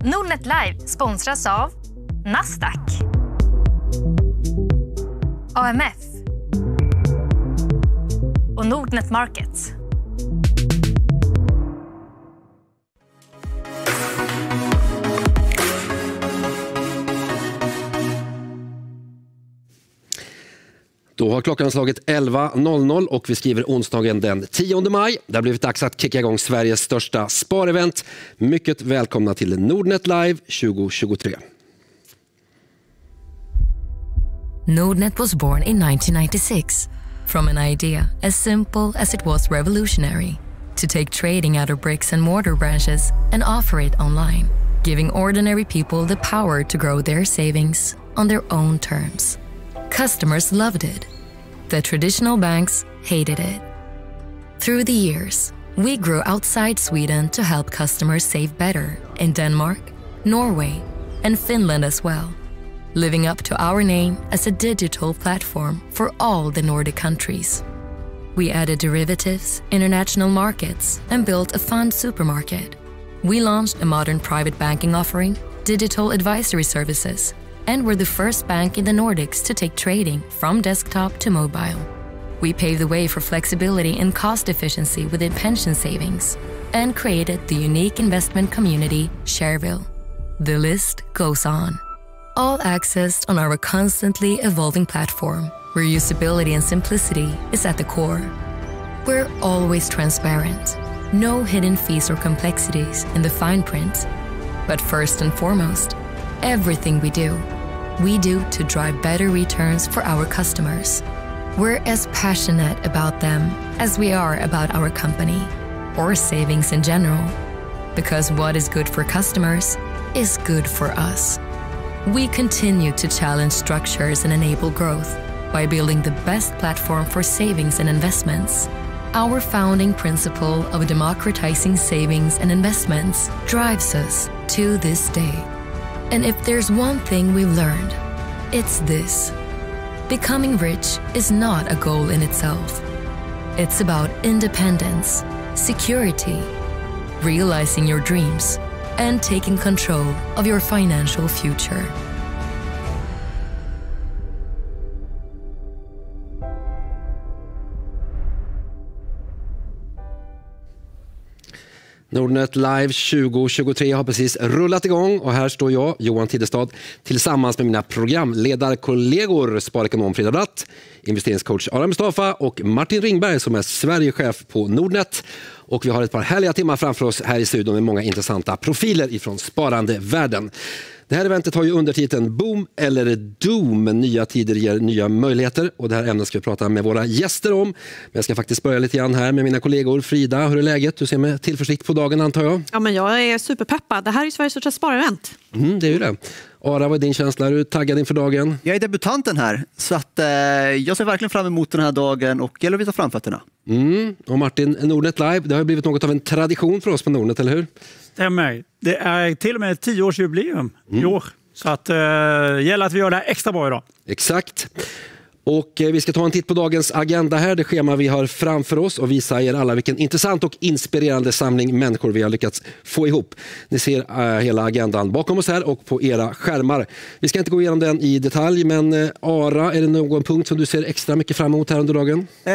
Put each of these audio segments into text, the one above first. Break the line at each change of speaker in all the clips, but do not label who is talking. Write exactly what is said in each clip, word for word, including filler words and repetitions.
Nordnet Live sponsras av Nasdaq, A M F och Nordnet Markets.
Då har klockan slagit elva noll noll och vi skriver onsdagen den tionde maj. Det har blivit dags att kicka igång Sveriges största sparevent. Mycket välkomna till Nordnet Live tjugo tjugotre.
Nordnet was born in nineteen ninety-six from an idea as simple as it was revolutionary to take trading out of bricks and mortar branches and offer it online, giving ordinary people the power to grow their savings on their own terms. Customers loved it. The traditional banks hated it. Through the years, we grew outside Sweden to help customers save better in Denmark, Norway, and Finland as well, living up to our name as a digital platform for all the Nordic countries. We added derivatives, international markets, and built a fund supermarket. We launched a modern private banking offering, digital advisory services, and we're the first bank in the Nordics to take trading from desktop to mobile. We paved the way for flexibility and cost efficiency within pension savings and created the unique investment community Shareville. The list goes on. All accessed on our constantly evolving platform, where usability and simplicity is at the core. We're always transparent. No hidden fees or complexities in the fine print. But first and foremost, everything we do, we do to drive better returns for our customers. We're as passionate about them as we are about our company, or savings in general. Because what is good for customers is good for us. We continue to challenge structures and enable growth by building the best platform for savings and investments. Our founding principle of democratizing savings and investments drives us to this day. And if there's one thing we've learned, it's this. Becoming rich is not a goal in itself. It's about independence, security, realizing your dreams, and taking control of your financial future.
Nordnet Live tjugo tjugotre har precis rullat igång och här står jag, Johan Tidestad, tillsammans med mina programledarkollegor sparekonom Frida Bratt, investeringscoach Aram Mustafa och Martin Ringberg som är Sverigechef på Nordnet. Och vi har ett par härliga timmar framför oss här i studion med många intressanta profiler ifrån sparandevärlden. Det här eventet har ju undertiteln Boom eller Doom. Nya tider ger nya möjligheter och det här ämnet ska vi prata med våra gäster om. Men jag ska faktiskt börja lite grann här med mina kollegor. Frida, hur är läget? Du ser med tillförsikt på dagen antar jag.
Ja, men jag är superpeppad. Det här är ju Sveriges största sparevent.
Mm, det är ju det. Ara, vad är din känsla? Är du taggad inför dagen?
Jag är debutanten här så att, eh, jag ser verkligen fram emot den här dagen och gäller att visa framfötterna.
Mm. Och Martin, Nordnet Live, det har blivit något av en tradition för oss på Nordnet, eller hur?
Stämmer. Det är till och med ett tioårsjubileum mm. i år. Så att, eh, gäller att vi gör det extra bra idag.
Exakt. Och eh, vi ska ta en titt på dagens agenda här, det schema vi har framför oss och visa er alla vilken intressant och inspirerande samling människor vi har lyckats få ihop. Ni ser eh, hela agendan bakom oss här och på era skärmar. Vi ska inte gå igenom den i detalj, men eh, Ara, är det någon punkt som du ser extra mycket fram emot här under dagen?
Eh,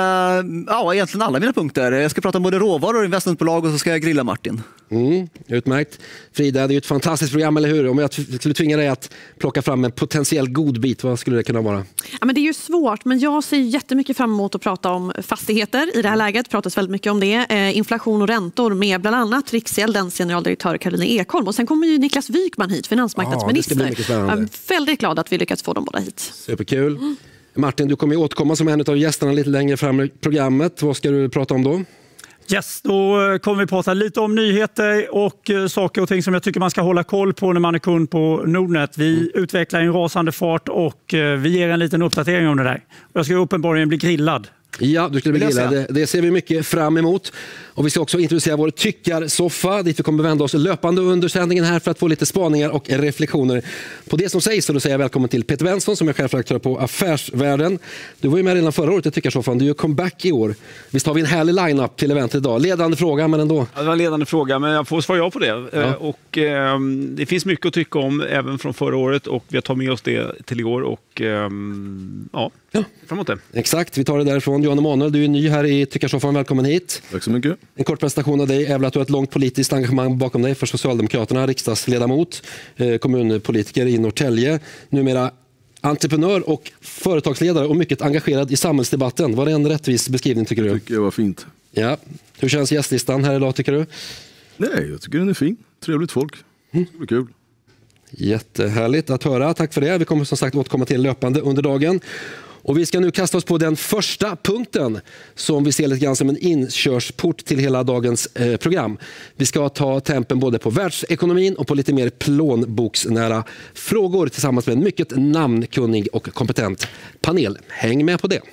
ja, egentligen alla mina punkter. Jag ska prata om både råvaror och investmentbolag och så ska jag grilla Martin.
Mm, utmärkt. Frida, det är ju ett fantastiskt program, eller hur? Om jag skulle tvinga dig att plocka fram en potentiell godbit, vad skulle det kunna vara?
Ja, men det är ju svårt, men jag ser jättemycket fram emot att prata om fastigheter i det här läget. Det pratas väldigt mycket om det. Eh, inflation och räntor med bland annat Riksgäldens generaldirektör Karolina Ekholm. Och sen kommer ju Niklas Wykman hit, finansmarknadsminister.
Ja, det ska bli
jag är väldigt glad att vi lyckats få dem båda hit.
Superkul. Mm. Martin, du kommer ju återkomma som en av gästerna lite längre fram i programmet. Vad ska du prata om då?
Yes, då kommer vi prata lite om nyheter och saker och ting som jag tycker man ska hålla koll på när man är kund på Nordnet. Vi mm. utvecklar en rasande fart och vi ger en liten uppdatering om det där. Jag ska uppenbarligen bli grillad
Ja, du skulle bli
Vill jag
gillad. Det, det ser vi mycket fram emot. Och vi ska också introducera vår tyckarsoffa dit vi kommer vända oss löpande under sändningen här för att få lite spaningar och reflektioner på det som sägs. Och då säger jag välkommen till Peter Wensson som är chefredaktör på Affärsvärlden. Du var ju med redan förra året i tyckarsoffan. Du är comeback i år. Visst har vi en härlig line-up till eventet idag. Ledande fråga, men ändå.
Ja, det var en ledande fråga, men jag får svara ja på det.
Ja.
Och, eh, det finns mycket att tycka om även från förra året och vi tar med oss det till i år. Och, eh, ja,
Ja.
framåt det.
Exakt, vi tar det därifrån. Johan Emanuel, du är ny här i tyckarsoffan. Välkommen hit.
Tack så mycket.
En kort presentation av dig är väl att du har ett långt politiskt engagemang bakom dig för Socialdemokraterna, riksdagsledamot, eh, kommunpolitiker i Norrtälje, numera entreprenör och företagsledare och mycket engagerad i samhällsdebatten. Var det en rättvis beskrivning tycker du?
Tycker jag var fint.
Ja. Hur känns gästlistan här idag tycker du?
Nej, jag tycker den är fin. Trevligt folk. Det blir kul.
Jättehärligt att höra. Tack för det. Vi kommer som sagt återkomma till löpande under dagen. Och vi ska nu kasta oss på den första punkten som vi ser lite grann som en inkörsport till hela dagens eh, program. Vi ska ta tempen både på världsekonomin och på lite mer plånboksnära frågor tillsammans med en mycket namnkunnig och kompetent panel. Häng med på det.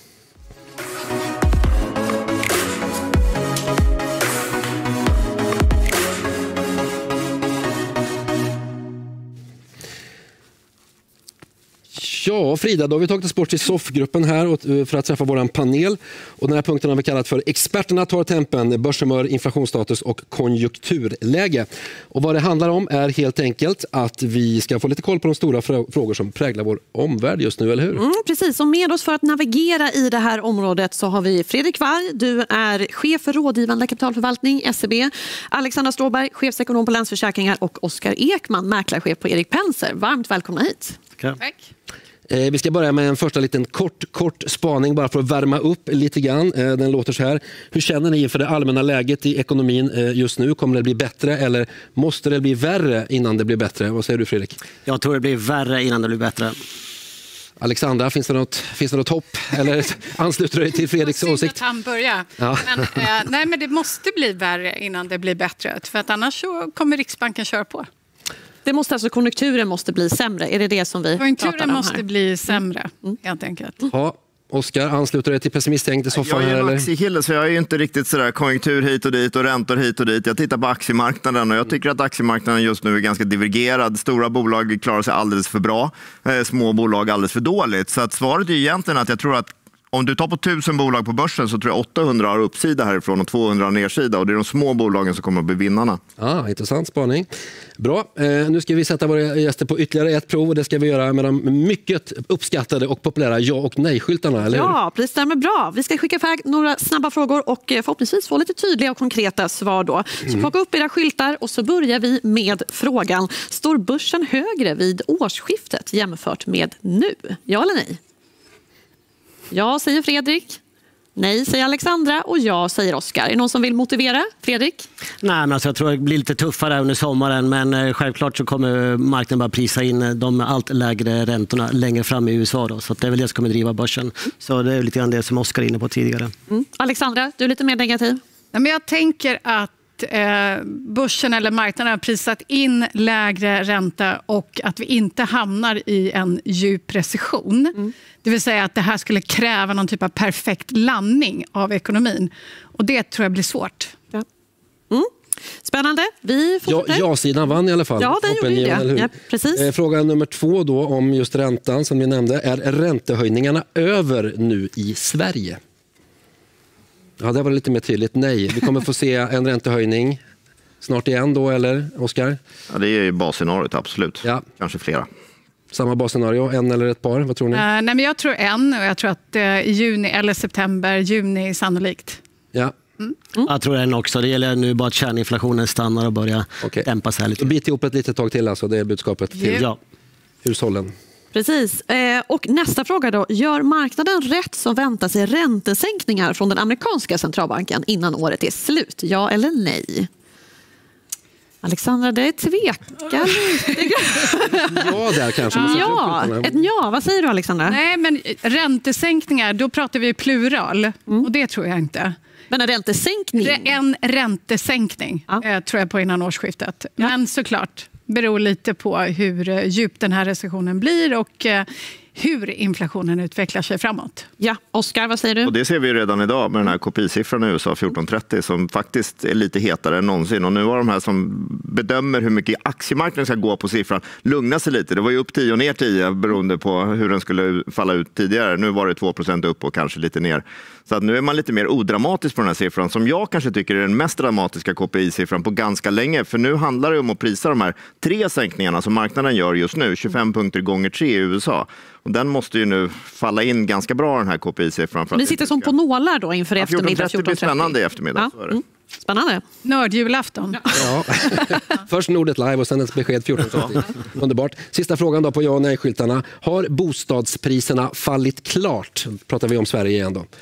Ja, Frida, då har vi tagit oss bort till soffgruppen här för att träffa vår panel. Och den här punkten har vi kallat för Experterna tar tempen, börshumör, inflationsstatus och konjunkturläge. Och vad det handlar om är helt enkelt att vi ska få lite koll på de stora frågor som präglar vår omvärld just nu, eller hur?
Mm, precis, och med oss för att navigera i det här området så har vi Fredrik Warg, du är chef för rådgivande kapitalförvaltning, S E B, Alexandra Stråberg, chefsekonom på Länsförsäkringar och Oskar Ekman, mäklarchef på Erik Penser. Varmt välkomna hit.
Tack.
Vi ska börja med en första liten kort, kort spaning bara för att värma upp lite grann. Den låter så här. Hur känner ni inför det allmänna läget i ekonomin just nu? Kommer det bli bättre eller måste det bli värre innan det blir bättre? Vad säger du Fredrik?
Jag tror det blir värre innan det blir bättre.
Alexandra, finns det något, finns det något hopp? Eller ansluter du dig till Fredriks åsikt?
Att han börjar.
Ja.
Men, eh, nej, men det måste bli värre innan det blir bättre. För att annars så kommer Riksbanken köra på.
Det måste alltså, konjunkturen måste bli sämre, är det det som vi
Konjunkturen
pratar om
måste
här?
bli sämre, mm. helt enkelt.
Ja, Oskar, ansluter dig till pessimistgänget i soffan?
Jag är en
eller?
aktiekille så jag är ju inte riktigt sådär konjunktur hit och dit och räntor hit och dit. Jag tittar på aktiemarknaden och jag tycker att aktiemarknaden just nu är ganska divergerad. Stora bolag klarar sig alldeles för bra, eh, små bolag alldeles för dåligt. Så att svaret är egentligen att jag tror att om du tar på tusen bolag på börsen så tror jag åttahundra har uppsida härifrån och tvåhundra har nedsida. Och det är de små bolagen som kommer att bli vinnarna.
Ah, intressant spaning. Bra, eh, nu ska vi sätta våra gäster på ytterligare ett prov. Och det ska vi göra med de mycket uppskattade och populära ja- och nej-skyltarna, eller hur?
Ja, precis, stämmer bra. Vi ska skicka iväg några snabba frågor och förhoppningsvis få lite tydliga och konkreta svar då. Så
Mm.
plocka upp era skyltar och så börjar vi med frågan. Står börsen högre vid årsskiftet jämfört med nu? Ja eller nej? Ja, säger Fredrik. Nej, säger Alexandra. Och ja, säger Oskar. Är det någon som vill motivera? Fredrik?
Nej, men alltså jag tror det blir lite tuffare under sommaren, men eh, självklart så kommer marknaden bara prisa in de allt lägre räntorna längre fram i U S A. Då, så det är väl det som kommer driva börsen. Så det är lite grann det som Oskar är inne på tidigare.
Mm. Alexandra, du är lite mer negativ.
Ja, men jag tänker att eh, börsen eller marknaden har prisat in lägre ränta och att vi inte hamnar i en djup recession. Mm. Det vill säga att det här skulle kräva någon typ av perfekt landning av ekonomin. Och det tror jag blir svårt.
Ja. Mm. Spännande. Vi fortsätter.
Ja, ja-sidan vann i alla fall.
Ja, den gjorde ju det.
Eller hur?
Ja, precis.
Eh, Fråga nummer två då om just räntan som vi nämnde. Är räntehöjningarna över nu i Sverige? Ja, det var lite mer tydligt. Nej, vi kommer få se en räntehöjning snart igen då, eller Oskar?
Ja, det är ju basscenariot, absolut.
Ja.
Kanske flera.
Samma basscenario, en eller ett par, vad tror ni?
Uh, nej, men jag tror en och jag tror att uh, i juni eller september, juni sannolikt.
Ja.
Mm.
Mm. Jag tror den också. Det gäller nu bara att kärninflationen stannar och börjar
Okay.
dämpa sig lite.
Så bit ihop ett litet tag till alltså, det är budskapet till
Ja.
hushållen.
Precis. Eh, och nästa fråga då. Gör marknaden rätt som väntar sig räntesänkningar från den amerikanska centralbanken innan året är slut? Ja eller nej? Alexandra, det är tvekar lite.
Ja, där kanske.
Ja, ett ja. Vad säger du, Alexandra?
Nej, men räntesänkningar, då pratar vi plural. Mm. Och det tror jag inte.
Men en räntesänkning?
En räntesänkning ja. eh, tror jag på innan årsskiftet. Ja. Men såklart, beror lite på hur djup den här recessionen blir och eh, hur inflationen utvecklar sig framåt.
Ja, Oskar, vad säger du?
Och det ser vi redan idag med den här K P I-siffran i U S A fjorton trettio som faktiskt är lite hetare än någonsin. Och nu har de här som bedömer hur mycket aktiemarknaden ska gå på siffran lugna sig lite. Det var ju upp tio och ner tio beroende på hur den skulle falla ut tidigare. Nu var det två procent upp och kanske lite ner. Så att nu är man lite mer odramatisk på den här siffran som jag kanske tycker är den mest dramatiska K P I-siffran på ganska länge. För nu handlar det om att prisa de här tre sänkningarna som marknaden gör just nu, tjugofem punkter gånger tre i U S A. Och den måste ju nu falla in ganska bra den här K P I-siffran.
Ni sitter som på nålar då inför
ja,
eftermiddag
fjorton trettio blir spännande i eftermiddag.
Ja. Mm. Spännande.
Nördjulafton.
Ja. Först Nordnet Live och sen ett besked fjorton trettio. Underbart. Sista frågan då på ja- och nej-skyltarna. Har bostadspriserna fallit klart? Pratar vi om Sverige igen då.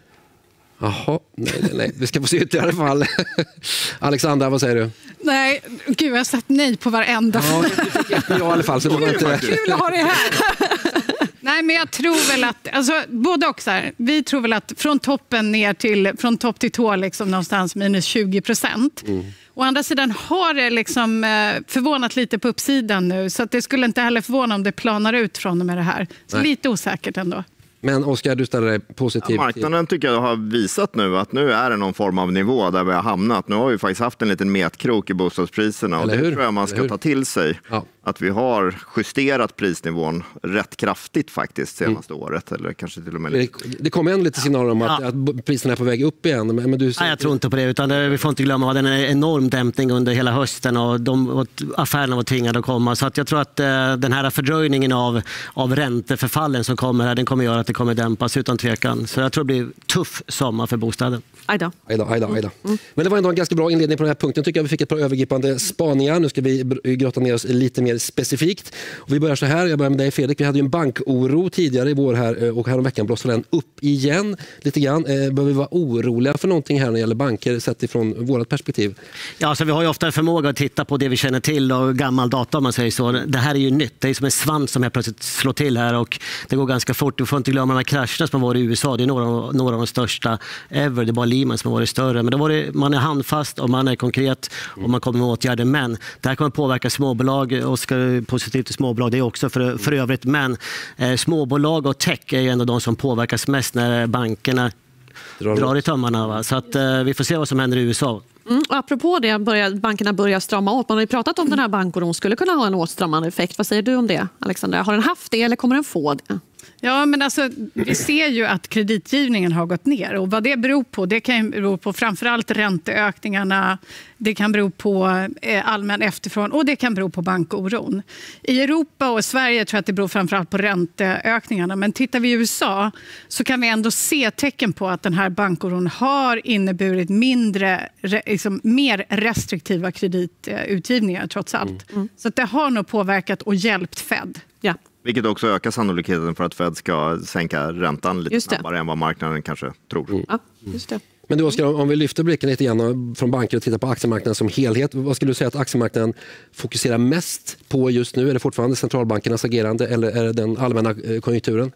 Jaha, nej, nej, nej. Vi ska få se ytterligare fall. Alexandra, vad säger du?
Nej, gud jag har sagt nej på varenda
ja, ja, i alla fall. Så det var inte...
Kul att ha det här. Nej, men jag tror väl att, alltså, både och så här, vi tror väl att från toppen ner till, från topp till tå liksom någonstans minus tjugo procent. Mm. Å andra sidan har det liksom förvånat lite på uppsidan nu så att det skulle inte heller förvåna om det planar ut från och med det här. Så nej. Lite osäkert ändå.
Men Oskar, du ställer dig positivt.
Ja, marknaden tycker jag har visat nu att nu är det någon form av nivå där vi har hamnat. Nu har vi faktiskt haft en liten metkrok i bostadspriserna och det tror jag man ska ta till sig. Ja. Att vi har justerat prisnivån rätt kraftigt faktiskt senaste mm. året. Eller kanske till och med lite.
Det, det kommer en lite signaler om att, ja. att priserna är på väg upp igen. Men, men du...
Nej, jag tror inte på det. Utan det, vi får inte glömma att det är en enorm dämpning under hela hösten och, de, och affärerna var tvingade att komma. Så att jag tror att eh, den här fördröjningen av, av ränteförfallen som kommer här, den kommer göra att det kommer dämpas utan tvekan. Så jag tror det blir tuff sommar för bostäder.
Ajda.
Ajda, ajda, ajda. Mm. Men det var ändå en ganska bra inledning på den här punkten. Tycker jag vi fick ett par övergripande spaningar. Nu ska vi grotta ner oss lite mer specifikt. Och vi börjar så här, jag börjar med dig Fredrik. Vi hade ju en bankoro tidigare i vår här och häromveckan blossade den upp igen lite grann. Behöver vi vara oroliga för någonting här när det gäller banker sett ifrån vårt perspektiv?
Ja, alltså vi har ju ofta en förmåga att titta på det vi känner till och gammal data om man säger så. Det här är ju nytt. Det är som en svans som jag plötsligt slår till här och det går ganska fort. Du får inte glömma de här krascherna som har varit i U S A. Det är några, några av de största ever. Det är bara Lehman som har varit större. Men då var det, man är handfast och man är konkret och man kommer med åtgärder. Men det här kommer påverka småbolag. Oskar är positivt till småbolag, det är också för, för övrigt. Men eh, småbolag och tech är ju ändå de som påverkas mest när bankerna drar, drar i tömmarna. Va? Så att, eh, vi får se vad som händer i U S A.
Mm, och apropå det, börjar, bankerna börjar strama åt. Man har ju pratat om den här bankoron skulle kunna ha en åtstramande effekt. Vad säger du om det, Alexandra? Har den haft det eller kommer den få det?
Ja, men alltså, vi ser ju att kreditgivningen har gått ner. Och vad det beror på, det kan bero på framförallt ränteökningarna. Det kan bero på allmän efterfrågan och det kan bero på bankoron. I Europa och Sverige tror jag att det beror framförallt på ränteökningarna. Men tittar vi i U S A så kan vi ändå se tecken på att den här bankoron har inneburit mindre, liksom, mer restriktiva kreditutgivningar trots allt. Mm. Så att det har nog påverkat och hjälpt Fed.
Ja.
Vilket också ökar sannolikheten för att Fed ska sänka räntan lite snabbare än vad marknaden kanske tror.
Mm.
Ja, just det.
Men du Oskar, om vi lyfter blicken lite grann från banker och tittar på aktiemarknaden som helhet. Vad skulle du säga att aktiemarknaden fokuserar mest på just nu? Är det fortfarande centralbankernas agerande eller är det den allmänna konjunkturen?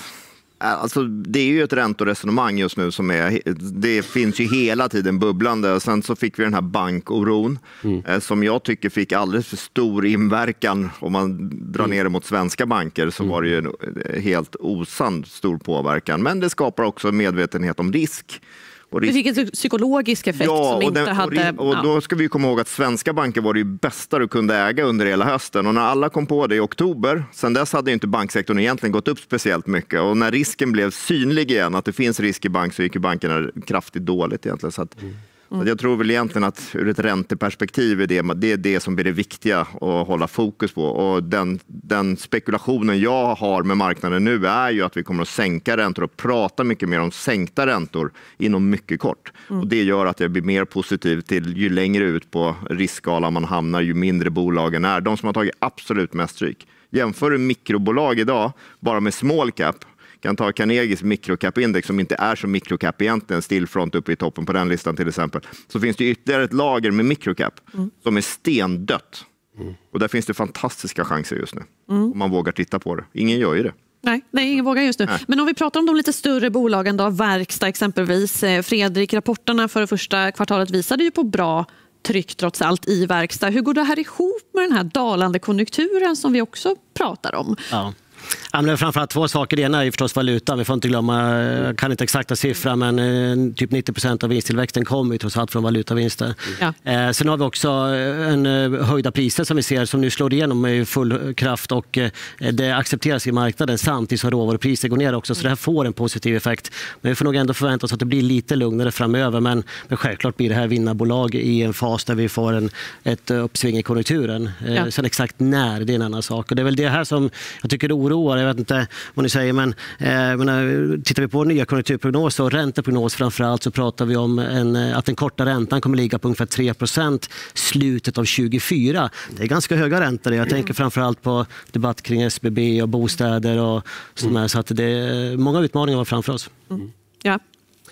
Alltså, det är ju ett räntoresonemang just nu som är, det finns ju hela tiden bubblande. Sen så fick vi den här bankoron mm. som jag tycker fick alldeles för stor inverkan. Om man drar ner det mot svenska banker så mm. var det ju en helt osann stor påverkan. Men det skapar också medvetenhet om risk.
Det fick en psykologisk effekt ja, som inte
den,
hade...
Och, och då
ja.
ska vi komma ihåg att svenska banker var det ju bästa du kunde äga under hela hösten. Och när alla kom på det i oktober, sen dess hade ju inte banksektorn egentligen gått upp speciellt mycket. Och när risken blev synlig igen, att det finns risk i bank, så gick ju bankerna kraftigt dåligt egentligen. Så att, mm. så att jag tror väl egentligen att ur ett ränteperspektiv är det, det är det som blir det viktiga att hålla fokus på. Och den, den spekulationen jag har med marknaden nu är ju att vi kommer att sänka räntor och prata mycket mer om sänkta räntor inom mycket kort. Mm. Och det gör att jag blir mer positiv till ju längre ut på riskskalan man hamnar, ju mindre bolagen är. De som har tagit absolut mest stryk. Jämför du mikrobolag idag bara med small cap, kan ta Carnegies microcap-index som inte är som microcap egentligen, Stillfront uppe i toppen på den listan till exempel. Så finns det ytterligare ett lager med microcap mm. som är stendött. Mm. Och där finns det fantastiska chanser just nu. Mm. Om man vågar titta på det. Ingen gör ju det.
Nej, nej, ingen vågar just nu. Nej. Men om vi pratar om de lite större bolagen då, Verkstad exempelvis. Fredrik, rapporterna för första kvartalet visade ju på bra tryck trots allt i Verkstad. Hur går det här ihop med den här dalande konjunkturen som vi också pratar om?
Ja. Ja, men framförallt två saker. Det ena är ju förstås valutan. Vi får inte glömma, jag kan inte exakta siffra, men eh, typ nittio procent av vinsttillväxten kommer ju trots allt från valutavinster. Ja. Eh, sen har vi också en eh, höjda priser som vi ser som nu slår igenom med full kraft och eh, det accepteras i marknaden samtidigt som råvarupriser går ner också. Så det här får en positiv effekt. Men vi får nog ändå förvänta oss att det blir lite lugnare framöver. Men, men självklart blir det här vinnarbolag i en fas där vi får en, ett uppsving i konjunkturen. Eh, ja. Sen exakt när, det är en annan sak. Och det är väl det här som jag tycker oroar. Jag vet inte vad ni säger, men eh, menar, tittar vi på nya konjunkturprognoser och ränteprognos framförallt så pratar vi om en, att den korta räntan kommer ligga på ungefär tre procent slutet av tjugofyra. Det är ganska höga räntor. Jag tänker framförallt på debatt kring S B B och bostäder och sånt där, så att det är många utmaningar framför oss.
Mm. Ja.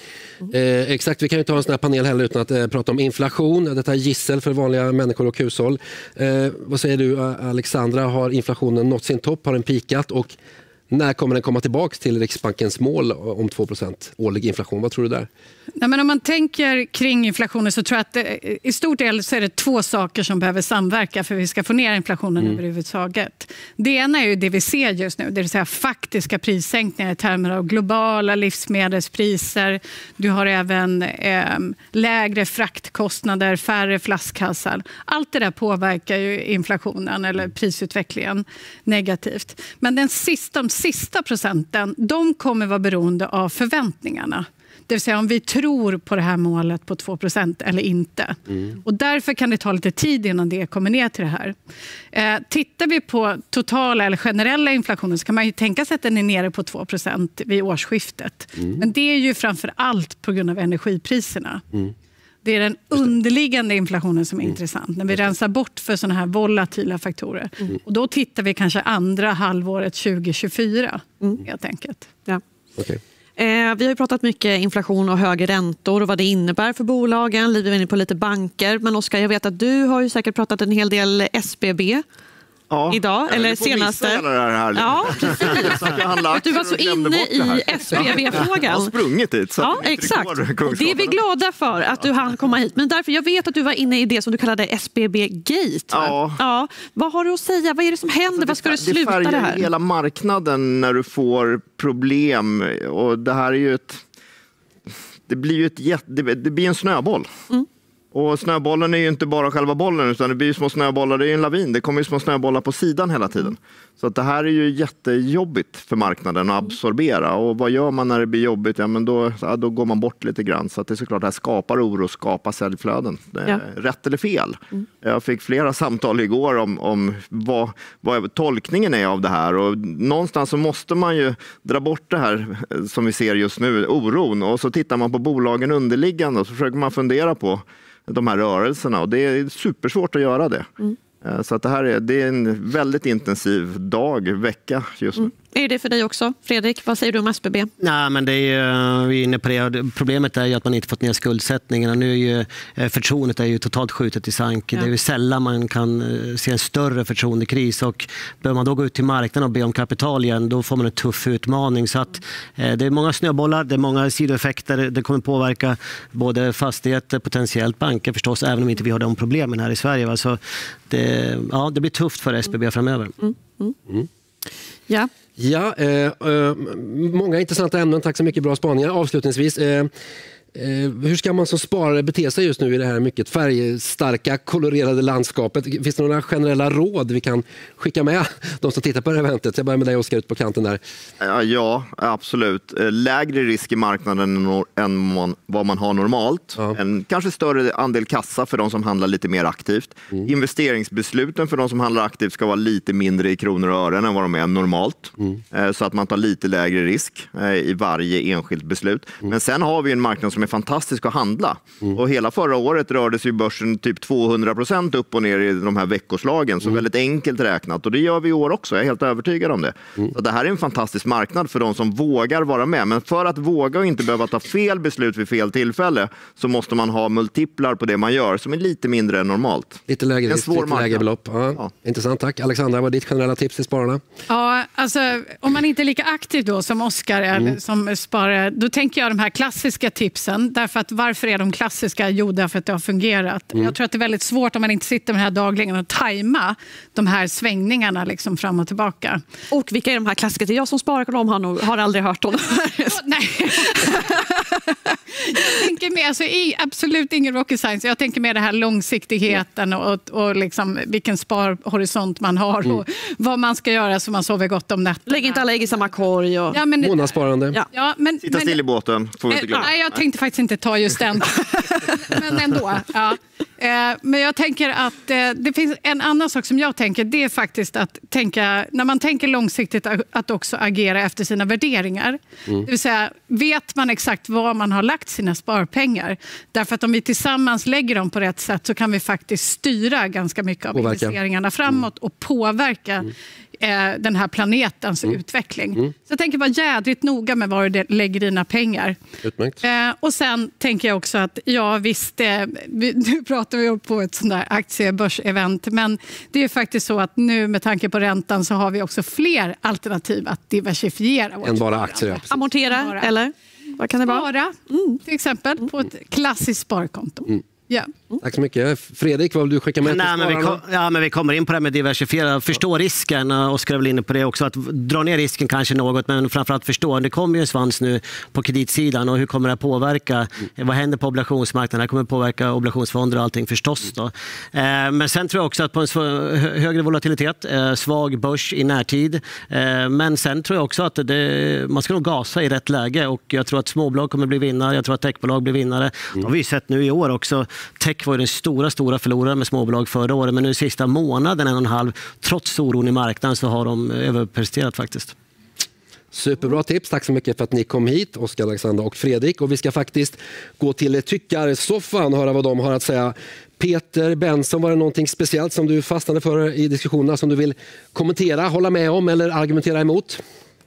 Eh, exakt, vi kan ju ta en sån här panel heller utan att eh, prata om inflation. Detta är gissel för vanliga människor och hushåll. Eh, vad säger du, Alexandra? Har inflationen nått sin topp? Har den pikat? Och när kommer den komma tillbaka till Riksbankens mål om två procent årlig inflation? Vad tror du där?
Nej, men om man tänker kring inflationen så tror jag att det, i stort del så är det två saker som behöver samverka för att vi ska få ner inflationen mm. överhuvudtaget. Det ena är ju det vi ser just nu, det vill säga faktiska prissänkningar i termer av globala livsmedelspriser. Du har även eh, lägre fraktkostnader, färre flaskhalsar. Allt det där påverkar ju inflationen eller prisutvecklingen negativt. Men den sista, de sista procenten, de kommer vara beroende av förväntningarna. Det vill säga om vi tror på det här målet på två procent eller inte. Mm. Och därför kan det ta lite tid innan det kommer ner till det här. Eh, tittar vi på totala eller generella inflationen så kan man ju tänka sig att den är nere på två procent vid årsskiftet. Mm. Men det är ju framför allt på grund av energipriserna. Mm. Det är den underliggande inflationen som är mm. intressant. När vi rensar bort för sådana här volatila faktorer. Mm. Och då tittar vi kanske andra halvåret tjugo tjugofyra mm. helt enkelt.
Ja.
Okay.
Eh, vi har ju pratat mycket inflation och högre räntor och vad det innebär för bolagen. Liv är inne på lite banker. Men Oskar, jag vet att du har ju säkert pratat en hel del S B B. Ja, idag, eller senaste.
Hela det här
ja, precis. Du var så inne i S B B-frågan.
Jag har sprungit hit. Så
ja, exakt. Det är vi glada för att du hann komma hit. Men därför, jag vet att du var inne i det som du kallade S B B-gate.
Ja.
Ja. Vad har du att säga? Vad är det som händer?
Alltså,
Vad ska det sluta
det,
det här?
Det hela marknaden när du får problem. Och det här är ju ett... Det blir ju ett jätte, det, det blir en snöboll. Mm. Och snöbollen är ju inte bara själva bollen utan det blir ju små snöbollar, det är ju en lavin. Det kommer ju små snöbollar på sidan hela tiden. Mm. Så att det här är ju jättejobbigt för marknaden att absorbera. Och vad gör man när det blir jobbigt? Ja, men då, ja, då går man bort lite grann. Så att det är såklart det här skapar oro, skapar säljflöden. Ja. Rätt eller fel? Mm. Jag fick flera samtal igår om, om vad, vad tolkningen är av det här. Och någonstans så måste man ju dra bort det här som vi ser just nu, oron. Och så tittar man på bolagen underliggande och så försöker man fundera på de här rörelserna och det är supersvårt att göra det. Mm. Så att det här är, det är en väldigt intensiv dag, vecka just nu.
Mm. Är det för dig också? Fredrik, vad säger du om S B B?
Nej, men det är, vi är inne på det. Problemet är ju att man inte fått ner skuldsättningen. Nu är ju förtroendet är ju totalt skjutet i sank. Ja. Det är ju sällan man kan se en större förtroendekris och behöver man då gå ut till marknaden och be om kapital igen, då får man en tuff utmaning. Så att det är många snöbollar, det är många sidoeffekter. Det kommer påverka både fastigheter, potentiellt banker förstås, även om inte vi har de problemen här i Sverige. Alltså det, ja, det blir tufft för S B B framöver.
Mm. Mm. Mm. Ja.
Ja, eh, eh, många intressanta ämnen. Tack så mycket, bra spaningar. Avslutningsvis, eh, eh, hur ska man som sparare bete sig just nu i det här mycket färgstarka, kolorerade landskapet? Finns det några generella råd vi kan skicka med de som tittar på det här eventet? Jag börjar med dig, Oskar, ut på kanten där.
Ja, absolut. Lägre risk i marknaden än vad man har normalt. Ja. En kanske större andel kassa för de som handlar lite mer aktivt. Mm. Investeringsbesluten för de som handlar aktivt ska vara lite mindre i kronor och ören än vad de är normalt. Mm. Så att man tar lite lägre risk i varje enskilt beslut. Mm. Men sen har vi en marknad som är fantastisk att handla. Mm. Och hela förra året rörde sig börsen typ tvåhundra procent upp och ner i de här veckoslagen. Så mm. väldigt enkelt räknat. Och det gör vi i år också, jag är helt övertygad om det. Mm. Så det här är en fantastisk marknad för de som vågar vara med. Men för att våga och inte behöva ta fel beslut vid fel tillfälle så måste man ha multiplar på det man gör som är lite mindre än normalt.
Lite lägre,
en svår
lite lägre belopp. Ja. Ja. Intressant, tack. Alexandra, vad är ditt generella tips till spararna?
Ja, alltså om man inte är lika aktiv då som Oskar är, mm. som sparare, då tänker jag de här klassiska tipsen tipsen. Därför att varför är de klassiska? Jo, därför att det har fungerat.
Mm.
Jag tror att det är väldigt svårt om man inte sitter med det här dagligen och tajma de här svängningarna liksom fram och tillbaka.
Och vilka är de här klassiska? Det är jag som spararkonom har, nog, har aldrig hört om det här.
Nej. Jag tänker med, alltså, i, absolut ingen rocket science. Jag tänker med det här långsiktigheten och, och liksom vilken sparhorisont man har
Mm.
och vad man ska göra så man sover gott om nätterna.
Lägg inte alla ägg i samma korg. Och...
Ja, men,
Månadssparande.
Ja.
ja, men,
Sitta still i båten, får vi inte glömma.
Nej, jag tänkte faktiskt inte ta just den. Men ändå. Ja. Eh, men jag tänker att eh, det finns en annan sak som jag tänker. Det är faktiskt att tänka, när man tänker långsiktigt, att också agera efter sina värderingar. Mm. Det vill säga, vet man exakt var man har lagt sina sparpengar? Därför att om vi tillsammans lägger dem på rätt sätt så kan vi faktiskt styra ganska mycket av påverka. investeringarna framåt och påverka mm. eh, den här planetens mm. utveckling. Mm. Så jag tänker vara jädrigt noga med var du lägger dina pengar.
Utmärkt.
Eh, och sen tänker jag också att ja visst, eh, vi, nu pratar vi på ett sånt där aktiebörsevent, men det är faktiskt så att nu med tanke på räntan så har vi också fler alternativ att diversifiera.
Än bara aktier. Ja,
amortera
bara.
Eller? Vad kan det vara?
Spara, mm. till exempel, på ett klassiskt sparkonto. Mm. Ja.
Tack så mycket. Fredrik, vad vill du skicka med?
Nej, men vi, kom, ja, men vi kommer in på det här med diversifiera. Förstå risken, Oskar är väl inne på det också. Att dra ner risken kanske något, men framförallt förstå. Det kommer ju en svans nu på kreditsidan och hur kommer det att påverka? Mm. Vad händer på obligationsmarknaden? Det kommer att påverka obligationsfonder och allting förstås. Då. Eh, men sen tror jag också att på en högre volatilitet, eh, svag börs i närtid. Eh, men sen tror jag också att det, man ska nog gasa i rätt läge och jag tror att småbolag kommer bli vinnare. Jag tror att techbolag blir vinnare. Mm. Det har vi sett nu i år också. Tech var ju den stora, stora förloraren med småbolag förra året, men nu sista månaden, en och en halv, trots oron i marknaden så har de överpresterat faktiskt.
Superbra tips. Tack så mycket för att ni kom hit, Oskar, Alexander och Fredrik. Och vi ska faktiskt gå till tyckarsoffan och höra vad de har att säga. Peter Benson, var det någonting speciellt som du fastnade för i diskussionerna som du vill kommentera, hålla med om eller argumentera emot?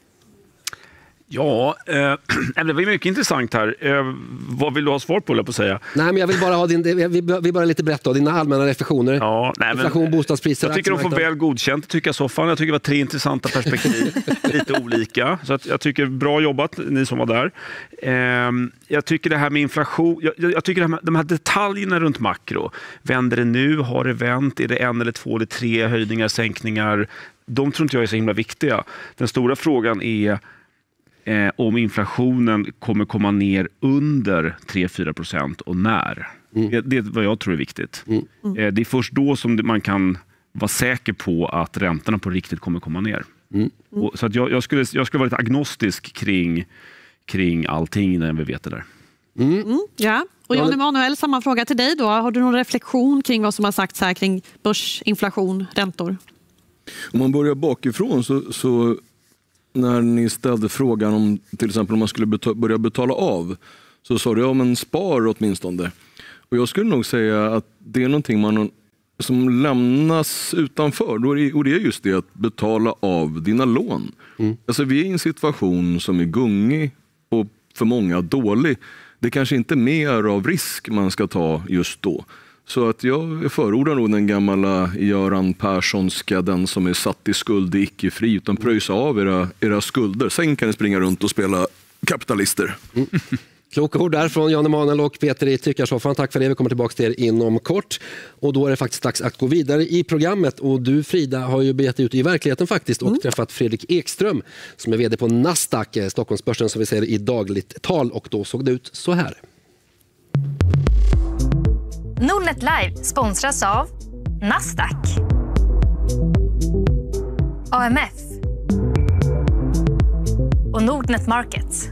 Ja, eh, det var mycket intressant här. Eh, vad vill du ha svar på, på att säga?
Nej, men jag vill bara ha din, vi, vi bara lite berätta dina allmänna reflektioner.
Ja, nej,
inflation,
men,
bostadspriser.
Jag tycker de får väl godkänt tycker soffan. Jag tycker det var tre intressanta perspektiv, lite olika. Så att jag tycker bra jobbat ni som var där. Eh, jag tycker det här med inflation, jag, jag tycker det här med, de här detaljerna runt makro. Vänder det nu, har det vänt, är det en eller två eller tre höjningar, sänkningar? De tror inte jag är så himla viktiga. Den stora frågan är Eh, om inflationen kommer komma ner under tre till fyra procent och när. Mm. Det, det är vad jag tror är viktigt. Mm. Eh, det är först då som det, man kan vara säker på att räntorna på riktigt kommer komma ner. Mm. Och, så att jag, jag, skulle, jag skulle vara lite agnostisk kring, kring allting när vi vet det där.
Mm. Mm. Ja. Och Jan Emanuel, samma fråga till dig då. Har du någon reflektion kring vad som har sagts här kring börs, inflation, räntor?
Om man börjar bakifrån så... så när ni ställde frågan om till exempel om man skulle beta- börja betala av så sa du om en spar åtminstone. Och jag skulle nog säga att det är någonting man, som lämnas utanför. Då är det, och det är just det att betala av dina lån. Mm. Alltså vi är i en situation som är gungig och för många dålig. Det kanske inte är mer av risk man ska ta just då. Så att jag förordar nog den gamla Göran Perssonska, den som är satt i skuld är icke fri, utan pröjsa av era, era skulder. Sen kan ni springa runt och spela kapitalister.
Mm. Kloka ord där från Jan Emanuel och Peter i tyckarsoffan. Tack för det. Vi kommer tillbaka till er inom kort. Och då är det faktiskt dags att gå vidare i programmet. Och du, Frida, har ju begett ut i verkligheten faktiskt och mm. träffat Fredrik Ekström som är vd på Nasdaq, Stockholmsbörsen som vi säger i dagligt tal. Och då såg det ut så här.
Nordnet Live sponsras av Nasdaq, A M F och Nordnet Markets.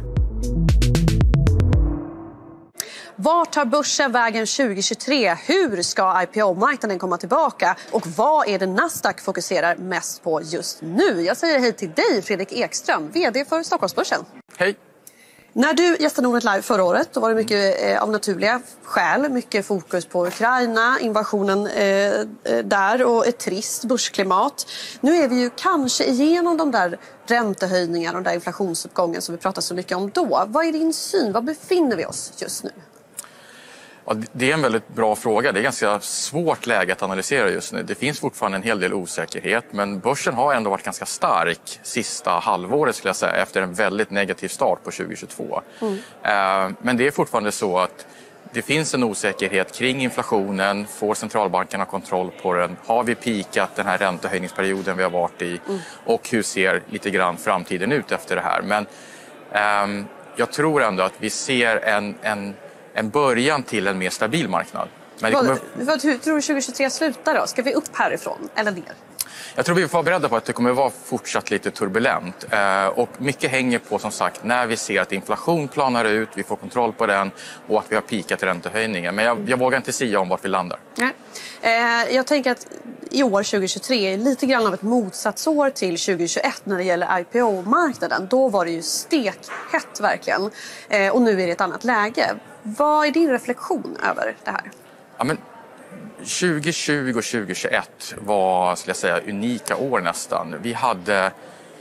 Vart tar börsen vägen tjugo tjugotre? Hur ska I P O-marknaden komma tillbaka? Och vad är det Nasdaq fokuserar mest på just nu? Jag säger hej till dig, Fredrik Ekström, vd för Stockholmsbörsen.
Hej.
När du gästade Nordnet Live förra året då var det mycket eh, av naturliga skäl. Mycket fokus på Ukraina, invasionen eh, där och ett trist börsklimat. Nu är vi ju kanske igenom de där räntehöjningarna och den där inflationsuppgången som vi pratar så mycket om då. Vad är din syn? Var befinner vi oss just nu?
Ja, det är en väldigt bra fråga. Det är ganska svårt läge att analysera just nu. Det finns fortfarande en hel del osäkerhet, men börsen har ändå varit ganska stark sista halvåret skulle jag säga, efter en väldigt negativ start på tjugohundratjugotvå. Mm. Men det är fortfarande så att det finns en osäkerhet kring inflationen. Får centralbankerna kontroll på den? Har vi pikat den här räntehöjningsperioden vi har varit i? Mm. Och hur ser lite grann framtiden ut efter det här? Men um, jag tror ändå att vi ser en, en, en början till en mer stabil marknad. Men det kommer...
Vad tror du tjugohundratjugotre slutar då? Ska vi upp härifrån eller ner?
Jag tror vi är förberedda på att det kommer vara fortsatt lite turbulent. Och mycket hänger på som sagt när vi ser att inflation planar ut, vi får kontroll på den och att vi har pikat räntehöjningen. Men jag, jag vågar inte säga om vart vi landar.
Nej. Eh, jag tänker att i år tjugohundratjugotre är lite grann av ett motsatsår till tjugohundratjugoett när det gäller I P O-marknaden. Då var det ju stekhett verkligen. Eh, och nu är det ett annat läge. Vad är din reflektion över det här?
Ja, men tjugohundratjugo och tjugohundratjugoett var, skulle jag säga, unika år nästan. Vi hade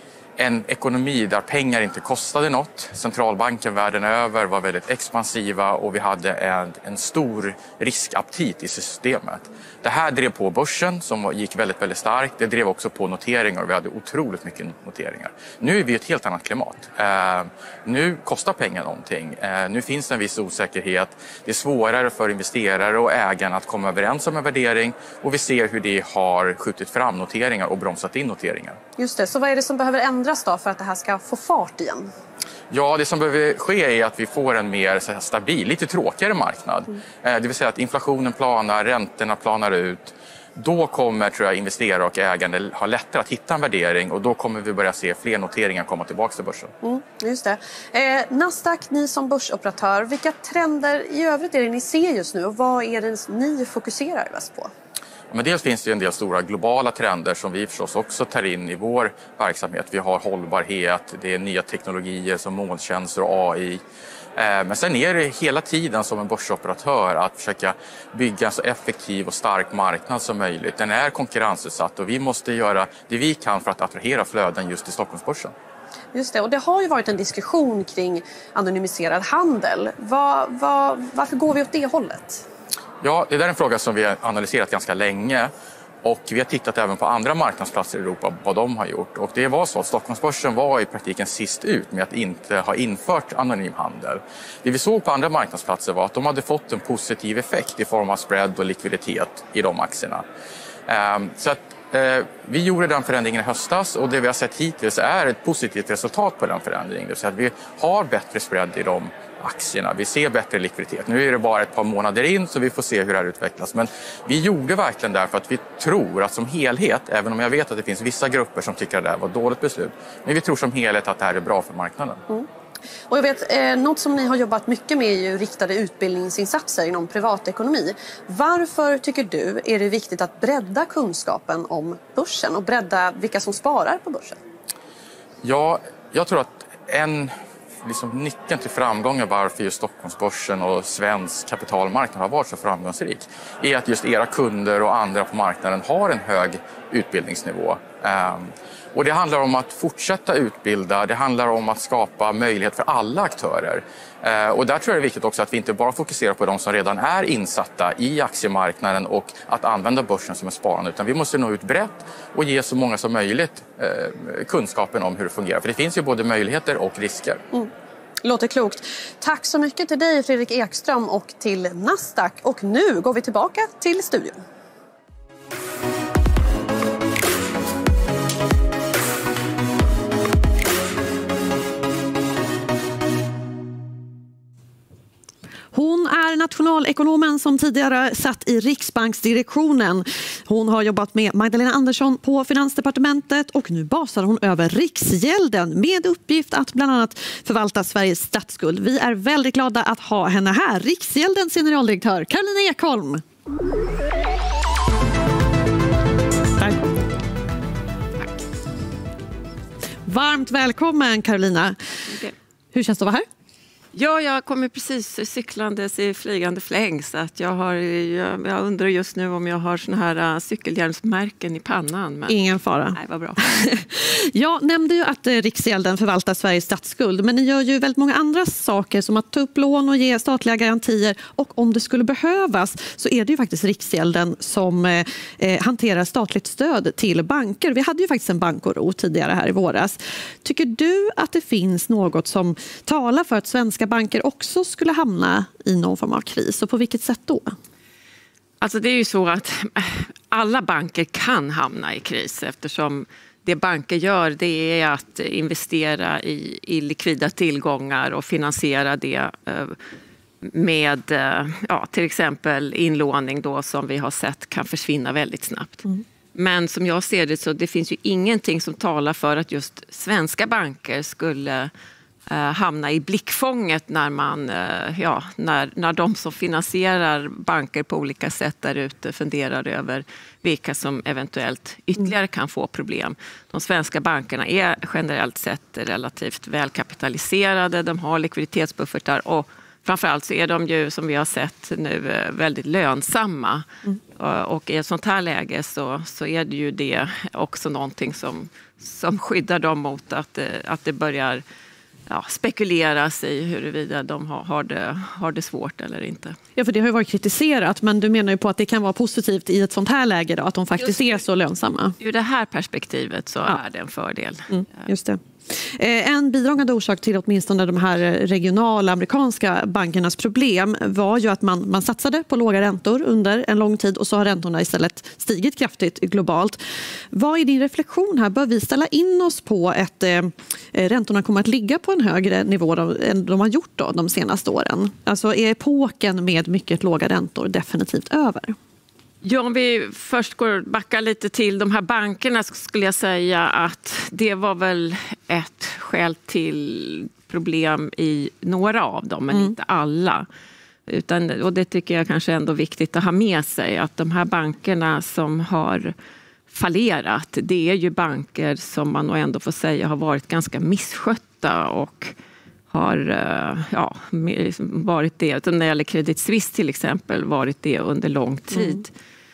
en ekonomi där pengar inte kostade något. Centralbanken världen över var väldigt expansiva och vi hade en, en stor riskaptit i systemet. Det här drev på börsen som gick väldigt, väldigt starkt. Det drev också på noteringar och vi hade otroligt mycket noteringar. Nu är vi i ett helt annat klimat. Eh, nu kostar pengar någonting. Eh, nu finns en viss osäkerhet. Det är svårare för investerare och ägarna att komma överens om en värdering och vi ser hur det har skjutit fram noteringar och bromsat in noteringar.
Just det, så vad är det som behöver ändras då för att det här ska få fart igen?
Ja, det som behöver ske är att vi får en mer så här, stabil, lite tråkigare marknad. Mm. Eh, det vill säga att inflationen planar, räntorna planar ut. Då kommer, tror jag, investerare och ägande ha lättare att hitta en värdering och då kommer vi börja se fler noteringar komma tillbaka till börsen.
Mm, just det. Eh, Nasdaq, ni som börsoperatör, vilka trender i övrigt är det ni ser just nu och vad är det ni fokuserar mest på?
Men dels finns det en del stora globala trender som vi förstås också tar in i vår verksamhet. Vi har hållbarhet, det är nya teknologier som molntjänster och A I. Men sen är det hela tiden som en börsoperatör att försöka bygga en så effektiv och stark marknad som möjligt. Den är konkurrensutsatt och vi måste göra det vi kan för att attrahera flöden just i Stockholmsbörsen.
Just det, och det har ju varit en diskussion kring anonymiserad handel. Var, var, varför går vi åt det hållet?
Ja, det där är en fråga som vi har analyserat ganska länge och vi har tittat även på andra marknadsplatser i Europa vad de har gjort. Och det var så att Stockholmsbörsen var i praktiken sist ut med att inte ha infört anonym handel. Det vi såg på andra marknadsplatser var att de hade fått en positiv effekt i form av spread och likviditet i de aktierna. Så att vi gjorde den förändringen i höstas och det vi har sett hittills är ett positivt resultat på den förändringen. Det vill säga att vi har bättre spread i de aktierna. Vi ser bättre likviditet. Nu är det bara ett par månader in så vi får se hur det här utvecklas. Men vi gjorde verkligen därför att vi tror att som helhet, även om jag vet att det finns vissa grupper som tycker att det här var ett dåligt beslut, men vi tror som helhet att det här är bra för marknaden.
Mm. Och jag vet, eh, något som ni har jobbat mycket med är ju riktade utbildningsinsatser inom privatekonomi. Varför tycker du är det viktigt att bredda kunskapen om börsen och bredda vilka som sparar på börsen?
Ja, jag tror att en liksom nyckeln till framgången varför just Stockholmsbörsen och svensk kapitalmarknad har varit så framgångsrik är att just era kunder och andra på marknaden har en hög utbildningsnivå. Och det handlar om att fortsätta utbilda, det handlar om att skapa möjlighet för alla aktörer. Och där tror jag det är viktigt också att vi inte bara fokuserar på de som redan är insatta i aktiemarknaden och att använda börsen som en sparande, utan vi måste nå ut brett och ge så många som möjligt kunskapen om hur det fungerar. För det finns ju både möjligheter och risker.
Mm. Låter klokt. Tack så mycket till dig Fredrik Ekström och till Nasdaq. Och nu går vi tillbaka till studion. Hon är nationalekonomen som tidigare satt i Riksbanksdirektionen. Hon har jobbat med Magdalena Andersson på Finansdepartementet och nu basar hon över Riksgälden med uppgift att bland annat förvalta Sveriges statsskuld. Vi är väldigt glada att ha henne här. Riksgäldens generaldirektör Karolina Ekholm. Tack. Varmt välkommen Karolina. Hur känns det att vara här?
Ja, jag kommer precis cyklandes i flygande fläng så att jag, har, jag, jag undrar just nu om jag har såna här uh, cykelhjälmsmärken i pannan. Men...
Ingen fara.
Nej, vad bra.
Jag nämnde ju att Riksgälden förvaltar Sveriges statsskuld, men ni gör ju väldigt många andra saker som att ta upp lån och ge statliga garantier, och om det skulle behövas så är det ju faktiskt Riksgälden som eh, hanterar statligt stöd till banker. Vi hade ju faktiskt en bankoro tidigare här i våras. Tycker du att det finns något som talar för att svenska banker också skulle hamna i någon form av kris, och på vilket sätt då?
Alltså det är ju så att alla banker kan hamna i kris, eftersom det banker gör det är att investera i, i likvida tillgångar och finansiera det med ja, till exempel inlåning då, som vi har sett kan försvinna väldigt snabbt. Mm. Men som jag ser det så det finns ju ingenting som talar för att just svenska banker skulle hamna i blickfånget när, man, ja, när, när de som finansierar banker på olika sätt där ute funderar över vilka som eventuellt ytterligare kan få problem. De svenska bankerna är generellt sett relativt välkapitaliserade, de har likviditetsbuffertar och framförallt så är de ju, som vi har sett nu, väldigt lönsamma. Mm. Och i ett sånt här läge så, så är det ju det också någonting som, som skyddar dem mot att, att det börjar Ja, spekuleras i huruvida de har, har, det, har det svårt eller inte.
Ja, för det har ju varit kritiserat, men du menar ju på att det kan vara positivt i ett sånt här läge då, att de faktiskt just, är så lönsamma.
Ur det här perspektivet så ja. är det en fördel.
Mm, just det. En bidragande orsak till åtminstone de här regionala amerikanska bankernas problem var ju att man, man satsade på låga räntor under en lång tid, och så har räntorna istället stigit kraftigt globalt. Vad är din reflektion här? Bör vi ställa in oss på att eh, räntorna kommer att ligga på en högre nivå än de har gjort då, de senaste åren? Alltså är epoken med mycket låga räntor definitivt över?
Ja, om vi först går backa lite till de här bankerna så skulle jag säga att det var väl ett skäl till problem i några av dem, men mm. inte alla. Utan, och det tycker jag kanske ändå är viktigt att ha med sig, att de här bankerna som har fallerat, det är ju banker som man nog ändå får säga har varit ganska misskötta och har ja, varit det, när det gäller Credit Suisse till exempel, varit det under lång tid.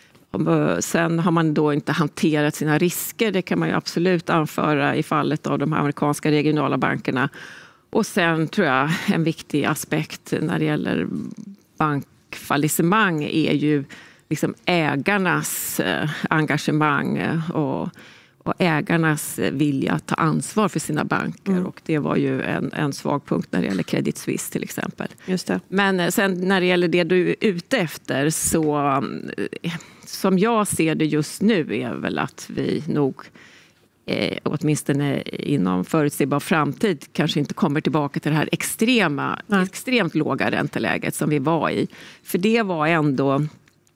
Mm. Sen har man då inte hanterat sina risker, det kan man ju absolut anföra i fallet av de amerikanska regionala bankerna. Och sen tror jag en viktig aspekt när det gäller bankfallissemang är ju liksom ägarnas engagemang och och ägarnas vilja att ta ansvar för sina banker. Mm. Och det var ju en, en svag punkt när det gäller Credit Suisse till exempel.
Just det.
Men sen när det gäller det du är ute efter, så som jag ser det just nu är väl att vi nog eh, åtminstone inom förutsägbar framtid kanske inte kommer tillbaka till det här extrema, mm. extremt låga ränteläget som vi var i. För det var ändå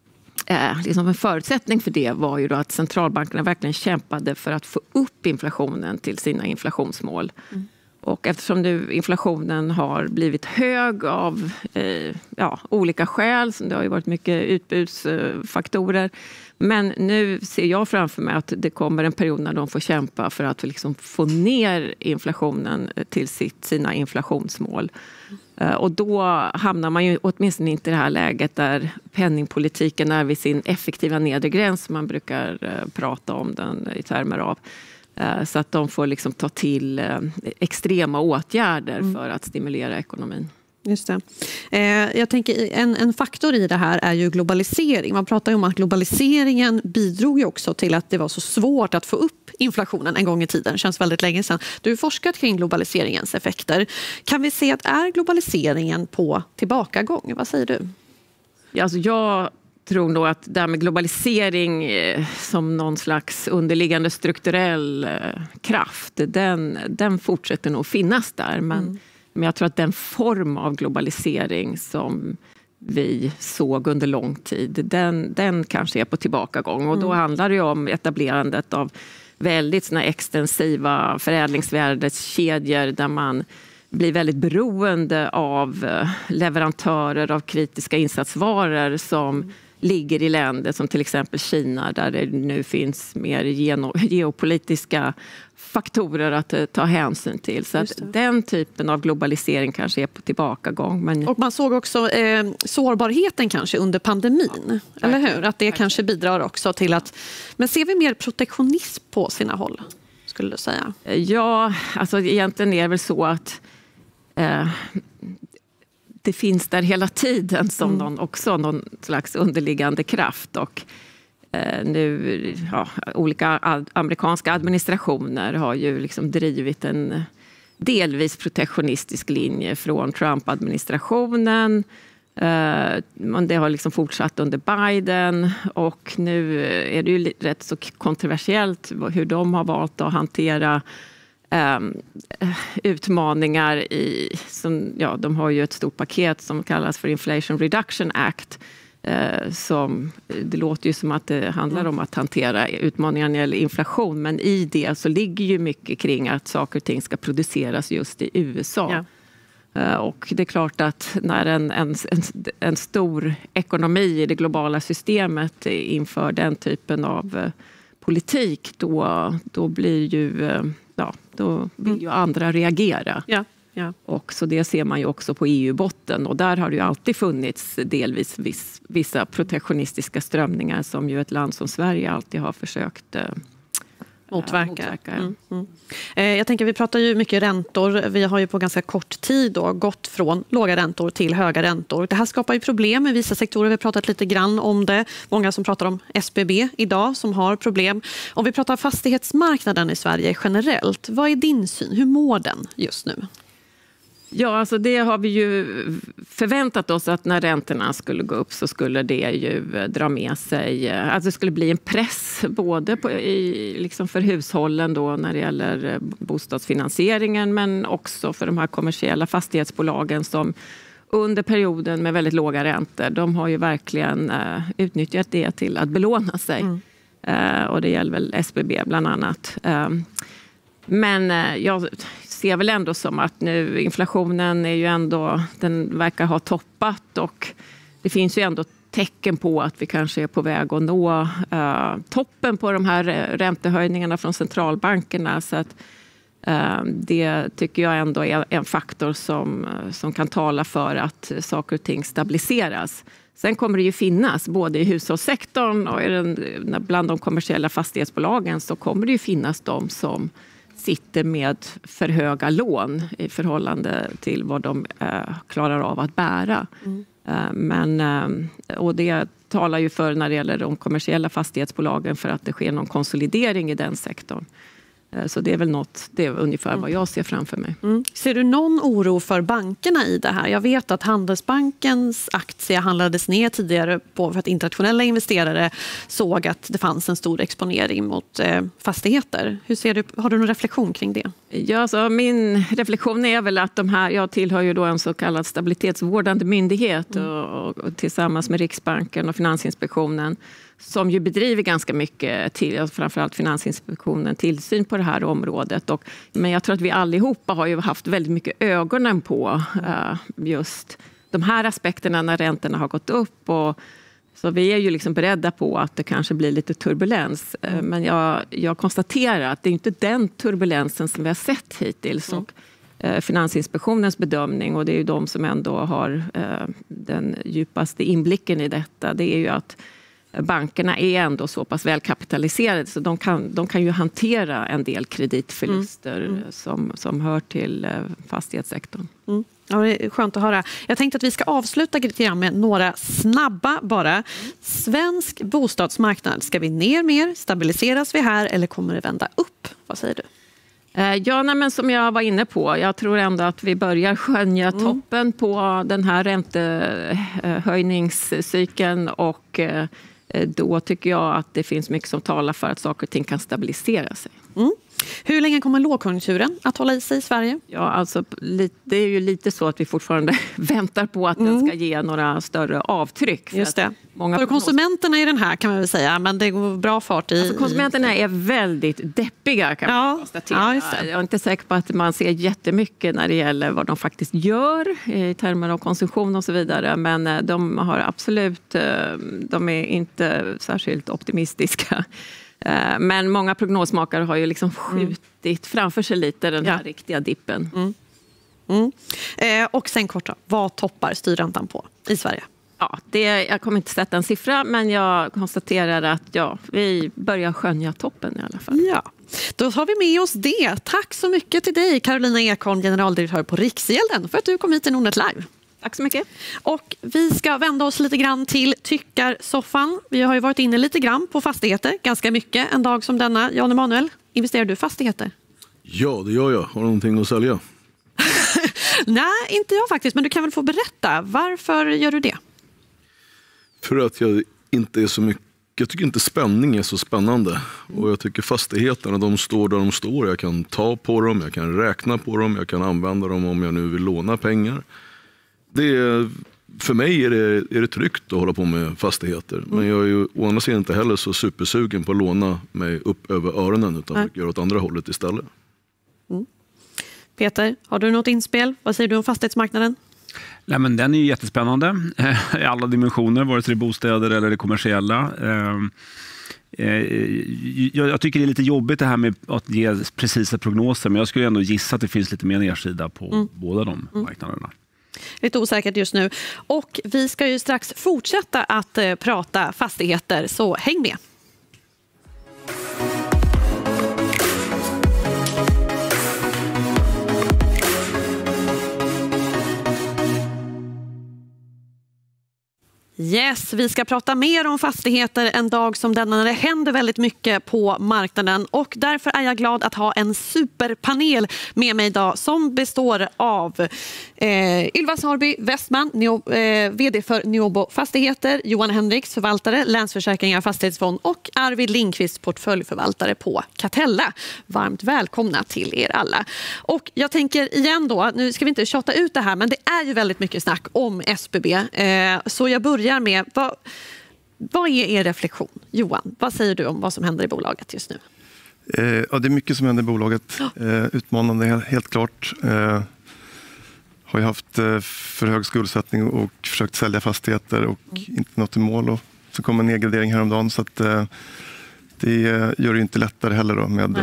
Eh, liksom en förutsättning för det var ju då att centralbankerna verkligen kämpade för att få upp inflationen till sina inflationsmål. Mm. Och eftersom nu inflationen har blivit hög av eh, ja, olika skäl, så det har ju varit mycket utbudsfaktorer. Men nu ser jag framför mig att det kommer en period när de får kämpa för att liksom få ner inflationen till sitt, sina inflationsmål. Mm. Och då hamnar man ju åtminstone inte i det här läget där penningpolitiken är vid sin effektiva nedre gräns, man brukar prata om den i termer av. Så att de får liksom ta till extrema åtgärder mm. för att stimulera ekonomin.
Just det. Eh, jag tänker en, en faktor i det här är ju globalisering. Man pratar ju om att globaliseringen bidrog ju också till att det var så svårt att få upp inflationen en gång i tiden. Det känns väldigt länge sedan. Du har forskat kring globaliseringens effekter. Kan vi se att är globaliseringen på tillbakagång? Vad säger du?
Ja, alltså jag tror nog att det här med globalisering eh, som någon slags underliggande strukturell eh, kraft, den, den fortsätter nog finnas där. Men mm. Men jag tror att den form av globalisering som vi såg under lång tid, den, den kanske är på tillbakagång. Och då mm. handlar det ju om etablerandet av väldigt såna extensiva förädlingsvärdeskedjor där man blir väldigt beroende av leverantörer av kritiska insatsvaror som ligger i länder som till exempel Kina där det nu finns mer geopolitiska faktorer att ta hänsyn till. Så att den typen av globalisering kanske är på tillbakagång. Men...
Och man såg också eh, sårbarheten kanske under pandemin, ja, eller hur? Att det verkligen. Kanske bidrar också till att... Men ser vi mer protektionism på sina håll, skulle du säga?
Ja, alltså egentligen är det väl så att eh, det finns där hela tiden som mm. någon, också någon slags underliggande kraft. Och eh, nu, ja, olika ad, amerikanska administrationer har ju liksom drivit en delvis protektionistisk linje från Trump-administrationen. Eh, men det har liksom fortsatt under Biden och nu är det ju rätt så kontroversiellt hur de har valt att hantera Um, utmaningar i, som, ja, de har ju ett stort paket som kallas för Inflation Reduction Act uh, som, det låter ju som att det handlar om att hantera utmaningar när det gäller inflation, men i det så ligger ju mycket kring att saker och ting ska produceras just i U S A. Ja. Uh, och det är klart att när en, en, en, en stor ekonomi i det globala systemet inför den typen av uh, politik, då, då blir ju uh, ja, då vill ju andra reagera.
Ja, ja.
Och så det ser man ju också på E U-botten. Och där har det ju alltid funnits delvis viss, vissa protektionistiska strömningar som ju ett land som Sverige alltid har försökt eh,
motverka.
motverka.
Mm, mm. Eh, jag tänker, vi pratar ju mycket räntor. Vi har ju på ganska kort tid då gått från låga räntor till höga räntor. Det här skapar ju problem i vissa sektorer. Vi har pratat lite grann om det. Många som pratar om S B B idag som har problem. Om vi pratar fastighetsmarknaden i Sverige generellt, vad är din syn? Hur mår den just nu?
Ja, alltså det har vi ju förväntat oss att när räntorna skulle gå upp så skulle det ju dra med sig, alltså det skulle bli en press både på, i, liksom för hushållen då när det gäller bostadsfinansieringen, men också för de här kommersiella fastighetsbolagen som under perioden med väldigt låga räntor, de har ju verkligen uh, utnyttjat det till att belåna sig. Mm. Uh, och det gäller väl S B B bland annat. Uh, men uh, jag ser väl ändå som att nu inflationen är ju ändå, den verkar ha toppat och det finns ju ändå tecken på att vi kanske är på väg att nå uh, toppen på de här räntehöjningarna från centralbankerna, så att uh, det tycker jag ändå är en faktor som, som kan tala för att saker och ting stabiliseras. Sen kommer det ju finnas, både i hushållssektorn och i den, bland de kommersiella fastighetsbolagen, så kommer det ju finnas de som sitter med för höga lån i förhållande till vad de eh, klarar av att bära. Mm. Eh, men, eh, och det talar ju för, när det gäller de kommersiella fastighetsbolagen, för att det sker någon konsolidering i den sektorn. Eh, så det är väl något, det är ungefär mm. vad jag ser framför mig.
Mm. Ser du någon oro för bankerna i det här? Jag vet att Handelsbankens aktie handlades ner tidigare på för att internationella investerare såg att det fanns en stor exponering mot eh, fastigheter. Hur ser du, har du någon reflektion kring det?
Ja, alltså, min reflektion är väl att de här, jag tillhör ju då en så kallad stabilitetsvårdande myndighet mm. och, och tillsammans med Riksbanken och Finansinspektionen, som ju bedriver ganska mycket, till, framförallt Finansinspektionen, tillsyn på det här området. Och, men jag tror att vi allihopa har ju haft väldigt mycket ögonen på uh, just de här aspekterna när räntorna har gått upp. Och, så vi är ju liksom beredda på att det kanske blir lite turbulens. Mm. Men jag, jag konstaterar att det är inte den turbulensen som vi har sett hittills. Mm. Och, uh, Finansinspektionens bedömning, och det är ju de som ändå har uh, den djupaste inblicken i detta, det är ju att bankerna är ändå så pass välkapitaliserade så de kan, de kan ju hantera en del kreditförluster mm. Mm. Som, som hör till fastighetssektorn.
Mm. Ja, det är skönt att höra. Jag tänkte att vi ska avsluta med några snabba bara. Svensk bostadsmarknad, ska vi ner mer? Stabiliseras vi här eller kommer det vända upp? Vad säger du?
Ja, nej, men som jag var inne på, jag tror ändå att vi börjar skönja mm. toppen på den här räntehöjningscykeln, och då tycker jag att det finns mycket som talar för att saker och ting kan stabilisera sig.
Mm. Hur länge kommer lågkonjunkturen att hålla i sig i Sverige?
Ja, alltså, det är ju lite så att vi fortfarande väntar på att mm. den ska ge några större avtryck. För
Just det.
Många
för konsumenterna är den här kan man väl säga, men det går bra fart i...
Alltså, konsumenterna är väldigt deppiga kan man
ja.
konstatera.
Ja, just det.
Jag är inte säker på att man ser jättemycket när det gäller vad de faktiskt gör i termer av konsumtion och så vidare. Men de har absolut, de är inte särskilt optimistiska. Men många prognosmakare har ju liksom skjutit mm. framför sig lite den här ja. riktiga dippen.
Mm. Mm. Eh, och sen kort då, vad toppar styrräntan på i Sverige?
Ja, det, jag kommer inte sätta en siffra, men jag konstaterar att ja, vi börjar skönja toppen i alla fall.
Ja, då har vi med oss det. Tack så mycket till dig, Carolina Ekholm, generaldirektör på Riksgälden, för att du kom hit till Nordnet Live.
Tack så mycket.
Och vi ska vända oss lite grann till tyckarsoffan. Vi har ju varit inne lite grann på fastigheter, ganska mycket en dag som denna. Jan Emanuel, investerar du i fastigheter?
Ja, det gör jag. Har du någonting att sälja?
Nej, inte jag faktiskt, men du kan väl få berätta. Varför gör du det?
För att jag inte är så mycket, jag tycker inte spänning är så spännande. Och jag tycker fastigheterna, de står där de står. Jag kan ta på dem, jag kan räkna på dem, jag kan använda dem om jag nu vill låna pengar. Det är, för mig är det, är det tryggt att hålla på med fastigheter. Mm. Men jag är ju å andra sidan inte heller så supersugen på att låna mig upp över öronen, utan mm. göra åt andra hållet istället.
Mm. Peter, har du något inspel? Vad säger du om fastighetsmarknaden?
Nej, men den är ju jättespännande i alla dimensioner, vare sig det är bostäder eller det kommersiella. Jag tycker det är lite jobbigt det här med att ge precisa prognoser, men jag skulle ändå gissa att det finns lite mer nedsida på mm. båda de marknaderna.
Lite osäkert just nu. Och vi ska ju strax fortsätta att eh, prata fastigheter, så häng med. Yes, vi ska prata mer om fastigheter en dag som denna när det händer väldigt mycket på marknaden, och därför är jag glad att ha en superpanel med mig idag som består av eh, Ylva Sarby Westman, Neo, eh, vd för Neobo Fastigheter, Johan Henriks, förvaltare, Länsförsäkringar Fastighetsfond, och Arvid Lindqvist, portföljförvaltare på Catella. Varmt välkomna till er alla. Och jag tänker igen då, nu ska vi inte tjata ut det här, men det är ju väldigt mycket snack om S B B, eh, så jag börjar med, vad, vad är er reflektion? Johan, vad säger du om vad som händer i bolaget just nu?
Eh, ja, det är mycket som händer i bolaget. Eh, utmanande, helt klart. Eh, har ju haft eh, för hög skuldsättning och försökt sälja fastigheter och mm. inte nått i mål. Och så kom en nedgradering häromdagen, så att, eh, det gör det inte lättare heller då med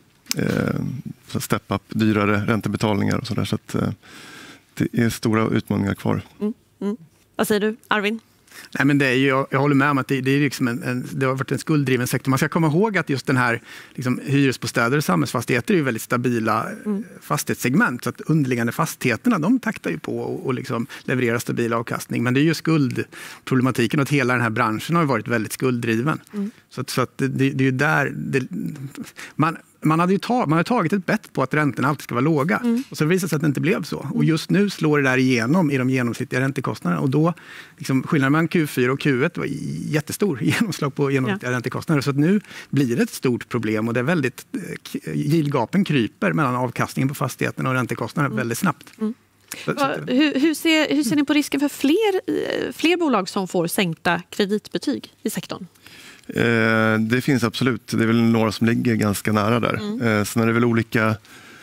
eh, step-up, dyrare räntebetalningar och sådär. Så att, eh, det är stora utmaningar kvar.
Mm. Mm. Vad säger du, Arvin?
Nej, men det är ju, jag, jag håller med om att det, det, är liksom en, en, det har varit en skulddriven sektor. Man ska komma ihåg att just den här liksom, hyresbostäder och samhällsfastigheter är ju väldigt stabila mm. fastighetssegment. Så att underliggande fastigheterna, de taktar ju på och, och liksom levererar stabil avkastning. Men det är ju skuldproblematiken, och att hela den här branschen har varit väldigt skulddriven. Mm. Så, att, så att det, det är ju där... Det, man, Man hade ju tag, man hade tagit ett bett på att räntorna alltid ska vara låga. Mm. Och så visade det sig att det inte blev så. Mm. Och just nu slår det där igenom i de genomsnittliga räntekostnaderna. Och då, liksom, skillnaden mellan Q fyra och Q ett var jättestor genomslag på genomsnittliga ja. räntekostnader. Så att nu blir det ett stort problem. Och det är väldigt, yieldgapen kryper mellan avkastningen på fastigheten och räntekostnaderna mm. väldigt snabbt. Mm. Så,
Va, hur, hur, ser, hur ser ni på risken för fler, fler bolag som får sänkta kreditbetyg i sektorn?
Eh, det finns absolut. Det är väl några som ligger ganska nära där. Mm. Eh, sen är det väl olika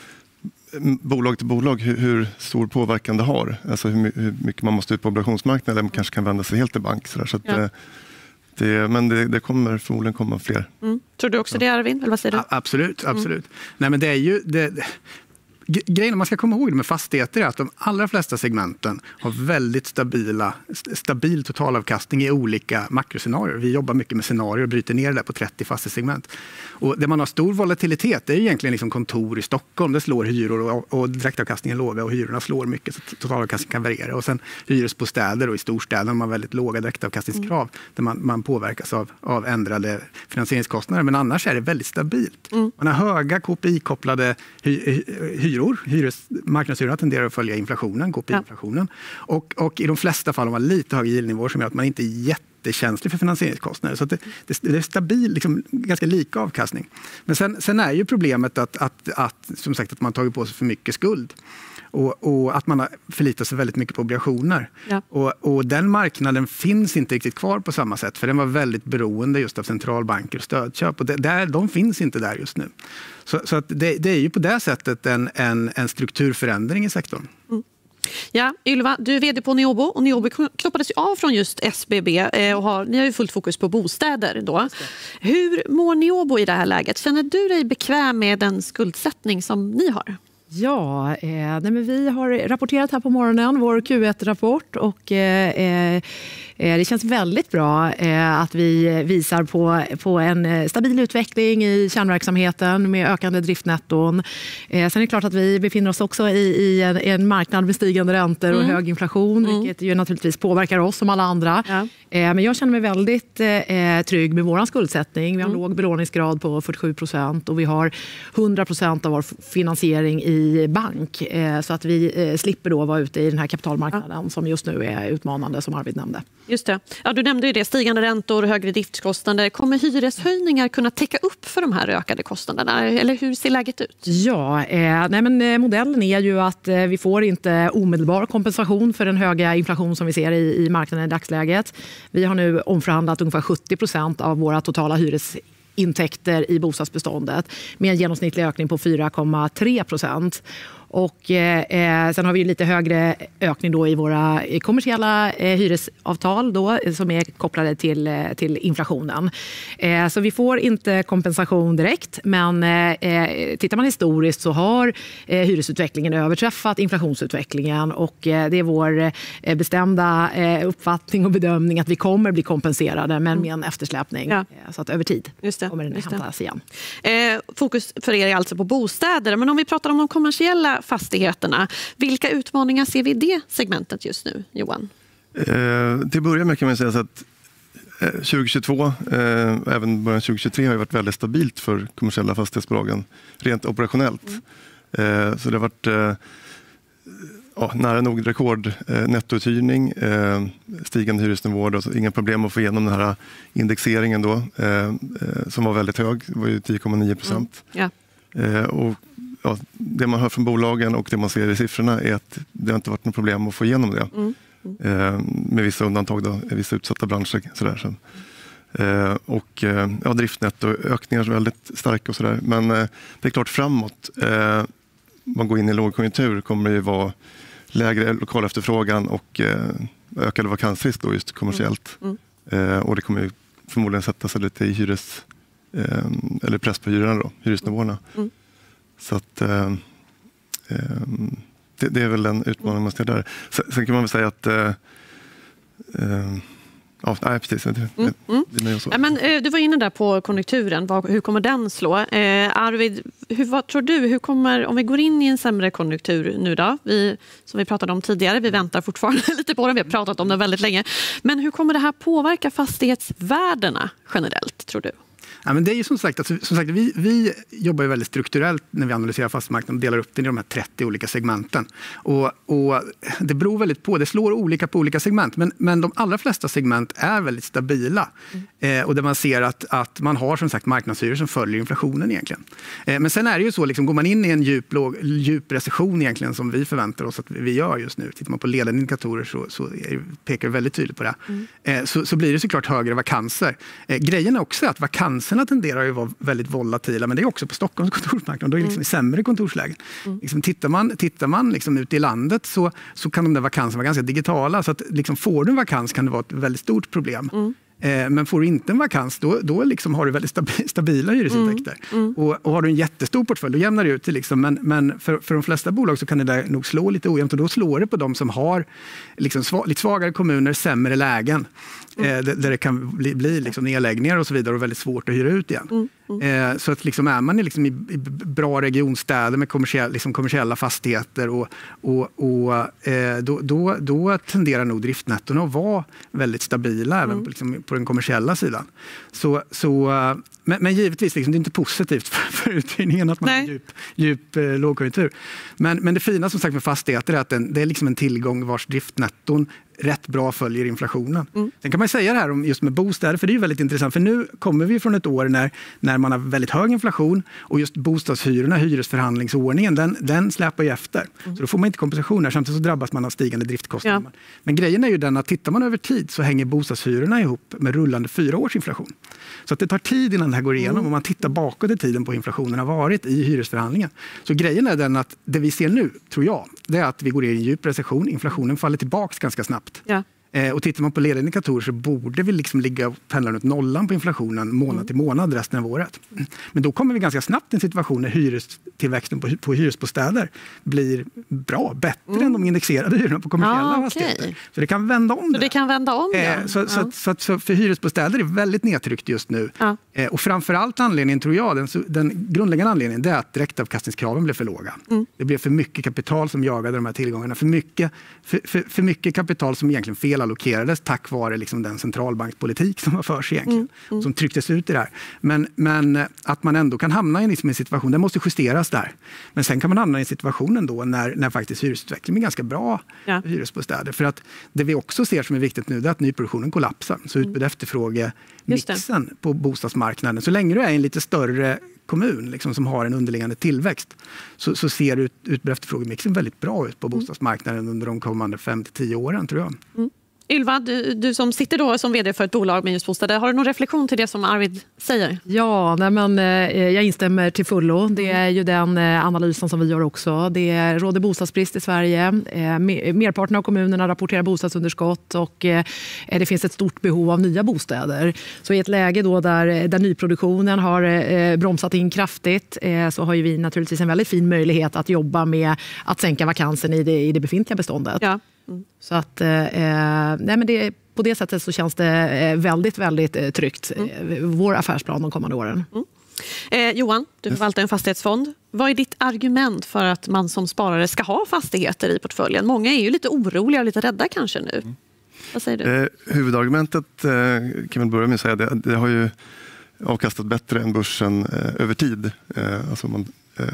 bolag till bolag hur, hur stor påverkan det har. Alltså hur, hur mycket man måste ut på obligationsmarknaden, eller man kanske kan vända sig helt till bank. Så, så att, ja. eh, det, men det, det kommer förmodligen komma fler.
Mm. Tror du också det, Arvin? Eller vad säger du?
A- absolut, absolut. Mm. Nej, men det är ju... Det, grejen man ska komma ihåg med fastigheter är att de allra flesta segmenten har väldigt stabila, stabil totalavkastning i olika makroscenarier. Vi jobbar mycket med scenarier och bryter ner det där på trettio fastighetssegment. Och där man har stor volatilitet, det är egentligen liksom kontor i Stockholm. Det slår hyror och, och direktavkastningen är låga och hyrorna slår mycket, så totalavkastningen kan variera. Och sen hyresbostäder, och i storstäder har man väldigt låga direktavkastningskrav mm. där man, man påverkas av, av ändrade finansieringskostnader. Men annars är det väldigt stabilt. Mm. Man har höga K P I-kopplade hy, hy, hyror. Hyres, marknadshyrorna tenderar att följa inflationen, K P I-inflationen. Ja. Och, och i de flesta fall har man lite högre yieldnivåer som gör att man inte är jätte jättekänslig för finansieringskostnader. Så att det, det, det är stabil, liksom, ganska lika avkastning. Men sen, sen är ju problemet att, att, att, som sagt, att man tagit på sig för mycket skuld. Och, och att man har förlitat sig väldigt mycket på obligationer. Ja. Och, och den marknaden finns inte riktigt kvar på samma sätt. För den var väldigt beroende just av centralbanker och stödköp. Och det, där, de finns inte där just nu. Så, så att det, det är ju på det sättet en, en, en strukturförändring i sektorn.
Mm. Ja, Ylva, du är vd på Neobo och Neobo knoppades ju av från just S B B och har, ni har ju fullt fokus på bostäder då. Hur mår Neobo i det här läget? Känner du dig bekväm med den skuldsättning som ni har?
Ja, eh, nej men vi har rapporterat här på morgonen vår Q ett-rapport och eh, eh, det känns väldigt bra eh, att vi visar på, på en stabil utveckling i kärnverksamheten med ökande driftnetton. Eh, sen är det klart att vi befinner oss också i, i en, en marknad med stigande räntor och mm. hög inflation, mm. vilket ju naturligtvis påverkar oss som alla andra. Ja. Eh, men jag känner mig väldigt eh, trygg med vår skuldsättning. Vi har en mm. låg belåningsgrad på fyrtiosju procent och vi har hundra procent av vår finansiering i i bank så att vi slipper då vara ute i den här kapitalmarknaden ja. som just nu är utmanande som Arvid nämnde.
Just det. Ja, du nämnde ju det, stigande räntor och högre driftskostnader. Kommer hyreshöjningar kunna täcka upp för de här ökade kostnaderna eller hur ser läget ut?
Ja, eh, nej men modellen är ju att eh, vi får inte omedelbar kompensation för den höga inflation som vi ser i, i marknaden i dagsläget. Vi har nu omförhandlat ungefär sjuttio procent av våra totala hyres intäkter i bostadsbeståndet med en genomsnittlig ökning på fyra komma tre procent. Och eh, sen har vi ju lite högre ökning då i våra kommersiella eh, hyresavtal då, som är kopplade till, till inflationen. Eh, så vi får inte kompensation direkt, men eh, tittar man historiskt så har eh, hyresutvecklingen överträffat inflationsutvecklingen och eh, det är vår eh, bestämda eh, uppfattning och bedömning att vi kommer bli kompenserade men med en eftersläpning. Ja. Eh, så att över tid
just det,
kommer den
just
hämtas
det.
igen.
Eh, fokus för er är alltså på bostäder, men om vi pratar om de kommersiella fastigheterna. Vilka utmaningar ser vi i det segmentet just nu, Johan?
Eh, till början med kan man säga så att eh, tjugohundratjugotvå, eh, även början tjugohundratjugotre har ju varit väldigt stabilt för kommersiella fastighetsbolagen rent operationellt. Mm. Eh, så det har varit eh, ja, nära nog rekord eh, nettouthyrning, eh, stigande hyresnivåer, alltså inga problem att få igenom den här indexeringen då, eh, som var väldigt hög, det var ju tio komma nio procent.
Mm. Ja.
Eh, och Ja, det man hör från bolagen och det man ser i siffrorna är att det inte varit något problem att få igenom det. Mm. Mm. Eh, med vissa undantag då, i vissa utsatta branscher. Sådär, så. eh, och eh, ja, driftnettoökningar är väldigt starka och sådär. Men eh, det är klart framåt, eh, man går in i lågkonjunktur kommer det ju vara lägre lokal efterfrågan och eh, ökade vakansrisk då just kommersiellt. Mm. Mm. Eh, och det kommer ju förmodligen sätta sig lite i hyres, eh, eller press på hyrorna då, hyresnivåerna. Mm. Så att, eh, eh, det, det är väl en utmaning man ser där. Sen, sen kan man väl säga att eh, eh, ja, nej, precis. Det,
mm. Mm.
det är så.
Ja, men, eh, du var inne där på konjunkturen. Vad, hur kommer den slå? Eh, Arvid, hur, vad tror du? Hur kommer, om vi går in i en sämre konjunktur nu då? Vi, som vi pratade om tidigare, vi väntar fortfarande lite på den. Vi har pratat om den väldigt länge. Men hur kommer det här påverka fastighetsvärdena generellt, tror du?
Ja, men det är ju som sagt, alltså, som sagt vi, vi jobbar ju väldigt strukturellt när vi analyserar fastighetsmarknaden och delar upp den i de här trettio olika segmenten. Och, och det beror väldigt på, det slår olika på olika segment, men, men de allra flesta segment är väldigt stabila. Mm. Eh, och där man ser att, att man har som sagt marknadshyror som följer inflationen egentligen. Eh, men sen är det ju så, liksom, går man in i en djup, låg, djup recession egentligen som vi förväntar oss att vi gör just nu, tittar man på ledande indikatorer så, så pekar det väldigt tydligt på det. Mm. Eh, så, så blir det såklart högre vakanser. Eh, grejen är också att vakanser tenderar ju att vara väldigt volatila, men det är också på Stockholms kontorsmarknad. Då är det liksom mm. i sämre kontorslägen. Mm. Liksom, tittar man, tittar man liksom ut i landet så, så kan de där vakanserna vara ganska digitala. Så att liksom, får du en vakans kan det vara ett väldigt stort problem. Mm. Eh, men får du inte en vakans, då, då liksom har du väldigt stabi- stabila hyresintäkter. Mm. Mm. Och, och har du en jättestor portfölj, då jämnar det ut det. Liksom. Men, men för, för de flesta bolag så kan det där nog slå lite ojämnt. Och då slår det på de som har liksom, sva, lite svagare kommuner, sämre lägen. Mm. Eh, där det kan bli, bli liksom, nedläggningar och så vidare och väldigt svårt att hyra ut igen. Mm. Mm. Eh, så att liksom, är man liksom, i, i bra regionstäder med kommersiell, liksom, kommersiella fastigheter och, och, och eh, då, då, då tenderar nog driftnettorna att vara väldigt stabila mm. även liksom, på den kommersiella sidan. Så, så, men, men givetvis, liksom, det är inte positivt för, för uthyrningen att man har djup, djup eh, lågkonjunktur. Men, men det fina som sagt med fastigheter är att den, det är liksom en tillgång vars driftnetton rätt bra följer inflationen. Mm. Sen kan man säga det här om just med bostäder, för det är ju väldigt intressant, för nu kommer vi från ett år när, när man har väldigt hög inflation och just bostadshyrorna, hyresförhandlingsordningen, den, den släpar ju efter. Mm. Så då får man inte kompensation här, samtidigt så drabbas man av stigande driftkostnader. Ja. Men grejen är ju den att tittar man över tid så hänger bostadshyrorna ihop med rullande fyra års inflation. Så att det tar tid innan det här går igenom mm. och man tittar bakåt i tiden på inflationen har varit i hyresförhandlingen. Så grejen är den att det vi ser nu, tror jag, det är att vi går in i en djup recession. Inflationen faller tillbaka ganska snabbt. Ja. Eh, och tittar man på ledindikatorer så borde vi liksom ligga och pendla runt nollan på inflationen månad mm. till månad resten av året. Men då kommer vi ganska snabbt till en situation när hyrestillväxten på, på hyresbostäder blir bra, bättre mm. än de indexerade hyrorna på kommersiella
ah,
fastigheter.
Okay.
Så det kan vända om det.
Så det kan vända om det.
Eh, så,
ja.
så, så, så, så för hyresbostäder är väldigt nedtryckt just nu. Ja. Eh, och framförallt anledningen, tror jag, den, den grundläggande anledningen, det är att direktavkastningskraven blev för låga. Mm. Det blev för mycket kapital som jagade de här tillgångarna. För mycket, för, för, för mycket kapital som egentligen felallokerades tack vare liksom den centralbankspolitik som har förs egentligen. Mm. Mm. Som trycktes ut i det här. Men, men att man ändå kan hamna i liksom en situation, det måste justeras där. Men sen kan man hamna i en situation ändå när, när faktiskt hyresutvecklingen är ganska bra ja. hyresbostäder. För att det vi också ser som är viktigt nu är att nyproduktionen kollapsar. Så utbud efterfråge mixen på bostadsmarknaden. Så länge du är i en lite större kommun liksom, som har en underliggande tillväxt så, så ser ut, utbud efterfrågemixen väldigt bra ut på bostadsmarknaden mm. under de kommande fem till tio åren, tror jag.
Mm. Ylva, du, du som sitter då som vd för ett bolag med just bostäder, har du någon reflektion till det som Arvid säger?
Ja, nej men, eh, jag instämmer till fullo. Det är ju den eh, analysen som vi gör också. Det råder bostadsbrist i Sverige. Eh, merparten av kommunerna rapporterar bostadsunderskott och eh, det finns ett stort behov av nya bostäder. Så i ett läge då där, där nyproduktionen har eh, bromsat in kraftigt eh, så har ju vi naturligtvis en väldigt fin möjlighet att jobba med att sänka vakansen i det, i det befintliga beståndet. Ja. Mm. Så att eh, nej men det, på det sättet så känns det väldigt, väldigt eh, tryggt. Mm. Vår affärsplan de kommande åren. Mm.
Eh, Johan, du förvaltar en fastighetsfond. Vad är ditt argument för att man som sparare ska ha fastigheter i portföljen? Många är ju lite oroliga och lite rädda kanske nu. Mm. Vad säger du?
Eh, huvudargumentet eh, kan man börja med att säga, det, det har ju avkastat bättre än börsen eh, över tid. Eh, alltså man... Eh,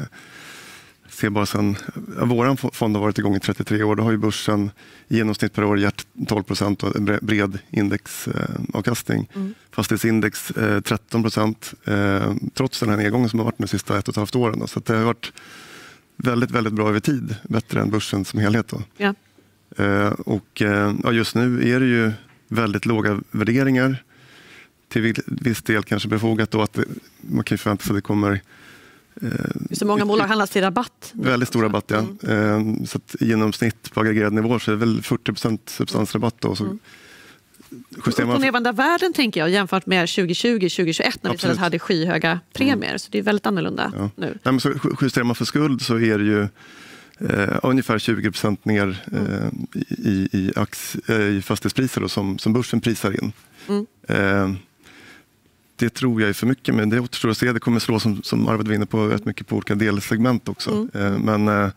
ser bara sen, ja, våran fond har varit igång i trettiotre år. Då har ju börsen i genomsnitt per år gett tolv procent och en bred indexavkastning. Mm. Fastighetsindex eh, tretton procent eh, trots den här nedgången som har varit de sista ett och ett halvt åren. Då. Så det har varit väldigt, väldigt bra över tid. Bättre än börsen som helhet. Då. Ja. Eh, och eh, ja, just nu är det ju väldigt låga värderingar. Till viss del kanske befogat då att det, man kan förvänta sig att det kommer
så många bolag handlas till rabatt.
Väldigt stor rabatt, ja. Mm. Så att i genomsnitt på aggregerad nivå så är det väl fyrtio procent substansrabatt. Då, så
mm. Upp och nedvända världen tänker jag jämfört med tjugo tjugo tjugo tjugoett när Absolut. vi hade skyhöga premier. Mm. Så det är väldigt annorlunda ja. nu.
Nej, men så justerar man för skuld så är det ju eh, ungefär tjugo procent ner eh, i, i, ax, eh, i fastighetspriser då, som, som börsen prisar in. Mm. Eh, Det tror jag är för mycket, men det återstår att se. Det kommer slå som, som Arvid vinner på rätt mycket på olika delsegment också. Mm. Eh, men eh,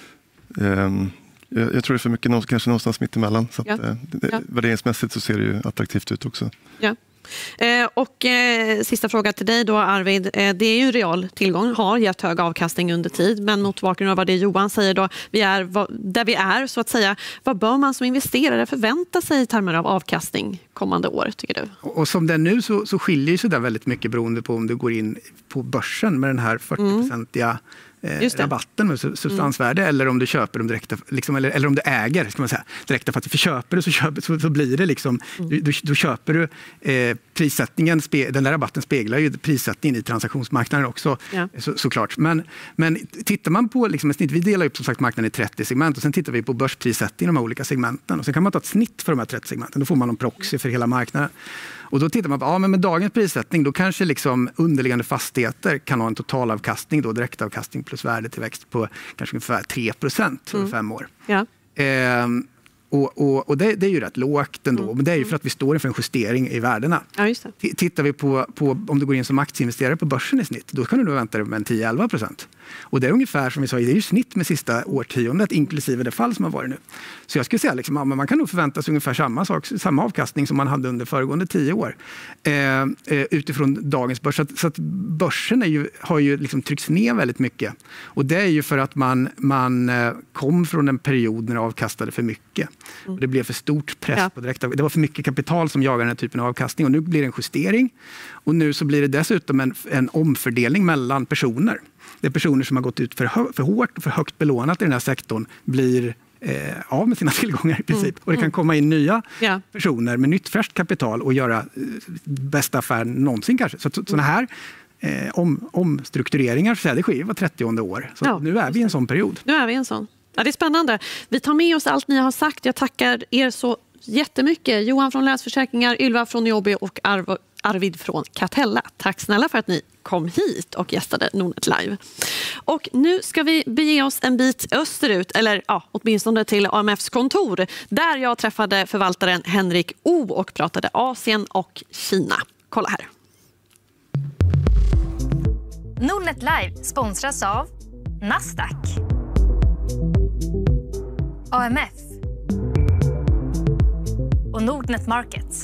eh, jag tror det är för mycket, kanske någonstans mitt emellan. Så ja. att, eh, det, ja. värderingsmässigt så ser det ju attraktivt ut också.
Ja. Eh, och eh, sista fråga till dig då, Arvid. Eh, det är ju en real tillgång, har gett hög avkastning under tid, men mot bakgrund av vad det Johan säger då, vi är vad, där vi är så att säga. Vad bör man som investerare förvänta sig i termer av avkastning kommande år, tycker du?
Och, och som det är nu så, så skiljer sig det väldigt mycket beroende på om du går in på börsen med den här fyrtio-procentiga Eh, rabatten med substansvärde mm. eller om du köper dem direkta, liksom, eller, eller om du äger ska man säga, direkta, för att du köper det så, köper, så, så blir det liksom, mm. du, du, då köper du eh, prissättningen, spe, den där rabatten speglar ju prissättningen i transaktionsmarknaden också ja. så, såklart. Men, men tittar man på liksom, ett snitt, vi delar upp som sagt marknaden i trettio segment och sen tittar vi på börsprissättning i de här olika segmenten och sen kan man ta ett snitt för de här trettio segmenten, då får man en proxy för hela marknaden. Och då tittar man på, ja men med dagens prissättning då kanske liksom underliggande fastigheter kan ha en totalavkastning då, direktavkastning plus värdetillväxt på kanske ungefär tre procent mm. för fem år. Ja. Ehm, och och, och det, det är ju rätt lågt ändå, mm. men det är ju för att vi står inför en justering i värdena.
Ja, just det.
T- tittar vi på, på, om du går in som aktieinvesterare på börsen i snitt, då kan du nog vänta dig med en tio till elva procent. Och det är ungefär som vi sa, det är ju snitt med sista årtiondet, inklusive det fall som har varit nu. Så jag skulle säga liksom, ja, man kan nog förvänta sig ungefär samma sak, samma avkastning som man hade under föregående tio år. Eh, utifrån dagens börs. Så att, så att börsen är ju, har ju liksom tryckts ner väldigt mycket. Och det är ju för att man, man kom från en period när det avkastade för mycket. Och det blev för stort press ja. på direkt. Det var för mycket kapital som jagade den här typen av avkastning. Och nu blir det en justering. Och nu så blir det dessutom en, en omfördelning mellan personer. Det är personer som har gått ut för, hö, för hårt och för högt belånat i den här sektorn blir eh, av med sina tillgångar i princip. Mm. Och det kan komma in nya ja. personer med nytt färskt kapital och göra eh, bästa affären någonsin kanske. Så, så, sådana här eh, om, omstruktureringar så det sker var trettionde år. Så ja. nu är vi i en sån period.
Nu är vi i en sån. Ja, det är spännande. Vi tar med oss allt ni har sagt. Jag tackar er så jättemycket. Johan från Länsförsäkringar, Ylva från Niobi och Arv- Arvid från Catella. Tack snälla för att ni kom hit och gästade Nordnet Live. Och nu ska vi bege oss en bit österut, eller ja, åtminstone till A M F:s kontor, där jag träffade förvaltaren Henrik O och pratade Asien och Kina. Kolla här.
Nordnet Live sponsras av Nasdaq, A M F och Nordnet Markets.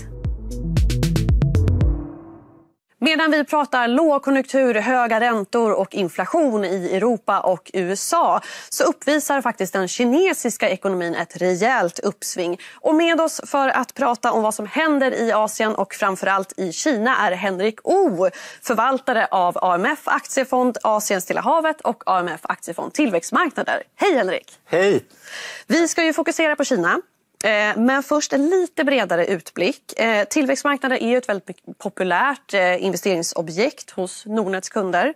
Medan vi pratar lågkonjunktur, höga räntor och inflation i Europa och U S A så uppvisar faktiskt den kinesiska ekonomin ett rejält uppsving. Och med oss för att prata om vad som händer i Asien och framförallt i Kina är Henrik O, förvaltare av A M F Aktiefond Asien Stilla havet och A M F Aktiefond Tillväxtmarknader. Hej Henrik!
Hej!
Vi ska ju fokusera på Kina. Men först en lite bredare utblick. Tillväxtmarknader är ju ett väldigt populärt investeringsobjekt hos Nordnets kunder.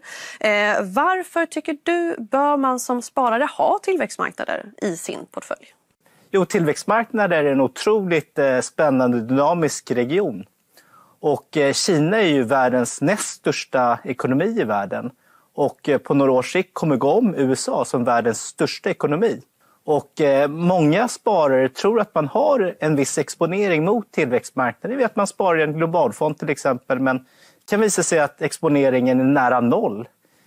Varför tycker du bör man som sparare ha tillväxtmarknader i sin portfölj?
Jo, tillväxtmarknader är en otroligt spännande dynamisk region. Och Kina är ju världens näst största ekonomi i världen. Och på några års sikt kommer gå om U S A som världens största ekonomi. Och eh, många sparare tror att man har en viss exponering mot tillväxtmarknaden. Vi vet att man sparar i en globalfond till exempel, men kan visa sig att exponeringen är nära noll.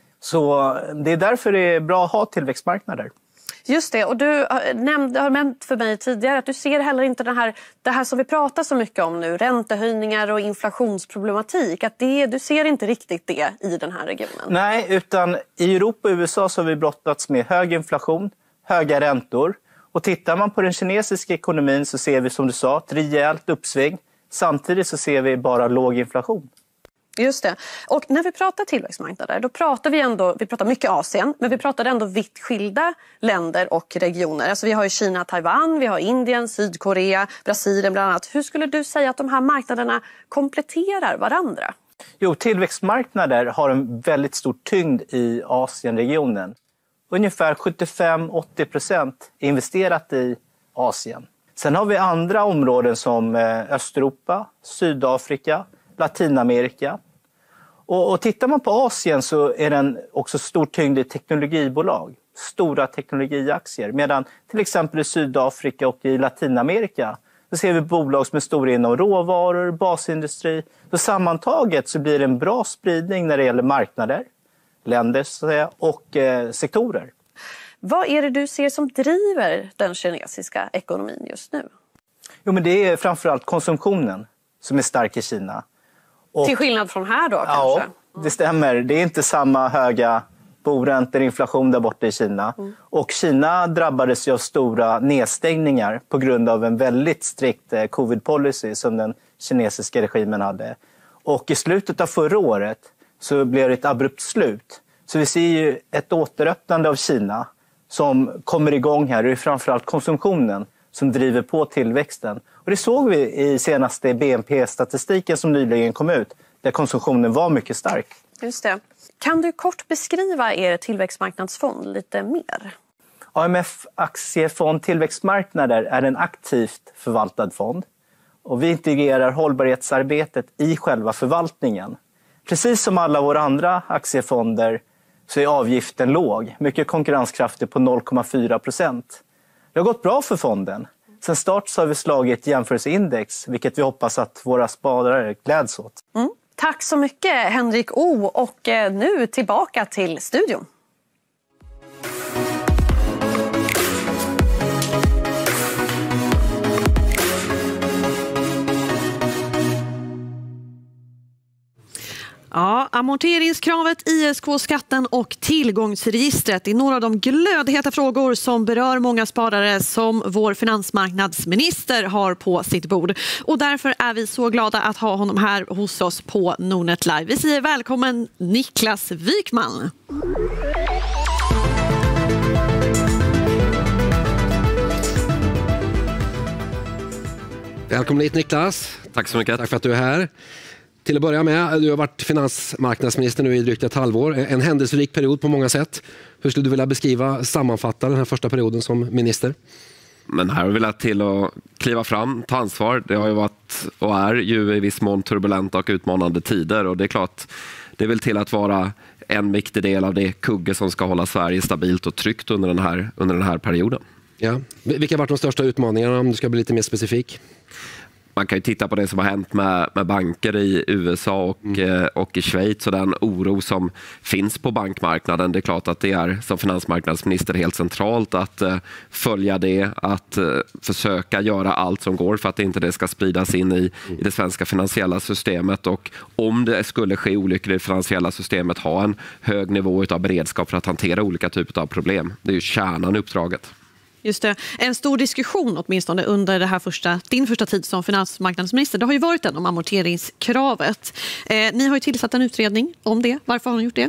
Så det är därför det är bra att ha tillväxtmarknader.
Just det, och du nämnde, har nämnt för mig tidigare att du ser heller inte den här, det här som vi pratar så mycket om nu, räntehöjningar och inflationsproblematik, att det, du ser inte riktigt det i den här regionen.
Nej, utan i Europa och U S A så har vi brottats med hög inflation, höga räntor. Och tittar man på den kinesiska ekonomin så ser vi, som du sa, ett rejält uppsving. Samtidigt så ser vi bara låg inflation.
Just det. Och när vi pratar tillväxtmarknader, då pratar vi ändå, vi pratar mycket Asien, men vi pratar ändå vitt skilda länder och regioner. Alltså vi har ju Kina, Taiwan, vi har Indien, Sydkorea, Brasilien bland annat. Hur skulle du säga att de här marknaderna kompletterar varandra?
Jo, tillväxtmarknader har en väldigt stor tyngd i Asienregionen. Ungefär sjuttiofem till åttio procent är investerat i Asien. Sen har vi andra områden som Östeuropa, Sydafrika, Latinamerika. Och, och tittar man på Asien så är den också stor tyngd i teknologibolag. Stora teknologiaktier. Medan till exempel i Sydafrika och i Latinamerika så ser vi bolag som är stora inom råvaror, basindustri. Så sammantaget så blir det en bra spridning när det gäller marknader, länder så att säga, och eh, sektorer.
Vad är det du ser som driver den kinesiska ekonomin just nu?
Jo, men det är framförallt konsumtionen som är stark i Kina. Och,
till skillnad från här då kanske?
Ja, det stämmer. Det är inte samma höga boräntor, inflation där borta i Kina. Mm. Och Kina drabbades ju av stora nedstängningar på grund av en väldigt strikt eh, covid-policy som den kinesiska regimen hade. Och i slutet av förra året så blev det ett abrupt slut. Så vi ser ju ett återöppnande av Kina som kommer igång här. Det är framförallt konsumtionen som driver på tillväxten. Och det såg vi i senaste B N P-statistiken som nyligen kom ut, där konsumtionen var mycket stark.
Just det. Kan du kort beskriva er tillväxtmarknadsfond lite mer?
A M F Aktiefond Tillväxtmarknader är en aktivt förvaltad fond. Och vi integrerar hållbarhetsarbetet i själva förvaltningen. Precis som alla våra andra aktiefonder så är avgiften låg, mycket konkurrenskraftig på noll komma fyra procent. Det har gått bra för fonden. Sen start så har vi slagit jämförelseindex, vilket vi hoppas att våra sparare gläds åt.
Mm. Tack så mycket Henrik O, och nu tillbaka till studion.
Ja, amorteringskravet, I S K-skatten och tillgångsregistret är några av de glödheta frågor som berör många sparare som vår finansmarknadsminister har på sitt bord. Och därför är vi så glada att ha honom här hos oss på Nordnet Live. Vi säger välkommen Niklas Wykman.
Välkommen hit Niklas.
Tack så mycket.
Tack för att du är här. Till att börja med, du har varit finansmarknadsminister nu i drygt ett halvår. En händelserik period på många sätt. Hur skulle du vilja beskriva, sammanfatta den här första perioden som minister?
Men här har vi velat till att kliva fram, ta ansvar. Det har ju varit och är ju i viss mån turbulenta och utmanande tider. Och det är klart, det vill till att vara en viktig del av det kugge som ska hålla Sverige stabilt och tryggt under den här, under den här perioden.
Ja. Vilka har varit de största utmaningarna om du ska bli lite mer specifik?
Man kan ju titta på det som har hänt med, med banker i U S A och, mm. eh, och i Schweiz och den oro som finns på bankmarknaden. Det är klart att det är som finansmarknadsminister helt centralt att eh, följa det, att eh, försöka göra allt som går för att inte det ska spridas in i, mm. i det svenska finansiella systemet, och om det skulle ske olyckor i det finansiella systemet ha en hög nivå av beredskap för att hantera olika typer av problem. Det är ju kärnan i uppdraget.
Just det. En stor diskussion åtminstone under det här första, din första tid som finansmarknadsminister, det har ju varit den om amorteringskravet. Eh, ni har ju tillsatt en utredning om det. Varför har ni gjort det?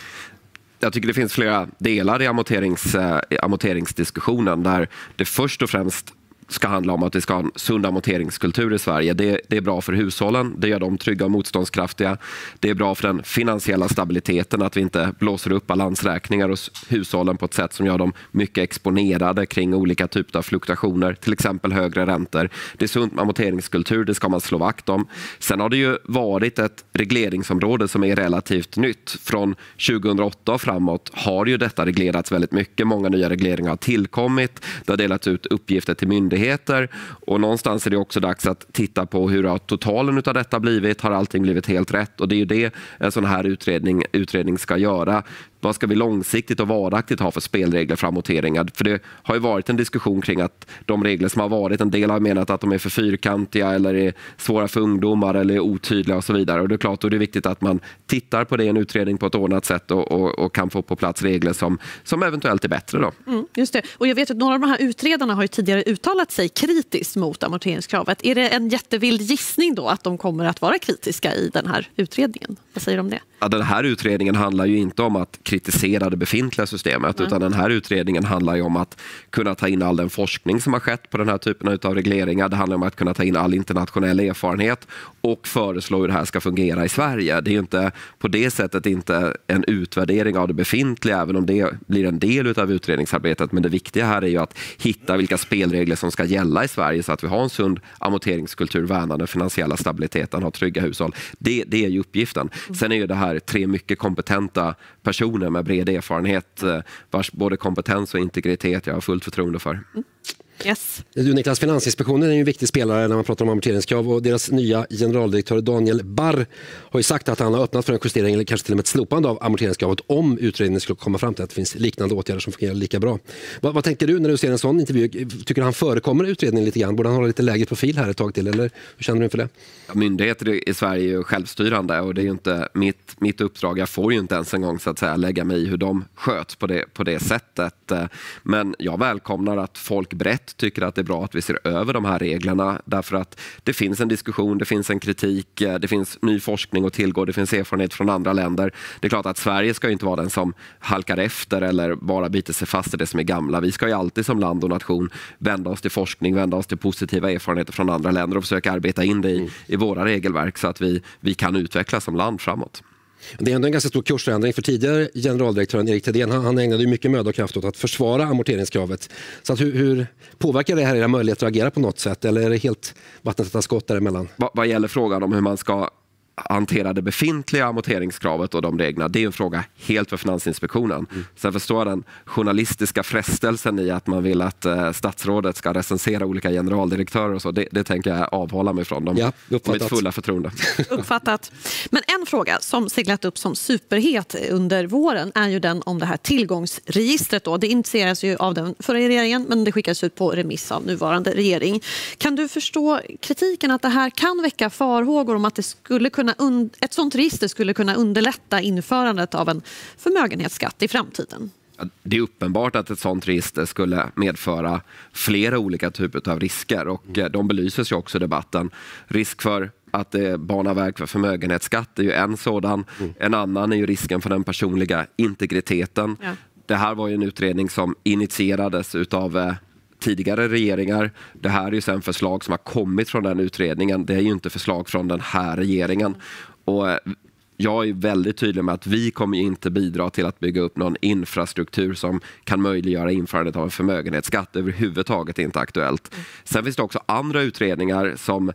Jag tycker det finns flera delar i amorterings, eh, amorteringsdiskussionen där det först och främst ska handla om att vi ska ha en sund amorteringskultur i Sverige. Det, det är bra för hushållen, det gör dem trygga och motståndskraftiga. Det är bra för den finansiella stabiliteten att vi inte blåser upp balansräkningar hos hushållen på ett sätt som gör dem mycket exponerade kring olika typer av fluktuationer, till exempel högre räntor. Det är sund amorteringskultur, det ska man slå vakt om. Sen har det ju varit ett regleringsområde som är relativt nytt. Från tjugohundraåtta och framåt har ju detta reglerats väldigt mycket. Många nya regleringar har tillkommit. Det har delats ut uppgifter till myndigheter. Och någonstans är det också dags att titta på hur har totalen av detta blivit. Har allting blivit helt rätt? Och det är ju det en sån här utredning, utredning ska göra. Vad ska vi långsiktigt och varaktigt ha för spelregler för amorteringar? För det har ju varit en diskussion kring att de regler som har varit, en del har menat att de är för fyrkantiga eller är svåra för ungdomar eller är otydliga och så vidare. Och det är klart, och det är viktigt att man tittar på det i en utredning på ett ordnat sätt och, och, och kan få på plats regler som, som eventuellt är bättre då.
Mm, just det. Och jag vet att några av de här utredarna har ju tidigare uttalat sig kritiskt mot amorteringskravet. Är det en jättevild gissning då att de kommer att vara kritiska i den här utredningen? Vad säger du om det?
Ja, den här utredningen handlar ju inte om att kritisera det befintliga systemet, mm. utan den här utredningen handlar ju om att kunna ta in all den forskning som har skett på den här typen av regleringar. Det handlar om att kunna ta in all internationell erfarenhet och föreslå hur det här ska fungera i Sverige. Det är ju inte på det sättet inte en utvärdering av det befintliga, även om det blir en del av utredningsarbetet. Men det viktiga här är ju att hitta vilka spelregler som ska gälla i Sverige så att vi har en sund amorteringskultur, värnar den finansiella stabiliteten, har trygga hushåll. Det, det är ju uppgiften. Sen är ju det här tre mycket kompetenta personer med bred erfarenhet, vars både kompetens och integritet jag har fullt förtroende för.
Mm. Yes.
Du Niklas, Finansinspektionen är ju en viktig spelare när man pratar om amorteringskrav, och deras nya generaldirektör Daniel Barr har ju sagt att han har öppnat för en justering eller kanske till och med ett slopande av amorteringskravet om utredningen skulle komma fram till att det finns liknande åtgärder som fungerar lika bra. Vad, vad tänker du när du ser en sån intervju? Tycker du han förekommer utredningen lite grann? Borde han hålla lite lägre profil här ett tag till, eller hur känner du inför det?
Ja, myndigheter i Sverige är ju självstyrande och det är ju inte mitt, mitt uppdrag. Jag får ju inte ens en gång så att säga lägga mig i hur de sköts på det, på det sättet. Men jag välkomnar att folk brett tycker att det är bra att vi ser över de här reglerna, därför att det finns en diskussion, det finns en kritik, det finns ny forskning att tillgå, det finns erfarenhet från andra länder. Det är klart att Sverige ska ju inte vara den som halkar efter eller bara biter sig fast i det som är gamla. Vi ska ju alltid som land och nation vända oss till forskning, vända oss till positiva erfarenheter från andra länder och försöka arbeta in det i, mm. i våra regelverk så att vi, vi kan utvecklas som land framåt.
Det är ändå en ganska stor kursförändring för tidigare generaldirektören Erik Thedéen. Han, han ägnade ju mycket möda och kraft åt att försvara amorteringskravet. Så att hur, hur påverkar det här era möjligheter att agera på något sätt? Eller är det helt vattentäta skott däremellan?
Va, vad gäller frågan om hur man ska hantera det befintliga amorteringskravet och de reglerna, det är en fråga helt för Finansinspektionen. Mm. Sen förstår jag den journalistiska frestelsen i att man vill att eh, statsrådet ska recensera olika generaldirektörer och så. Det, det tänker jag avhålla mig från. De
ja,
har mitt fulla förtroende.
Uppfattat. Men en fråga som seglat upp som superhet under våren är ju den om det här tillgångsregistret. Då. Det initieras ju av den förra regeringen, men det skickas ut på remiss av nuvarande regering. Kan du förstå kritiken att det här kan väcka farhågor om att det skulle kunna kunna un- ett sånt register skulle kunna underlätta införandet av en förmögenhetsskatt i framtiden?
Det är uppenbart att ett sådant register skulle medföra flera olika typer av risker och de belyses ju också i debatten. Risk för att det banar väg för förmögenhetsskatt är ju en sådan. Mm. En annan är ju risken för den personliga integriteten. Ja. Det här var ju en utredning som initierades utav eh, tidigare regeringar. Det här är ju sen förslag som har kommit från den utredningen. Det är ju inte förslag från den här regeringen. Och eh, jag är väldigt tydlig med att vi kommer inte bidra till att bygga upp någon infrastruktur som kan möjliggöra införandet av en förmögenhetsskatt. Överhuvudtaget inte aktuellt. Mm. Sen finns det också andra utredningar som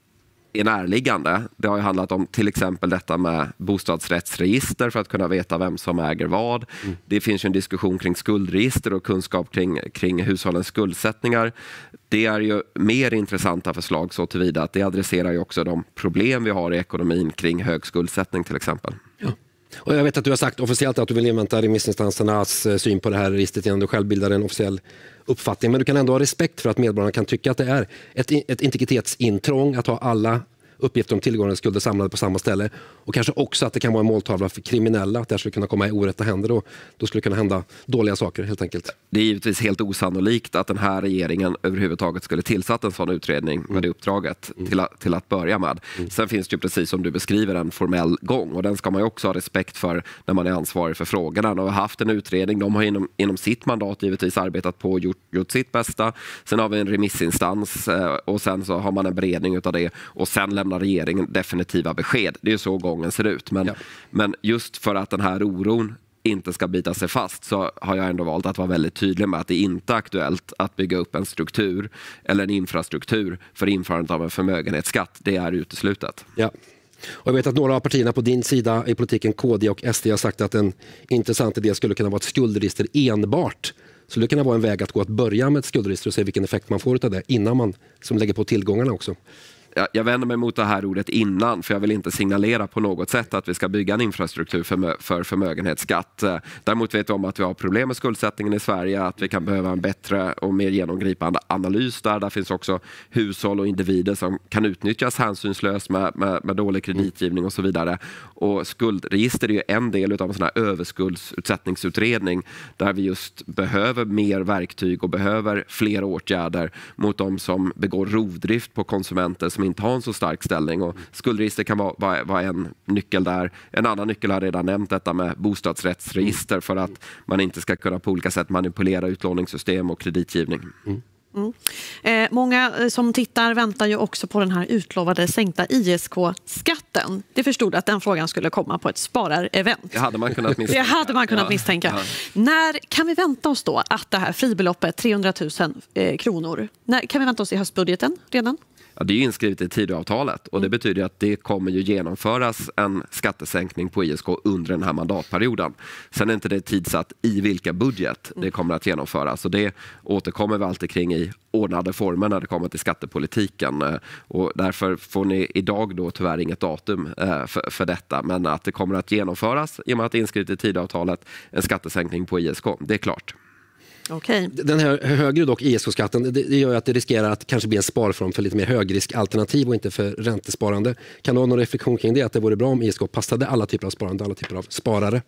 är närliggande. Det har ju handlat om till exempel detta med bostadsrättsregister för att kunna veta vem som äger vad. Mm. Det finns ju en diskussion kring skuldregister och kunskap kring, kring hushållens skuldsättningar. Det är ju mer intressanta förslag så tillvida att det adresserar ju också de problem vi har i ekonomin kring hög skuldsättning till exempel.
Ja. Och jag vet att du har sagt officiellt att du vill invänta remissinstansernas syn på det här registret innan du själv bildar en officiell uppfattning. Men du kan ändå ha respekt för att medborgarna kan tycka att det är ett, ett integritetsintrång att ha alla uppgifter om tillgångar och skulder samlade på samma ställe. Och kanske också att det kan vara en måltavla för kriminella, att det skulle kunna komma i orätta händer och då skulle kunna hända dåliga saker helt enkelt.
Det är givetvis helt osannolikt att den här regeringen överhuvudtaget skulle tillsatt en sån utredning med det uppdraget mm. till, att, till att börja med. Mm. Sen finns det ju precis som du beskriver en formell gång och den ska man ju också ha respekt för när man är ansvarig för frågorna. De har haft en utredning, de har inom, inom sitt mandat givetvis arbetat på och gjort, gjort sitt bästa. Sen har vi en remissinstans och sen så har man en beredning utav det och sen lämnar regeringen definitiva besked. Det är ju så gången ser ut. Men, ja. men just för att den här oron inte ska bita sig fast så har jag ändå valt att vara väldigt tydlig med att det inte är aktuellt att bygga upp en struktur eller en infrastruktur för införandet av en förmögenhetsskatt. Det är uteslutet.
Ja. Och jag vet att några av partierna på din sida i politiken, K D och S D, har sagt att en intressant idé skulle kunna vara ett skuldregister enbart. Så det kan vara en väg att gå att börja med ett skuldregister och se vilken effekt man får av det innan man som lägger på tillgångarna också.
Jag vänder mig mot det här ordet innan för jag vill inte signalera på något sätt att vi ska bygga en infrastruktur för, för förmögenhetsskatt. Däremot vet vi om att vi har problem med skuldsättningen i Sverige, att vi kan behöva en bättre och mer genomgripande analys där. Där finns också hushåll och individer som kan utnyttjas hänsynslöst med, med, med dålig kreditgivning och så vidare. Och skuldregister är ju en del av en sån här överskuldsättningsutredning där vi just behöver mer verktyg och behöver fler åtgärder mot de som begår rovdrift på konsumenter som inte har en så stark ställning och skuldregister kan vara, vara, vara en nyckel där. En annan nyckel har redan nämnt detta med bostadsrättsregister för att man inte ska kunna på olika sätt manipulera utlåningssystem och kreditgivning.
Mm. Mm. Eh, många som tittar väntar ju också på den här utlovade sänkta I S K-skatten. Det förstod att den frågan skulle komma på ett spararevent.
Det hade man kunnat misstänka.
Det hade man kunnat ja. misstänka. Ja. När kan vi vänta oss då att det här fribeloppet, trehundratusen eh, kronor, när kan vi vänta oss i höstbudgeten redan?
Ja, det är ju inskrivet i Tidöavtalet och det betyder att det kommer ju genomföras en skattesänkning på I S K under den här mandatperioden. Sen är inte det tidsatt i vilka budget det kommer att genomföras och det återkommer vi alltid kring i ordnade former när det kommer till skattepolitiken och därför får ni idag då tyvärr inget datum för, för detta men att det kommer att genomföras i och med att det är inskrivet i Tidöavtalet en skattesänkning på I S K, det är klart.
Okay.
Den här högre dock I S K-skatten, det, det gör att det riskerar att kanske bli en sparform för lite mer högriskalternativ och inte för räntesparande. Kan du ha någon reflektion kring det? Att det vore bra om I S K passade alla typer av sparande, alla typer av sparare?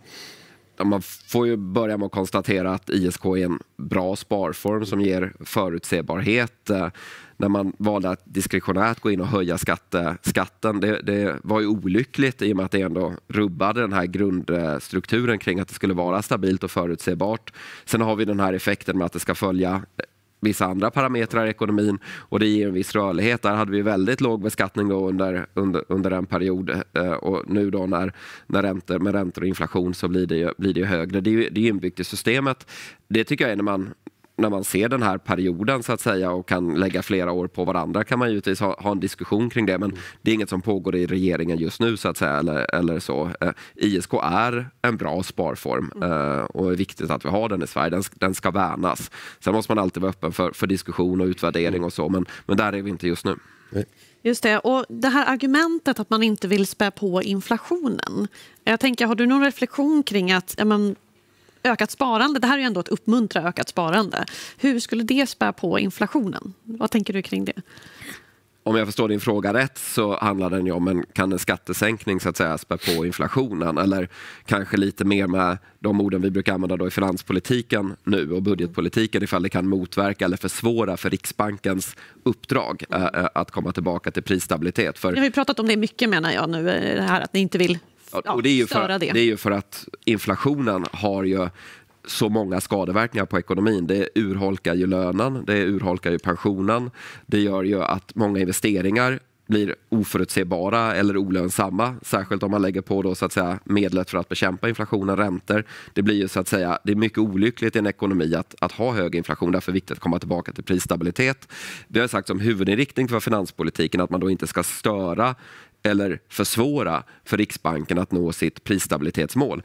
Man får ju börja med att konstatera att I S K är en bra sparform som ger förutsebarhet. När man valde att diskretionärt gå in och höja skatte, skatten, det, det var ju olyckligt i och med att det ändå rubbade den här grundstrukturen kring att det skulle vara stabilt och förutsebart. Sen har vi den här effekten med att det ska följa vissa andra parametrar i ekonomin och det ger en viss rörlighet. Där hade vi väldigt låg beskattning då under, under, under en period och nu då när, när räntor, med räntor och inflation så blir det ju, blir det ju högre. Det är ju det är inbyggt i systemet. Det tycker jag är när man när man ser den här perioden så att säga och kan lägga flera år på varandra kan man ju givetvis ha, ha en diskussion kring det men det är inget som pågår i regeringen just nu så att säga eller, eller så. Eh, I S K är en bra sparform eh, och det är viktigt att vi har den i Sverige. Den, den ska värnas. Sen måste man alltid vara öppen för, för diskussion och utvärdering och så men, men där är vi inte just nu.
Nej.
Just det, och det här argumentet att man inte vill spä på inflationen. Jag tänker, har du någon reflektion kring att ja, men, ökat sparande, det här är ju ändå ett uppmuntra ökat sparande. Hur skulle det spä på inflationen? Vad tänker du kring det?
om jag förstår din fråga rätt så handlar den ju om en, kan en skattesänkning så att säga spä på inflationen, eller kanske lite mer med de orden vi brukar använda då i finanspolitiken nu och budgetpolitiken, ifall det kan motverka eller försvåra för Riksbankens uppdrag äh, att komma tillbaka till prisstabilitet. För,
jag har ju pratat om det mycket menar jag nu, det här att ni inte vill ja,
och det är ju
störa
för,
det.
Det är ju för att inflationen har ju så många skadeverkningar på ekonomin. Det urholkar ju lönen, det urholkar ju pensionen. Det gör ju att många investeringar blir oförutsebara eller olönsamma. Särskilt om man lägger på då, så att säga, medlet för att bekämpa inflationen, räntor. Det blir ju så att säga, det är mycket olyckligt i en ekonomi att, att ha hög inflation. Därför är det viktigt att komma tillbaka till prisstabilitet. Det har sagt som huvudinriktning för finanspolitiken att man då inte ska störa eller försvåra för Riksbanken att nå sitt prisstabilitetsmål.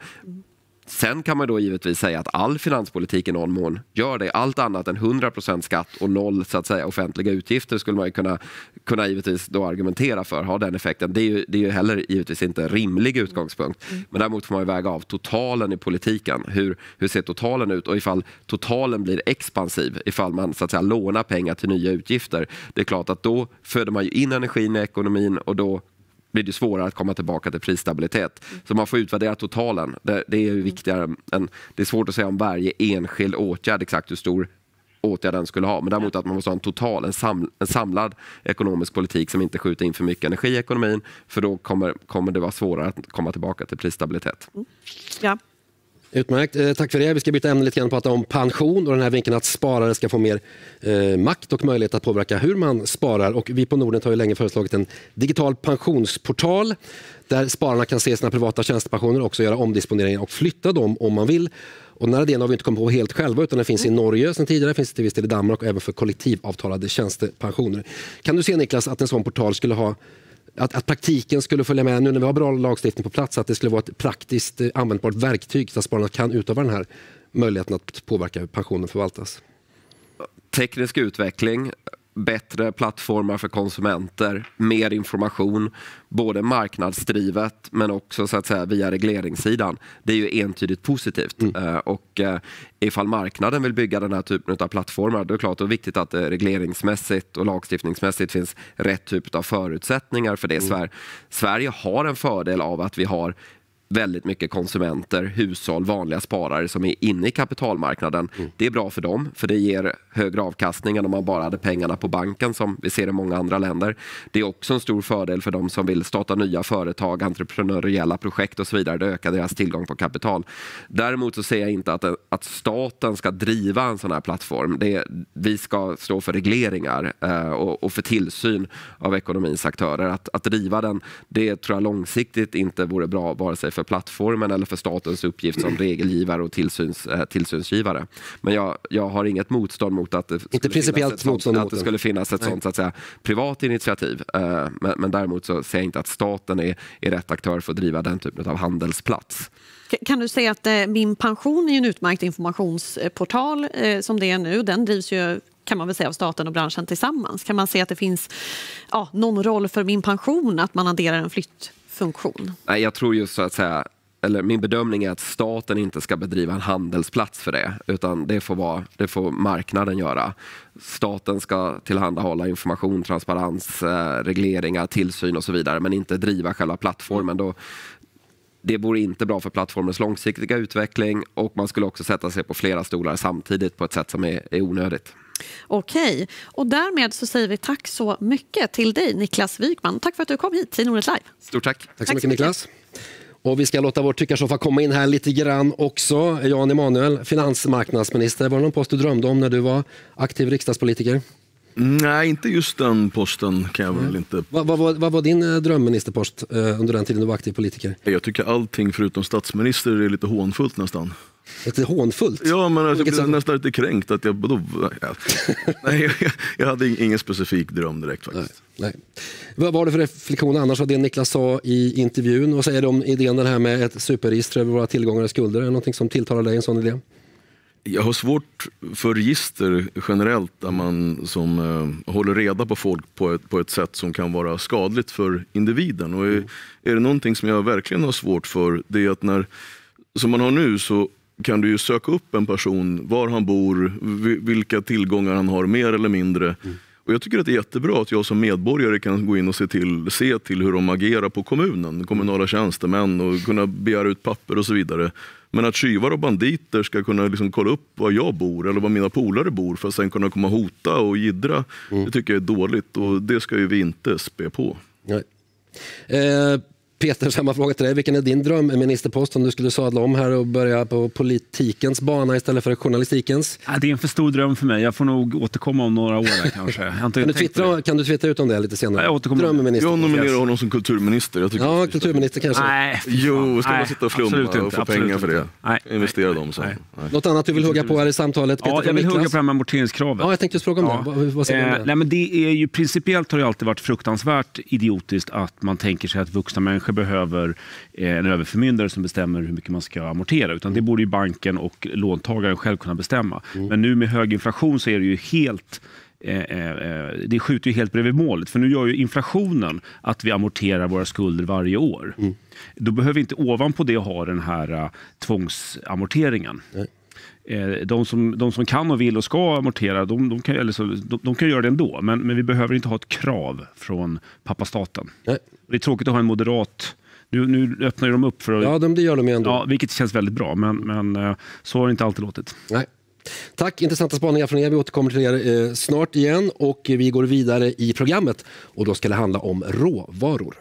Sen kan man då givetvis säga att all finanspolitik i någon mån gör det. Allt annat än hundra procent skatt och noll så att säga offentliga utgifter skulle man ju kunna, kunna givetvis då argumentera för, ha den effekten. Det är ju, det är ju heller givetvis inte en rimlig utgångspunkt. Men däremot får man ju väga av totalen i politiken. Hur, hur ser totalen ut? Och ifall totalen blir expansiv, ifall man så att säga lånar pengar till nya utgifter, det är klart att då föder man ju in energin i ekonomin och då blir det svårare att komma tillbaka till prisstabilitet. Så man får utvärdera totalen. Det, det är ju viktigare än, det är svårt att säga om varje enskild åtgärd exakt hur stor åtgärd den skulle ha. Men däremot att man måste ha en total, en, sam, en samlad ekonomisk politik som inte skjuter in för mycket energi i ekonomin, för då kommer, kommer det vara svårare att komma tillbaka till prisstabilitet.
Ja.
Utmärkt, eh, tack för det. Vi ska byta ämne lite grann och prata om pension och den här vinkeln att sparare ska få mer eh, makt och möjlighet att påverka hur man sparar. Och vi på Nordnet har ju länge föreslagit en digital pensionsportal där spararna kan se sina privata tjänstepensioner och också göra omdisponeringar och flytta dem om man vill. Och den här idén har vi inte kommit på helt själva, utan den finns i Norge sedan tidigare, finns det till viss del i Danmark och även för kollektivavtalade tjänstepensioner. Kan du se, Niklas, att en sån portal skulle ha Att, att praktiken skulle följa med nu när vi har bra lagstiftning på plats, att det skulle vara ett praktiskt eh, användbart verktyg så att spararna kan utöva den här möjligheten att påverka hur pensionen förvaltas?
Teknisk utveckling, bättre plattformar för konsumenter, mer information, både marknadsdrivet men också så att säga via regleringssidan. Det är ju entydigt positivt. Mm. Uh, och uh, ifall marknaden vill bygga den här typen av plattformar, då är det klart och viktigt att uh, regleringsmässigt och lagstiftningsmässigt finns rätt typ av förutsättningar för det. Mm. Sver- Sverige har en fördel av att vi har väldigt mycket konsumenter, hushåll, vanliga sparare som är inne i kapitalmarknaden. Mm. Det är bra för dem, för det ger högre avkastning än om man bara hade pengarna på banken som vi ser i många andra länder. Det är också en stor fördel för de som vill starta nya företag, entreprenöriella projekt och så vidare. Det ökar deras tillgång på kapital. Däremot så ser jag inte att, att staten ska driva en sån här plattform. Det är, vi ska stå för regleringar eh, och, och för tillsyn av ekonomins aktörer. Att, att driva den, det tror jag långsiktigt inte vore bra vare sig för plattformen eller för statens uppgift som regelgivare och tillsyns, eh, tillsynsgivare. Men jag, jag har inget motstånd mot att det skulle,
inte principiellt
finnas, ett sånt,
sånt,
att det skulle finnas ett sånt så att säga, privat initiativ. Eh, men, men däremot så ser jag inte att staten är, är rätt aktör för att driva den typen av handelsplats.
Kan du säga att eh, Min pension är en utmärkt informationsportal eh, som det är nu. Den drivs ju, kan man väl säga, av staten och branschen tillsammans. Kan man säga att det finns ja, någon roll för Min pension att man adderar en flyttfunktion?
Nej, jag tror just så att säga, eller min bedömning är att staten inte ska bedriva en handelsplats för det, utan det får, vara, det får marknaden göra. Staten ska tillhandahålla information, transparens, eh, regleringar, tillsyn och så vidare, men inte driva själva plattformen. Då, det vore inte bra för plattformens långsiktiga utveckling, och man skulle också sätta sig på flera stolar samtidigt på ett sätt som är, är onödigt.
Okej, och därmed så säger vi tack så mycket till dig, Niklas Wykman. Tack för att du kom hit till Nordnet Live.
Stort tack.
Tack så tack mycket, Niklas. Och vi ska låta vår tyckarsoffa komma in här lite grann också. Jan Emanuel, finansmarknadsminister. Var det någon post du drömde om när du var aktiv riksdagspolitiker?
Nej, inte just den posten kan jag väl mm. inte.
Vad, vad, vad, vad var din drömministerpost eh, under den tiden du var aktiv politiker?
Jag tycker allting förutom statsminister är lite hånfullt nästan.
Lite hånfullt?
Ja, men jag blev nästan lite kränkt att jag... Då, ja. Nej, jag, jag hade ingen specifik dröm direkt faktiskt.
Nej, nej. Vad var det för reflektion annars av det Niklas sa i intervjun? Vad säger du om idén den här med ett superregister över våra tillgångar och skulder? Är det någonting som tilltalar dig, en sån idé?
Jag har svårt för register generellt där man som uh, håller reda på folk på ett, på ett sätt som kan vara skadligt för individen. Och är, är det någonting som jag verkligen har svårt för, det är att när, som man har nu, så kan du ju söka upp en person, var han bor, vilka tillgångar han har mer eller mindre. Mm. Och jag tycker att det är jättebra att jag som medborgare kan gå in och se till, se till hur de agerar på kommunen, kommunala tjänstemän och kunna begära ut papper och så vidare. Men att tjuvar och banditer ska kunna liksom kolla upp var jag bor eller var mina polare bor för att sen kunna komma och hota och jiddra, mm. det tycker jag är dåligt och det ska ju vi inte spä på.
Nej. Eh, Peter, samma fråga till dig. Vilken är din drömministerpost om du skulle sadla om här och börja på politikens bana istället för journalistikens?
Ja, det är en för stor dröm för mig. Jag får nog återkomma om några år här, kanske. Jag har inte
kan, du twittra, kan du twittra ut om det lite senare?
Jag
Drömminister.
Jag nominerar honom som kulturminister. Jag tycker
ja, kulturminister kanske.
Nej,
jo, ska
nej,
man sitta och flumma och få pengar för det?
Nej,
investera dem så.
Nej.
Nej.
Något annat du vill hugga på här i samtalet?
Ja, jag vill hugga på det här med amorteringskravet.
Ja, jag tänkte just fråga om
ja.
det. Vad, vad säger
eh,
du om det?
Nej, men det är ju principiellt har det alltid varit fruktansvärt idiotiskt att man tänker sig att vuxna människor behöver en överförmyndare som bestämmer hur mycket man ska amortera. Utan det borde ju banken och låntagaren själv kunna bestämma. Mm. Men nu med hög inflation så är det ju helt... Eh, eh, det skjuter ju helt bredvid målet. För nu gör ju inflationen att vi amorterar våra skulder varje år. Mm. Då behöver vi inte ovanpå det ha den här uh, tvångsamorteringen. Nej. De som, de som kan och vill och ska amortera, de, de, kan, eller så, de, de kan göra det ändå. Men, men vi behöver inte ha ett krav från pappa staten. Nej. Det är tråkigt att ha en moderat... Nu, nu öppnar de upp för att...
Ja, de, det gör de ju ändå.
Ja, vilket känns väldigt bra, men, men så har det inte alltid låtit.
Nej. Tack, intressanta spaningar från er. Vi återkommer till er eh, snart igen och vi går vidare i programmet. Och då ska det handla om råvaror.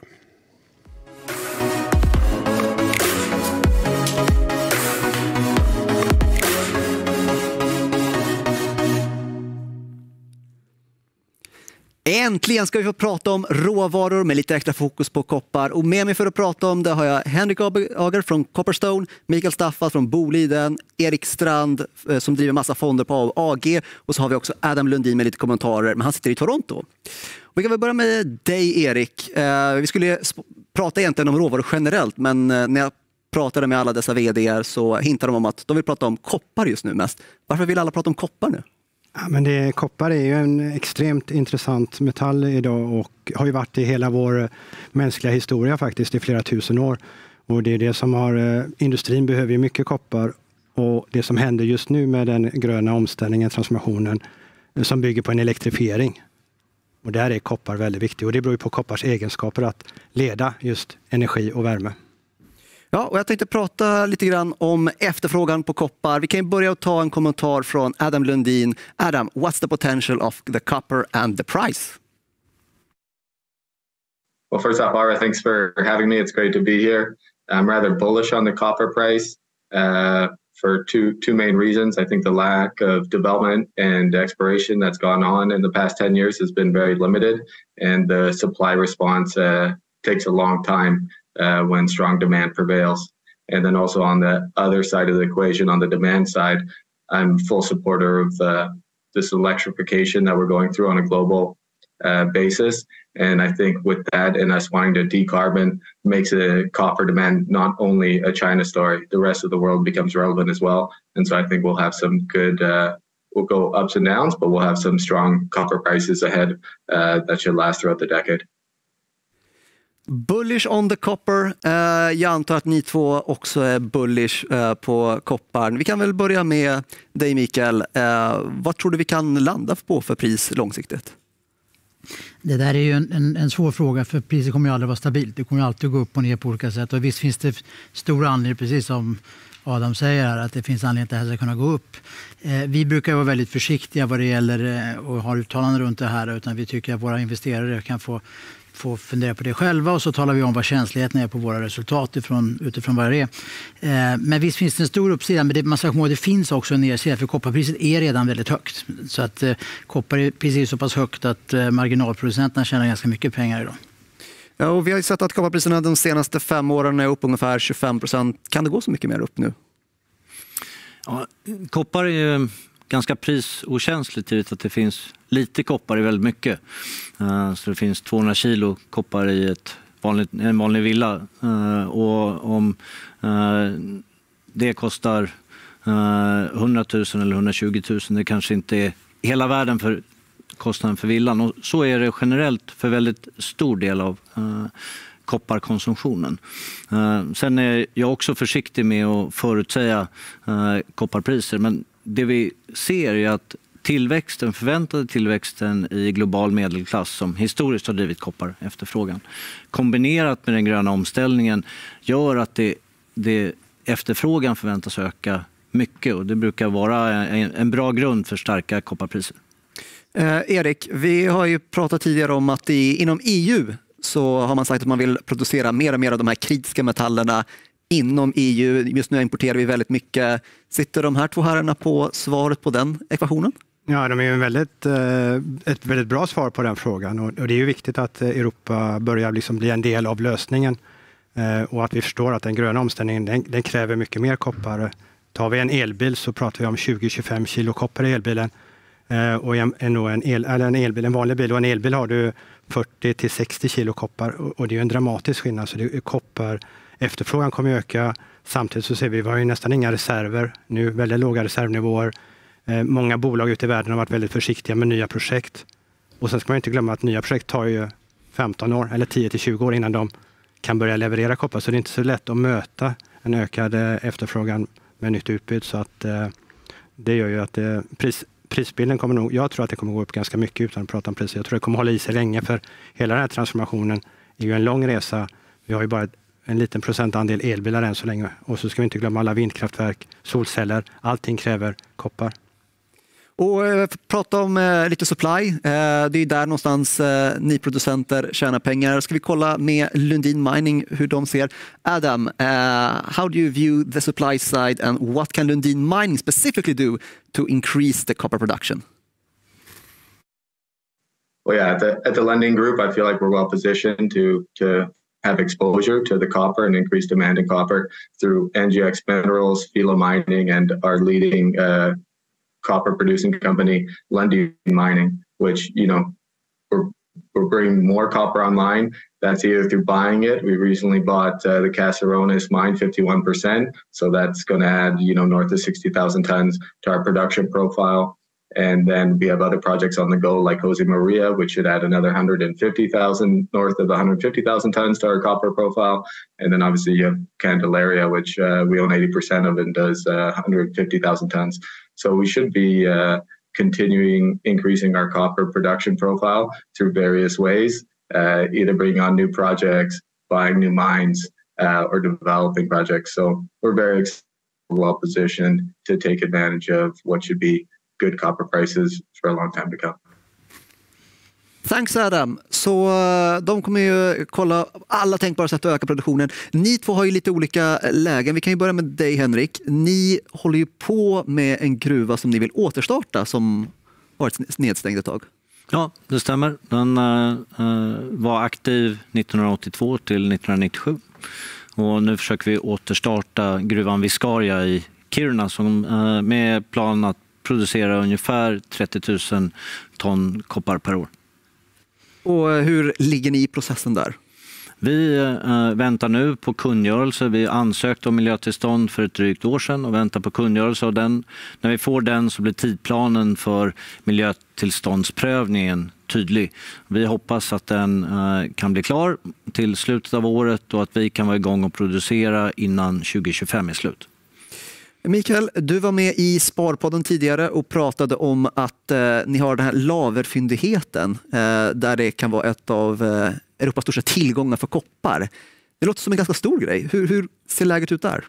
Äntligen ska vi få prata om råvaror med lite extra fokus på koppar. Och med mig för att prata om det har jag Henrik Ager från Copperstone, Mikael Staffas från Boliden, Erik Strand som driver massa fonder på A G och så har vi också Adam Lundin med lite kommentarer, men han sitter i Toronto. Och vi kan väl börja med dig, Erik. Vi skulle prata egentligen om råvaror generellt, men när jag pratade med alla dessa vd:ar så hintar de om att de vill prata om koppar just nu mest. Varför vill alla prata om koppar nu?
Ja, men det, koppar är ju en extremt intressant metall idag och har ju varit i hela vår mänskliga historia faktiskt i flera tusen år. Och det är det som har, industrin behöver ju mycket koppar och det som händer just nu med den gröna omställningen, transformationen som bygger på en elektrifiering. Och där är koppar väldigt viktigt och det beror ju på koppars egenskaper att leda just energi och värme.
Ja, och jag tänkte prata lite grann om efterfrågan på koppar. Vi kan ju börja att ta en kommentar från Adam Lundin. Adam, what's the potential of the copper and the price?
Well, first off, Ira, thanks for having me. It's great to be here. I'm rather bullish on the copper price uh, for two two main reasons. I think the lack of development and exploration that's gone on in the past ten years has been very limited, and the supply response uh, takes a long time. Uh, when strong demand prevails. And then also on the other side of the equation, on the demand side, I'm full supporter of uh, this electrification that we're going through on a global uh, basis. And I think with that and us wanting to decarbon makes a copper demand not only a China story, the rest of the world becomes relevant as well. And so I think we'll have some good, uh, we'll go ups and downs, but we'll have some strong copper prices ahead uh, that should last throughout the decade.
Bullish on the copper. Uh, jag antar att ni två också är bullish uh, på kopparn. Vi kan väl börja med dig, Mikael. Uh, vad tror du vi kan landa på för pris långsiktigt?
Det där är ju en, en, en svår fråga för priset kommer ju aldrig vara stabilt. Det kommer ju alltid gå upp och ner på olika sätt. Och visst finns det stora anledningar, precis som Adam säger här, att det finns anledning att det här ska kunna gå upp. Eh, vi brukar vara väldigt försiktiga vad det gäller eh, och ha uttalanden runt det här, utan vi tycker att våra investerare kan få få fundera på det själva och så talar vi om vad känsligheten är på våra resultat ifrån, utifrån vad det är. Eh, men visst finns det en stor uppsida, men det, man ska komma ihåg, det finns också en nedsida för kopparpriset är redan väldigt högt. Så att eh, kopparpriset är så pass högt att eh, marginalproducenterna tjänar ganska mycket pengar idag.
Ja, och vi har ju sett att kopparpriserna de senaste fem åren är upp ungefär tjugofem procent. Kan det gå så mycket mer upp nu?
Ja, koppar är ganska prisokänsligt givet att det finns lite koppar i väldigt mycket. Uh, så det finns tvåhundra kilo koppar i ett vanligt, en vanlig villa. Uh, och om uh, det kostar uh, hundratusen eller hundratjugotusen, det kanske inte är hela världen för kostnaden för villan. Och så är det generellt för väldigt stor del av uh, kopparkonsumtionen. Uh, sen är jag också försiktig med att förutsäga uh, kopparpriser, men det vi ser är att tillväxten, förväntade tillväxten i global medelklass som historiskt har drivit koppar efterfrågan. Kombinerat med den gröna omställningen gör att det, det efterfrågan förväntas öka mycket och det brukar vara en, en bra grund för starka kopparpriser.
Eh, Erik, vi har ju pratat tidigare om att i, inom E U så har man sagt att man vill producera mer och mer av de här kritiska metallerna inom E U. Just nu importerar vi väldigt mycket. Sitter de här två herrarna på svaret på den ekvationen?
Ja, de är en väldigt, ett väldigt bra svar på den frågan och det är ju viktigt att Europa börjar liksom bli en del av lösningen och att vi förstår att den gröna omställningen den, den kräver mycket mer koppar. Tar vi en elbil så pratar vi om tjugo till tjugofem kilo koppar i elbilen och en, en, el, eller en, elbil, en vanlig bil och en elbil har du fyrtio till sextio kilo koppar och det är ju en dramatisk skillnad så det är koppar. Efterfrågan kommer att öka. Samtidigt så ser vi att vi har ju nästan inga reserver. Nu väldigt låga reservnivåer. Eh, många bolag ute i världen har varit väldigt försiktiga med nya projekt. Och sen ska man inte glömma att nya projekt tar ju femton år eller tio till tjugo år innan de kan börja leverera koppar. Så det är inte så lätt att möta en ökad efterfrågan med nytt utbud. Så att eh, det gör ju att eh, pris, prisbilden kommer nog, jag tror att det kommer gå upp ganska mycket utan att prata om priser. Jag tror det kommer hålla i sig länge för hela den här transformationen är ju en lång resa. Vi har ju bara en liten procentandel elbilar än så länge. Och så ska vi inte glömma alla vindkraftverk, solceller. Allting kräver koppar.
Och eh, prata om eh, lite supply. Eh, det är där någonstans eh, ni producenter tjänar pengar. Ska vi kolla med Lundin Mining hur de ser. Adam, uh, how do you view the supply side and what can Lundin Mining specifically do to increase the copper production?
Well, yeah, at the, at the lending group, I feel like we're well positioned to to have exposure to the copper and increased demand in copper through N G X Minerals, Filo Mining, and our leading uh, copper producing company, Lundin Mining, which, you know, we're, we're bringing more copper online. That's either through buying it. We recently bought uh, the Caserones mine, fifty-one percent. So that's going to add, you know, north of sixty thousand tons to our production profile. And then we have other projects on the go like Jose Maria, which should add another one hundred fifty thousand, north of one hundred fifty thousand tons to our copper profile. And then obviously you have Candelaria, which uh, we own eighty percent of and does uh, one hundred fifty thousand tons. So we should be uh, continuing increasing our copper production profile through various ways, uh, either bringing on new projects, buying new mines, uh, or developing projects. So we're very well positioned to take advantage of what should be good copper prices for a long time to come.
Thanks Adam. Så de kommer ju kolla alla tänkbara sätt att öka produktionen. Ni två har ju lite olika lägen. Vi kan ju börja med dig Henrik. Ni håller ju på med en gruva som ni vill återstarta som varit nedstängd ett tag.
Ja, det stämmer. Den uh, var aktiv nittonhundraåttiotvå till nittonhundranittiosju. Och nu försöker vi återstarta gruvan Viscaria i Kiruna som, uh, med plan att producera ungefär trettio tusen ton koppar per år.
Och hur ligger ni i processen där?
Vi äh, väntar nu på kungörelse. Vi ansökte om miljötillstånd för ett drygt år sedan och väntar på kungörelse. Och den, när vi får den så blir tidplanen för miljötillståndsprövningen tydlig. Vi hoppas att den äh, kan bli klar till slutet av året och att vi kan vara igång och producera innan tjugo tjugofem är slut.
Mikael, du var med i Sparpodden tidigare och pratade om att eh, ni har den här laverfyndigheten eh, där det kan vara ett av eh, Europas största tillgångar för koppar. Det låter som en ganska stor grej. Hur, hur ser läget ut där?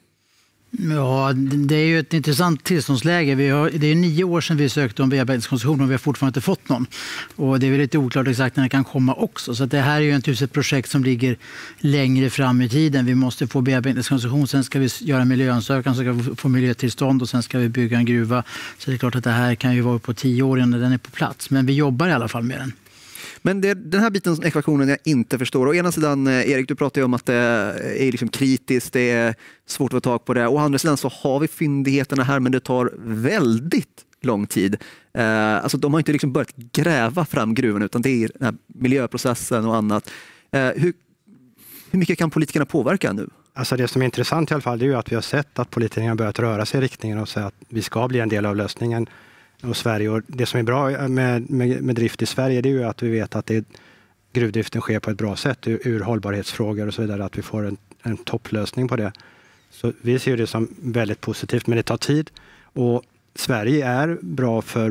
Ja, det är ju ett intressant tillståndsläge. Vi har, det är nio år sedan vi sökte om bearbetningskoncession och vi har fortfarande inte fått någon. Och det är väl lite oklart exakt när det kan komma också. Så att det här är ju ett, ett projekt som ligger längre fram i tiden. Vi måste få bearbetningskoncession, sen ska vi göra miljöansökan, så ska vi få miljötillstånd och sen ska vi bygga en gruva. Så det är klart att det här kan ju vara på tio år innan den är på plats. Men vi jobbar i alla fall med den.
Men det är den här biten av ekvationen jag inte förstår. Å ena sidan, Erik, du pratar ju om att det är liksom kritiskt, det är svårt att få tag på det. Å andra sidan så har vi fyndigheterna här, men det tar väldigt lång tid. Eh, alltså de har inte liksom börjat gräva fram gruvan, utan det är den här miljöprocessen och annat. Eh, hur, hur mycket kan politikerna påverka nu?
Alltså det som är intressant i alla fall är ju att vi har sett att politikerna har börjat röra sig i riktningen och säga att vi ska bli en del av lösningen. Och Sverige. Och det som är bra med, med, med drift i Sverige, det är ju att vi vet att det, gruvdriften sker på ett bra sätt ur, ur hållbarhetsfrågor och så vidare, att vi får en, en topplösning på det. Så vi ser det som väldigt positivt, men det tar tid. Och Sverige är bra för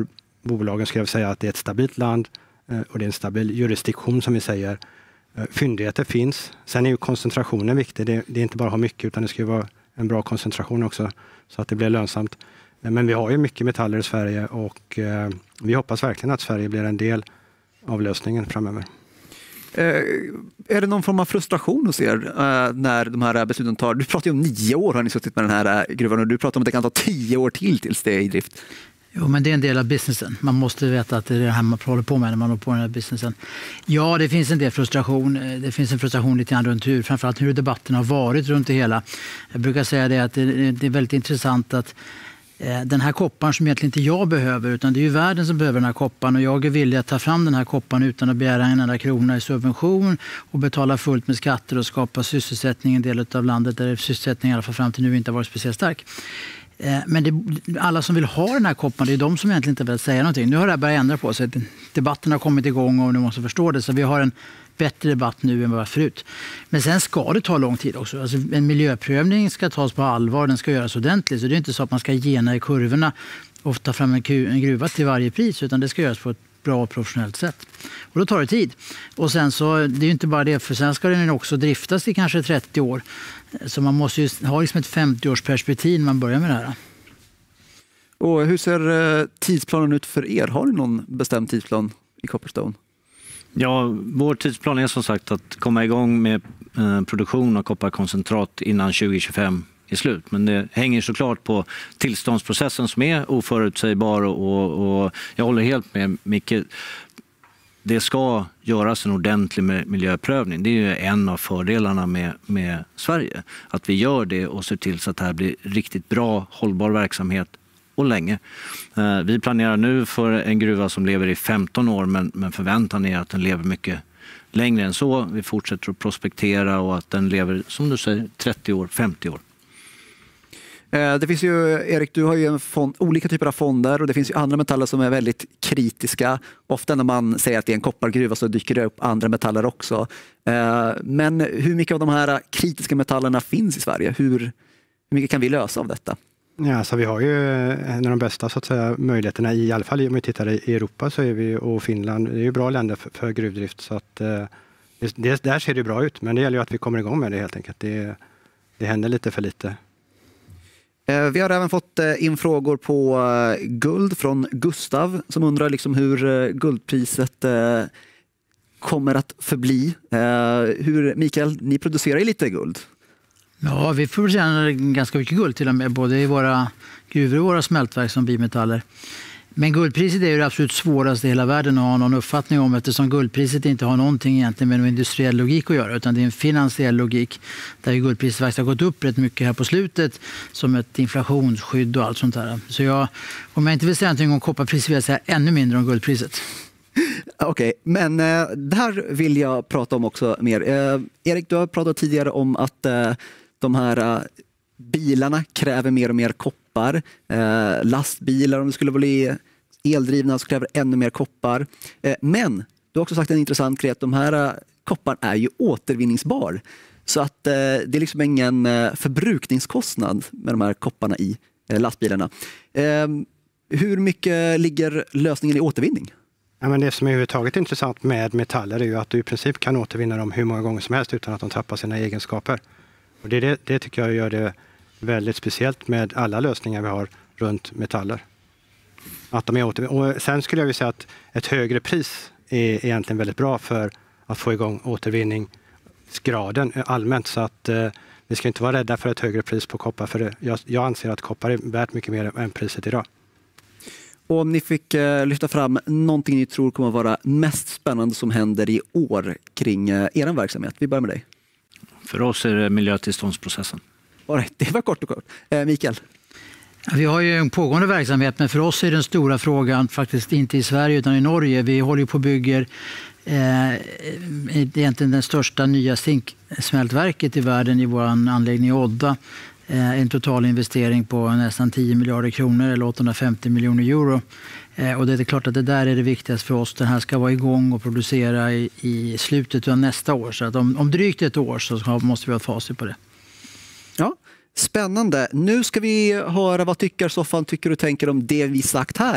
bolagen skulle jag säga att det är ett stabilt land och det är en stabil jurisdiktion som vi säger. Fyndigheter finns. Sen är ju koncentrationen viktig. Det, det är inte bara att ha mycket utan det ska ju vara en bra koncentration också så att det blir lönsamt. Men vi har ju mycket metaller i Sverige och eh, vi hoppas verkligen att Sverige blir en del av lösningen framöver.
Eh, är det någon form av frustration hos er eh, när de här besluten tar? Du pratar ju om nio år har ni suttit med den här eh, gruvan och du pratar om att det kan ta tio år till tills det är i drift.
Jo, men det är en del av businessen. Man måste veta att det är det här man håller på med när man håller på med den här businessen. Ja, det finns en del frustration. Det finns en frustration lite grann runt hur, framförallt hur debatten har varit runt det hela. Jag brukar säga det att det, det är väldigt intressant att eh, den här kopparn som egentligen inte jag behöver utan det är ju världen som behöver den här kopparn och jag är villig att ta fram den här kopparn utan att begära en enda krona i subvention och betala fullt med skatter och skapa sysselsättning i en del av landet där sysselsättningen i alla fall fram till nu inte har varit speciellt stark. Men det, alla som vill ha den här kopparn, det är de som egentligen inte vill säga någonting. Nu har det här börjat ändra på sig. Debatten har kommit igång och nu måste förstå det. Så vi har en bättre debatt nu än vad vi har förut. Men sen ska det ta lång tid också. Alltså en miljöprövning ska tas på allvar, den ska göras ordentligt. Så det är inte så att man ska gena i kurvorna och ta fram en gruva till varje pris. Utan det ska göras på ett bra och professionellt sätt. Och då tar det tid. Och sen så, det är ju inte bara det, för sen ska den också driftas i kanske trettio år. Så man måste ju ha liksom ett femtio-årsperspektiv när man börjar med det här.
Och hur ser tidsplanen ut för er? Har ni någon bestämd tidsplan i Copperstone?
Ja, vår tidsplan är som sagt att komma igång med eh, produktion av kopparkoncentrat innan tjugo tjugofem är slut. Men det hänger såklart på tillståndsprocessen som är oförutsägbar och, och, och jag håller helt med Micke. Det ska göras en ordentlig miljöprövning. Det är ju en av fördelarna med, med Sverige. Att vi gör det och ser till så att det här blir riktigt bra, hållbar verksamhet och länge. Eh, vi planerar nu för en gruva som lever i femton år men, men förväntan är att den lever mycket längre än så. Vi fortsätter att prospektera och att den lever, som du säger, trettio år, femtio år.
Det finns ju, Erik, du har ju en fond, olika typer av fonder och det finns ju andra metaller som är väldigt kritiska. Ofta när man säger att det är en koppargruva så dyker det upp andra metaller också. Men hur mycket av de här kritiska metallerna finns i Sverige? Hur, hur mycket kan vi lösa av detta?
Ja, så vi har ju en av de bästa så att säga, möjligheterna i alla fall om vi tittar i Europa så är vi och Finland, det är ju bra länder för, för gruvdrift så att det, där ser det bra ut men det gäller ju att vi kommer igång med det helt enkelt. Det, det händer lite för lite.
Vi har även fått in frågor på guld från Gustav som undrar liksom hur guldpriset kommer att förbli. Hur, Mikael, ni producerar ju lite guld.
Ja, vi producerar ganska mycket guld till och med, både i våra gruvor och våra smältverk som bimetaller. Men guldpriset är ju det absolut svåraste i hela världen att ha någon uppfattning om eftersom guldpriset inte har någonting egentligen med en industriell logik att göra utan det är en finansiell logik där ju guldpriset faktiskt har gått upp rätt mycket här på slutet som ett inflationsskydd och allt sånt där. Så jag, om jag inte vill säga någonting om kopparpriset vill jag säga ännu mindre om guldpriset.
Okej, okay, men eh, där vill jag prata om också mer. Eh, Erik, du har pratat tidigare om att eh, de här eh, bilarna kräver mer och mer koppar. Eh, lastbilar, om det skulle bli eldrivna så kräver ännu mer koppar. Eh, men du har också sagt en intressant grej att de här eh, kopparna är ju återvinningsbar. Så att eh, det är liksom ingen eh, förbrukningskostnad med de här kopparna i eh, lastbilarna. Eh, hur mycket ligger lösningen i återvinning?
Ja, men det som är överhuvudtaget intressant med metaller är ju att du i princip kan återvinna dem hur många gånger som helst utan att de tappar sina egenskaper. Och det, det, det tycker jag gör det väldigt speciellt med alla lösningar vi har runt metaller. Att de är återvin- och sen skulle jag vilja säga att ett högre pris är egentligen väldigt bra för att få igång återvinningsgraden allmänt. Så att eh, vi ska inte vara rädda för ett högre pris på koppar. För det, jag, jag anser att koppar är värt mycket mer än priset idag.
Och om ni fick eh, lyfta fram någonting ni tror kommer att vara mest spännande som händer i år kring eh, er verksamhet. Vi börjar med dig.
För oss är det miljötillståndsprocessen.
Right, det var kort och kort. Eh, Mikael?
Vi har ju en pågående verksamhet, men för oss är den stora frågan faktiskt inte i Sverige utan i Norge. Vi håller på och bygger eh, egentligen den största nya zinksmältverket i världen i vår anläggning i Odda. Eh, en total investering på nästan tio miljarder kronor eller åttahundrafemtio miljoner euro. Eh, och det är klart att det där är det viktigaste för oss. Den här ska vara igång och producera i, i slutet av nästa år. Så att om, om drygt ett år så måste vi ha facit på det.
Ja, spännande. Nu ska vi höra vad tyckarsoffan tycker och tänker om det vi sagt här.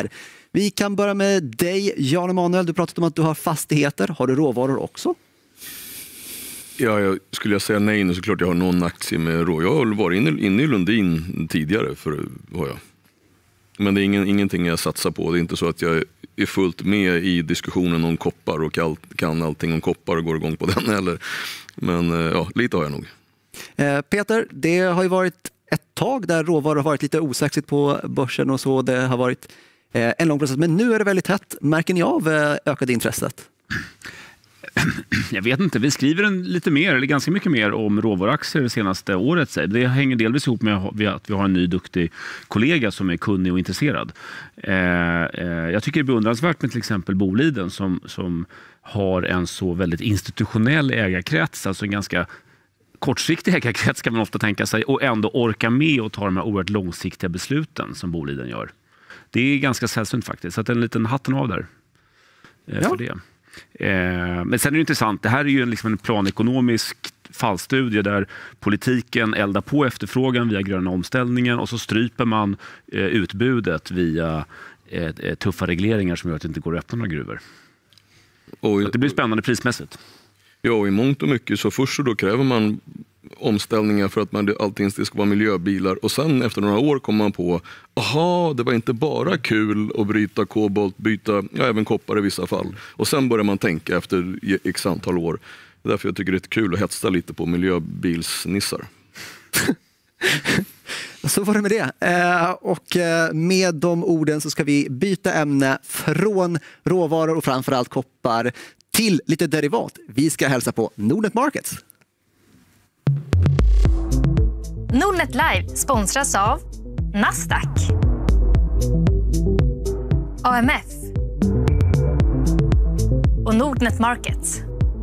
Vi kan börja med dig, Jan Emanuel. Du pratade om att du har fastigheter. Har du råvaror också?
Ja, jag, skulle jag säga nej nu så klart jag har någon aktie med råvaror. Jag har varit inne, inne i Lundin tidigare. För, har jag. Men det är ingen, ingenting jag satsar på. Det är inte så att jag är fullt med i diskussionen om koppar och all, kan allting om koppar och går igång på den heller. Men ja, lite har jag nog.
Eh, Peter, det har ju varit ett tag där råvaror har varit lite osexigt på börsen och så. Det har varit eh, en lång process, men nu är det väldigt hett. Märker ni av eh, ökade intresset?
Jag vet inte, vi skriver en lite mer, eller ganska mycket mer om råvaruaktier det senaste året. Det hänger delvis ihop med att vi har en ny duktig kollega som är kunnig och intresserad. Jag tycker det är beundransvärt med till exempel Boliden som, som har en så väldigt institutionell ägarkrets, alltså en ganska kortsiktig ägarkrets kan man ofta tänka sig, och ändå orka med och ta de här oerhört långsiktiga besluten som Boliden gör. Det är ganska sällsynt faktiskt, så att en liten hatten av där för ja. det. Eh, men sen är det intressant, det här är ju en, liksom en planekonomisk fallstudie där politiken eldar på efterfrågan via gröna omställningen och så stryper man eh, utbudet via eh, tuffa regleringar som gör att det inte går att öppna några gruvor. Och det blir spännande prismässigt.
Ja, och i mångt och mycket så först så då kräver man omställningar för att man, allting ska vara miljöbilar och sen efter några år kommer man på aha, det var inte bara kul att bryta kobolt, byta ja, även koppar i vissa fall. Och sen börjar man tänka efter x antal år. Det är därför jag tycker det är kul att hetsa lite på miljöbilsnissar.
Så var det med det. Eh, och med de orden så ska vi byta ämne från råvaror och framförallt koppar till lite derivat. Vi ska hälsa på Nordnet Markets.
Nordnet Live sponsras av Nasdaq, A M F och Nordnet Markets.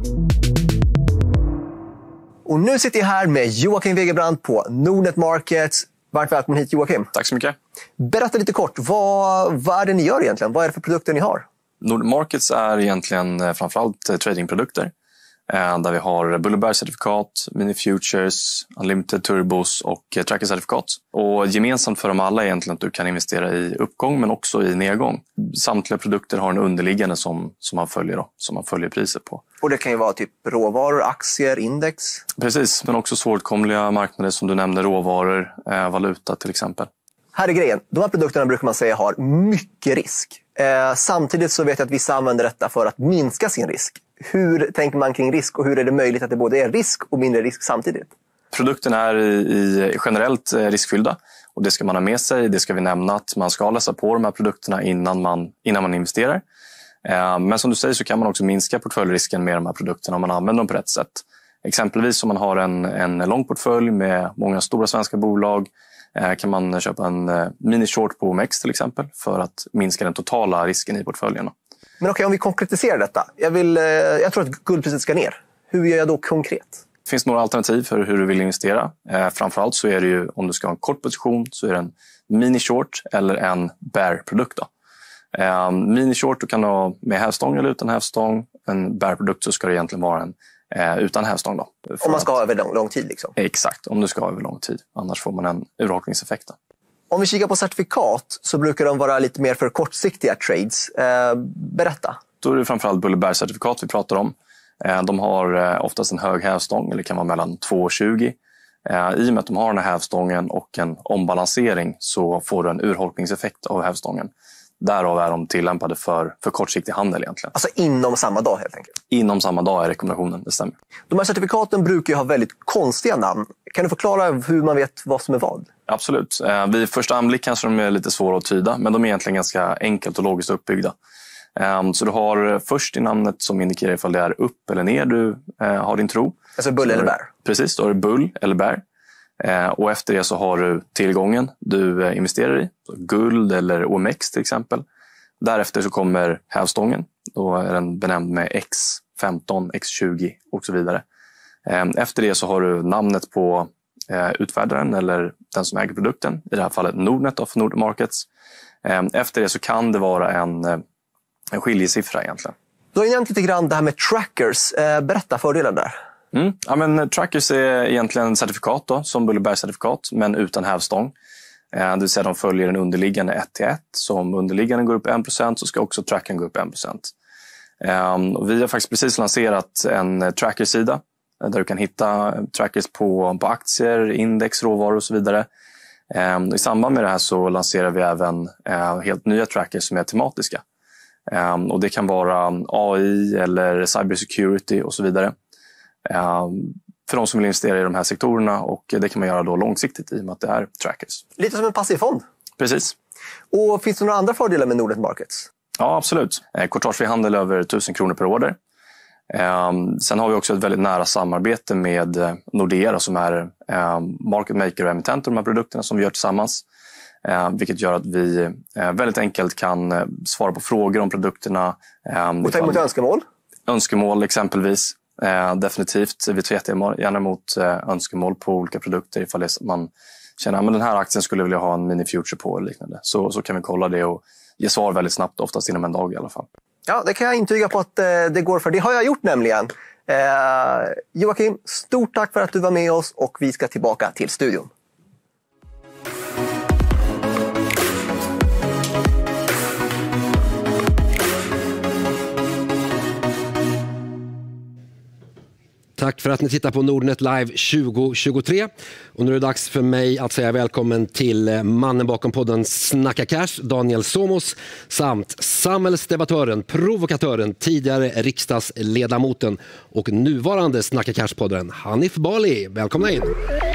Och nu sitter jag här med Joakim Wegerbrand på Nordnet Markets. Varmt välkommen hit, Joakim.
Tack så mycket.
Berätta lite kort, vad, vad är det ni gör egentligen? Vad är det för produkter ni har?
Nordnet Markets är egentligen framförallt tradingprodukter. Där vi har Bullberg-certifikat, mini-futures, unlimited turbos och tracker-certifikat. Och gemensamt för dem alla är egentligen att du kan investera i uppgång men också i nedgång. Samtliga produkter har en underliggande som, som, man, följer då, som man följer priset på.
Och det kan ju vara typ råvaror, aktier, index?
Precis, men också svårtkomliga marknader som du nämnde, råvaror, eh, valuta till exempel.
Här är grejen, de här produkterna brukar man säga har mycket risk. Eh, samtidigt så vet jag att vissa använder detta för att minska sin risk. Hur tänker man kring risk och hur är det möjligt att det både är risk och mindre risk samtidigt?
Produkterna är i, i generellt riskfyllda och det ska man ha med sig. Det ska vi nämna att man ska läsa på de här produkterna innan man, innan man investerar. Eh, men som du säger så kan man också minska portföljrisken med de här produkterna om man använder dem på rätt sätt. Exempelvis om man har en, en lång portfölj med många stora svenska bolag eh, kan man köpa en eh, mini-short på O M X till exempel för att minska den totala risken i portföljerna.
Men okej, om vi konkretiserar detta. Jag, vill, jag tror att guldpriset ska ner. Hur gör jag då konkret?
Det finns några alternativ för hur du vill investera. Eh, framförallt så är det ju, om du ska ha en kort position så är det en mini-short eller en bear-produkt. Då. Eh, mini-short du kan ha med hävstång eller utan hävstång. En bear-produkt så ska det egentligen vara en eh, utan hävstång. Då,
om man ska ha över lång, lång tid? Liksom.
Exakt, om du ska ha över lång tid. Annars får man en urholkningseffekt. Då.
Om vi kikar på certifikat så brukar de vara lite mer för kortsiktiga trades. Eh, berätta.
Då är det framförallt Bullberg-certifikat vi pratar om. Eh, de har eh, oftast en hög hävstång, eller kan vara mellan två och tjugo. Eh, I och med att de har den här hävstången och en ombalansering så får du en urholkningseffekt av hävstången. Därav är de tillämpade för, för kortsiktig handel egentligen.
Alltså inom samma dag helt enkelt?
Inom samma dag är rekommendationen, det stämmer.
De här certifikaten brukar ju ha väldigt konstiga namn. Kan du förklara hur man vet vad som är vad?
Absolut. Eh, vid första anblick kanske de är lite svåra att tyda, men de är egentligen ganska enkelt och logiskt uppbyggda. Eh, så du har först i namnet som indikerar ifall det är upp eller ner du eh, har din tro.
Alltså bull eller bär?
Precis, då har du bull eller bär. Eh, och efter det så har du tillgången du eh, investerar i. Så guld eller O M X till exempel. Därefter så kommer hävstången. Då är den benämnd med X femton, X tjugo och så vidare. Eh, efter det så har du namnet på eh, utfärdaren eller den som äger produkten. I det här fallet Nordnet of Nordnet Markets. Eh, efter det så kan det vara en, en skiljesiffra egentligen.
Du har ju nämnt lite grann det här med trackers. Eh, berätta fördelarna där.
Mm. Ja, men trackers är egentligen certifikat då, som Bullberg-certifikat men utan hävstång. Det vill säga de följer en underliggande ett till ett. Så om underliggande går upp en procent så ska också trackern gå upp en procent. Och vi har faktiskt precis lanserat en trackersida där du kan hitta trackers på, på aktier, index, råvaror och så vidare. I samband med det här så lanserar vi även helt nya trackers som är tematiska. Och det kan vara A I eller cybersecurity och så vidare. För de som vill investera i de här sektorerna, och det kan man göra då långsiktigt i och med att det är trackers.
Lite som en passiv fond.
Precis.
Och finns det några andra fördelar med Nordnet Markets?
Ja, absolut. Kvartalsfri handel över tusen kronor per order. Sen har vi också ett väldigt nära samarbete med Nordea som är market maker och emittent av de här produkterna som vi gör tillsammans. Vilket gör att vi väldigt enkelt kan svara på frågor om produkterna.
Och ta emot önskemål?
Önskemål exempelvis. Eh, definitivt. Vi tar jättegärna emot eh, önskemål på olika produkter ifall det, man känner att den här aktien skulle vilja ha en mini-future på eller liknande. Så, så kan vi kolla det och ge svar väldigt snabbt, oftast inom en dag i alla fall.
Ja, det kan jag intyga på att eh, det går, för det har jag gjort nämligen. Eh, Joakim, stort tack för att du var med oss och vi ska tillbaka till studion.
Tack för att ni tittar på Nordnet Live tjugo tjugotre. Och nu är det dags för mig att säga välkommen till mannen bakom podden Snacka Cash, Daniel Somos, samt samhällsdebattören, provokatören, tidigare riksdagsledamoten och nuvarande Snacka Cash-podden Hanif Bali. Välkomna in!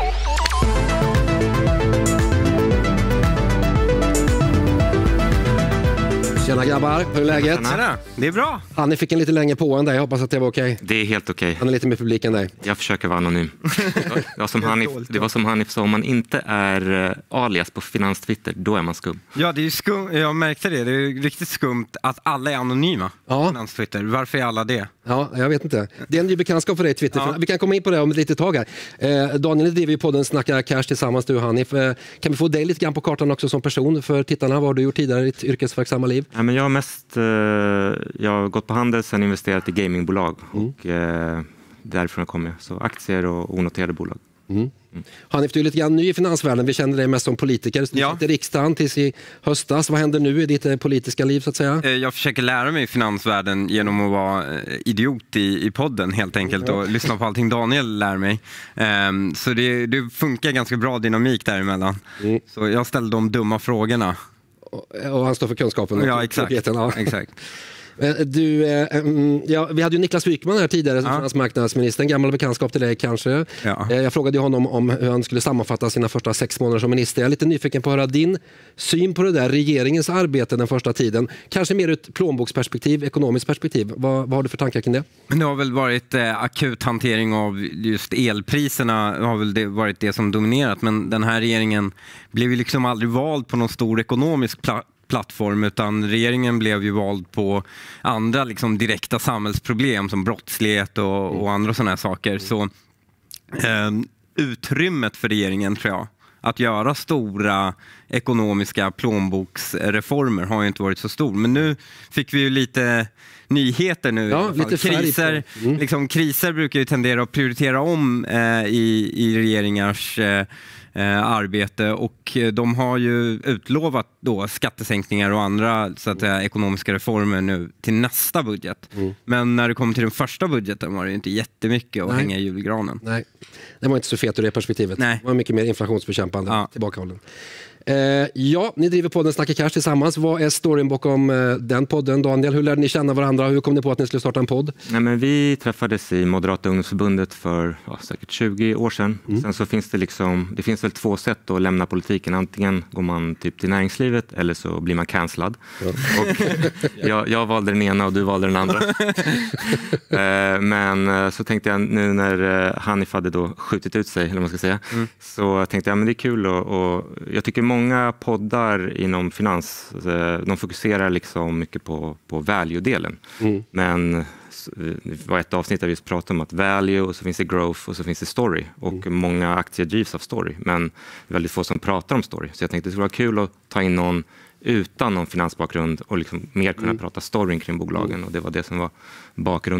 Tjena grabbar, hur är läget?
Tjena, det är bra.
Hanif fick en lite längre på än dig, jag hoppas att det var okej.
Det är helt okej.
Han är lite mer publik än dig.
Jag försöker vara anonym. Det var som Hanif, det var som Hanif sa, om man inte är alias på finanstwitter, då är man skum.
Ja, det är skum, jag märkte det. Det är riktigt skumt att alla är anonyma på finanstwitter. Varför är alla det?
Ja, jag vet inte. Det är en ny bekantskap för dig, Twitter. Ja. Vi kan komma in på det om ett litet tag här. Eh, Daniel driver ju podden Snacka Cash tillsammans, du och Hanif. Eh, kan vi få dig lite grann på kartan också som person för tittarna? Vad har du gjort tidigare i ditt yrkesverksamma liv?
Ja, men jag har mest eh, jag har gått på handel, sen investerat i gamingbolag. Mm. Och eh, därifrån kommer jag. Så aktier och onoterade bolag.
Mm. Mm. Hanif, du är lite grann ny i finansvärlden. Vi känner dig mest som politiker. Du ja. satt i riksdagen tills i höstas. Vad händer nu i ditt politiska liv så att säga?
Jag försöker lära mig i finansvärlden genom att vara idiot i, i podden helt enkelt och ja. lyssna på allting Daniel lär mig. Um, så det, det funkar ganska bra dynamik däremellan. Mm. Så jag ställer de dumma frågorna.
Och, och han står för kunskapen.
Ja, exakt.
Ja.
exakt.
Du, ja, vi hade ju Niklas Wykman här tidigare, ja. finansmarknadsministern, gammal bekantskap till dig kanske. Ja. Jag frågade honom om hur han skulle sammanfatta sina första sex månader som minister. Jag är lite nyfiken på att höra din syn på det där, regeringens arbete den första tiden. Kanske mer ur ett plånboksperspektiv, ekonomiskt perspektiv. Vad, vad har du för tankar kring det?
Det har väl varit eh, akut hantering av just elpriserna, har väl det varit det som dominerat. Men den här regeringen blev ju liksom aldrig vald på någon stor ekonomisk plattform. plattform utan regeringen blev ju vald på andra liksom direkta samhällsproblem som brottslighet och, och andra sådana här saker. Så eh, utrymmet för regeringen tror jag att göra stora ekonomiska plånboksreformer har ju inte varit så stor. Men nu fick vi ju lite nyheter nu.
Ja, lite
kriser, mm. liksom, kriser brukar ju tendera att prioritera om eh, i, i regeringars eh, arbete och de har ju utlovat då skattesänkningar och andra så att säga, ekonomiska reformer nu till nästa budget. Mm. Men när det kom till den första budgeten var det inte jättemycket att Nej. hänga i julgranen.
Nej, det var inte så fet ur det perspektivet.
Nej.
Det var mycket mer inflationsbekämpande, ja. tillbakahållen. Eh, ja, ni driver podden Snacka Cash tillsammans. Vad är storyn bakom eh, den podden, Daniel? Hur lärde ni känna varandra? Hur kom ni på att ni skulle starta en podd?
Nej, men vi träffades i Moderata ungdomsförbundet för ja, säkert tjugo år sedan. Mm. Sen så finns det liksom, det finns väl två sätt att lämna politiken. Antingen går man typ till näringslivet eller så blir man cancellad. Ja. Och jag, jag valde den ena och du valde den andra. eh, men så tänkte jag nu när eh, Hanif hade då skjutit ut sig, eller vad man ska säga, mm. så tänkte jag men det är kul och, och jag tycker många poddar inom finans, de fokuserar liksom mycket på, på value-delen. Mm. Men det var ett avsnitt där vi pratade om att value och så finns det growth och så finns det story. Och mm. många aktier drivs av story. Men det är väldigt få som pratar om story. Så jag tänkte det skulle vara kul att ta in någon utan någon finansbakgrund och liksom mer kunna mm. prata storyn kring bolagen. Och det var det som var bakgrunden.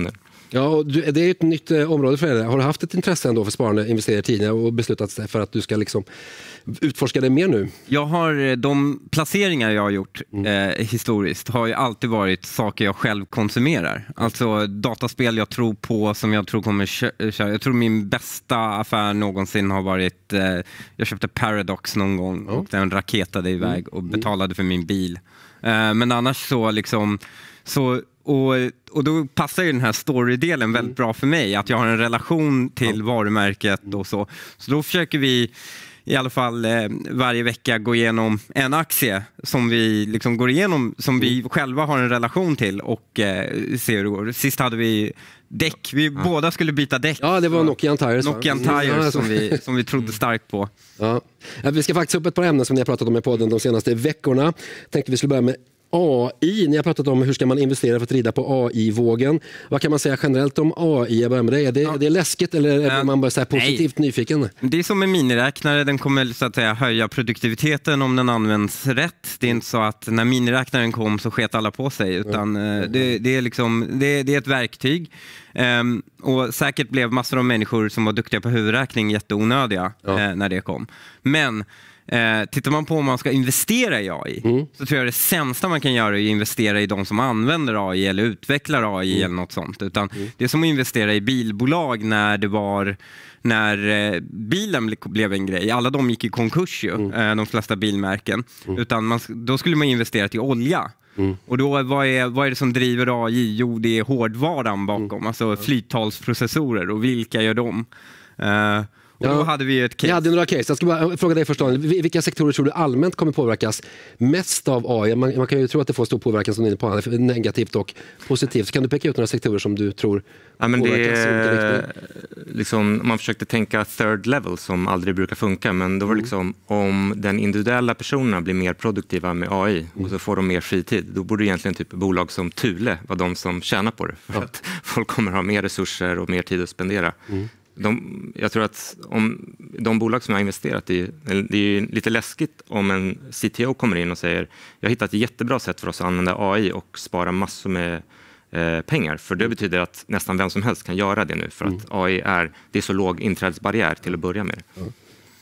Ja, och du, det är ett nytt eh, område för dig. Har du haft ett intresse ändå för sparande, investerare tidigare och beslutat sig för att du ska liksom utforska det mer nu?
Jag har, de placeringar jag har gjort eh, historiskt har ju alltid varit saker jag själv konsumerar. Alltså dataspel jag tror på som jag tror kommer köra. Jag tror min bästa affär någonsin har varit, eh, jag köpte Paradox någon gång och den raketade iväg och betalade för min bil. Eh, men annars så liksom, så Och, och då passar ju den här story-delen väldigt bra för mig. Att jag har en relation till varumärket och så. Så då försöker vi i alla fall eh, varje vecka gå igenom en aktie som vi liksom går igenom, som vi själva har en relation till och eh, ser hur det går. Sist hade vi däck. Vi ja. båda skulle byta däck.
Ja, det var Nokian Tires.
Nokian Tires ja, som, vi, som vi trodde starkt på.
Ja. Vi ska faktiskt upp ett par ämnen som ni har pratat om i podden de senaste veckorna. Tänkte vi skulle börja med A I. Ni har pratat om hur ska man investera för att rida på A I-vågen. Vad kan man säga generellt om A I? Jag börjar med det. Är det, ja. är det läskigt eller är man bara så här positivt Nej. nyfiken?
Det är som en miniräknare. Den kommer så att säga höja produktiviteten om den används rätt. Det är inte så att när miniräknaren kom så sket alla på sig. Utan mm. det, det, är liksom, det, det är ett verktyg. Um, och säkert blev massor av människor som var duktiga på huvudräkning jätteonödiga ja. eh, när det kom. Men Eh, tittar man på om man ska investera i A I mm. så tror jag det sämsta man kan göra är att investera i de som använder A I eller utvecklar A I mm. eller något sånt. Utan mm. det är som att investera i bilbolag när det var när eh, bilen blev en grej. Alla de gick i konkurs ju, mm. eh, de flesta bilmärken. Mm. Utan man, då skulle man investera i olja. Mm. Och då, vad är, vad är det som driver A I? Jo, det är hårdvaran bakom. Mm. Alltså flyttalsprocessorer. Och vilka gör de? Eh, Och ja, då hade vi ett case.
Vi hade några case. Jag ska bara fråga dig först. Vilka sektorer tror du allmänt kommer påverkas mest av A I? Man, man kan ju tro att det får stor påverkan som ni är på, negativt och positivt. Så kan du peka ut några sektorer som du tror
ja, men påverkas? Det är, liksom, man försökte tänka third level som aldrig brukar funka. Men då var det liksom, om den individuella personerna blir mer produktiva med A I och så får de mer fritid, då borde egentligen typ bolag som Thule vara de som tjänar på det. För ja. att folk kommer ha mer resurser och mer tid att spendera. Mm. De, jag tror att om de bolag som jag har investerat i, det är ju lite läskigt om en C T O kommer in och säger jag har hittat ett jättebra sätt för oss att använda A I och spara massor med eh, pengar. För det betyder att nästan vem som helst kan göra det nu för att mm. A I är, det är så låg inträdesbarriär till att börja med.
Mm.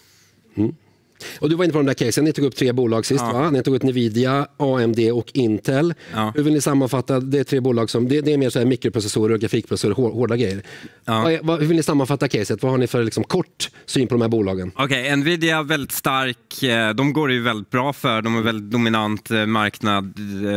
Mm. Och du var inne på de där casen, ni tog upp tre bolag sist ja. va? Ni tog upp Nvidia, A M D och Intel. Ja. Hur vill ni sammanfatta, det är tre bolag som, det, det är mer så här mikroprocessorer och grafikprocessorer, hårda grejer. Ja. Vad, vad, hur vill ni sammanfatta caset? Vad har ni för liksom, kort syn på de här bolagen?
Okej, okay, Nvidia är väldigt stark, de går ju väldigt bra för, de är väldigt dominant marknad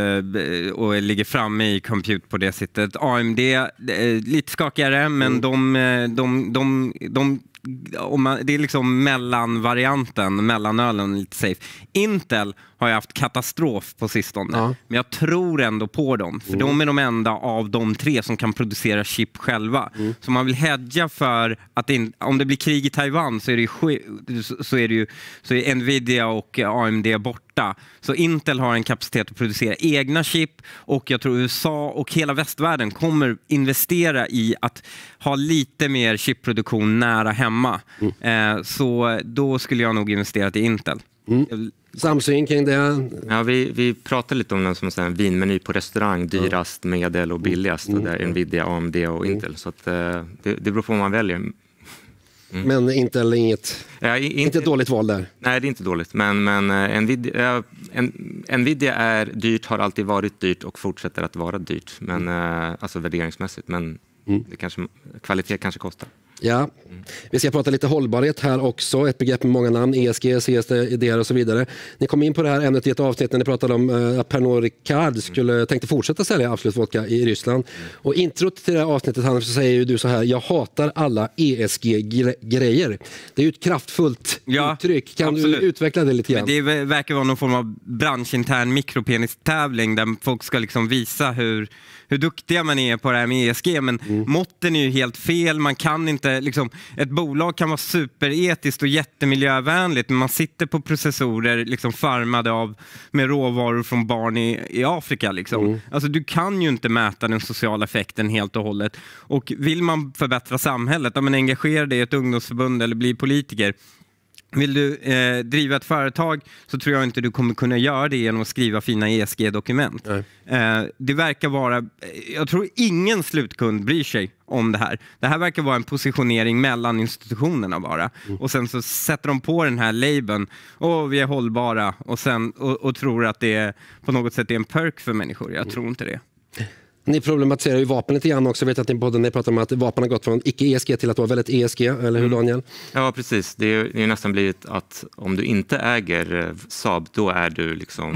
och ligger framme i compute på det sättet. A M D, lite skakigare, men mm. de, de, de, de om man, det är liksom mellanvarianten, mellanölen lite safe. Intel har jag haft katastrof på sistone. Ja. Men jag tror ändå på dem. För mm. de är de enda av de tre som kan producera chip själva. Mm. Så man vill hedga för att in, om det blir krig i Taiwan så är det ju, så är det ju så är Nvidia och A M D borta. Så Intel har en kapacitet att producera egna chip och jag tror U S A och hela västvärlden kommer investera i att ha lite mer chipproduktion nära hemma. Mm. Eh, så då skulle jag nog investera i Intel.
Mm. Samsyn kring det?
Ja, vi, vi pratade lite om den som en vinmeny på restaurang, dyrast, medel och billigast. Mm. Och där Nvidia, A M D och Intel. Mm. Så att, det, det beror på vad man väljer. Mm.
Men Intel är inget, ja, inte, inte ett dåligt val där?
Nej, det är inte dåligt. Men, men uh, Nvidia, en, Nvidia är dyrt, har alltid varit dyrt och fortsätter att vara dyrt. Men, uh, alltså värderingsmässigt. Men mm. det kanske, kvalitet kanske kostar.
Ja, mm. vi ska prata lite hållbarhet här också. Ett begrepp med många namn, E S G, C S D och så vidare. Ni kom in på det här ämnet i ett avsnitt när ni pratade om uh, att Pernod Ricard skulle mm. tänkte fortsätta sälja Absolut Vodka i Ryssland. Mm. Och introt till det här avsnittet, Hannes, så säger ju du så här: jag hatar alla E S G-grejer. Det är ju ett kraftfullt ja, uttryck. Kan absolut. du utveckla det lite grann?
Men det verkar vara någon form av branschintern mikropenistävling där folk ska liksom visa hur hur duktiga man är på det här med E S G, men mm. måtten är ju helt fel. Man kan inte, liksom, ett bolag kan vara superetiskt och jättemiljövänligt, men man sitter på processorer liksom farmade av med råvaror från barn i, i Afrika. Liksom. Mm. Alltså, du kan ju inte mäta den sociala effekten helt och hållet. Och vill man förbättra samhället, ja, men engagera dig i ett ungdomsförbund eller bli politiker, Vill du eh, driva ett företag så tror jag inte du kommer kunna göra det genom att skriva fina E S G-dokument. Eh, det verkar vara, jag tror ingen slutkund bryr sig om det här. Det här verkar vara en positionering mellan institutionerna bara. Mm. Och sen så sätter de på den här labeln, och vi är hållbara, och, sen, och, och tror att det är, på något sätt är en perk för människor. Jag mm. tror inte det.
Ni problematiserar ju vapen lite grann också. Jag vet att ni både ni pratar om att vapen har gått från icke-E S G till att vara väldigt E S G, eller hur Daniel?
Ja, precis. Det är, det är nästan blivit att om du inte äger Saab, då är du liksom...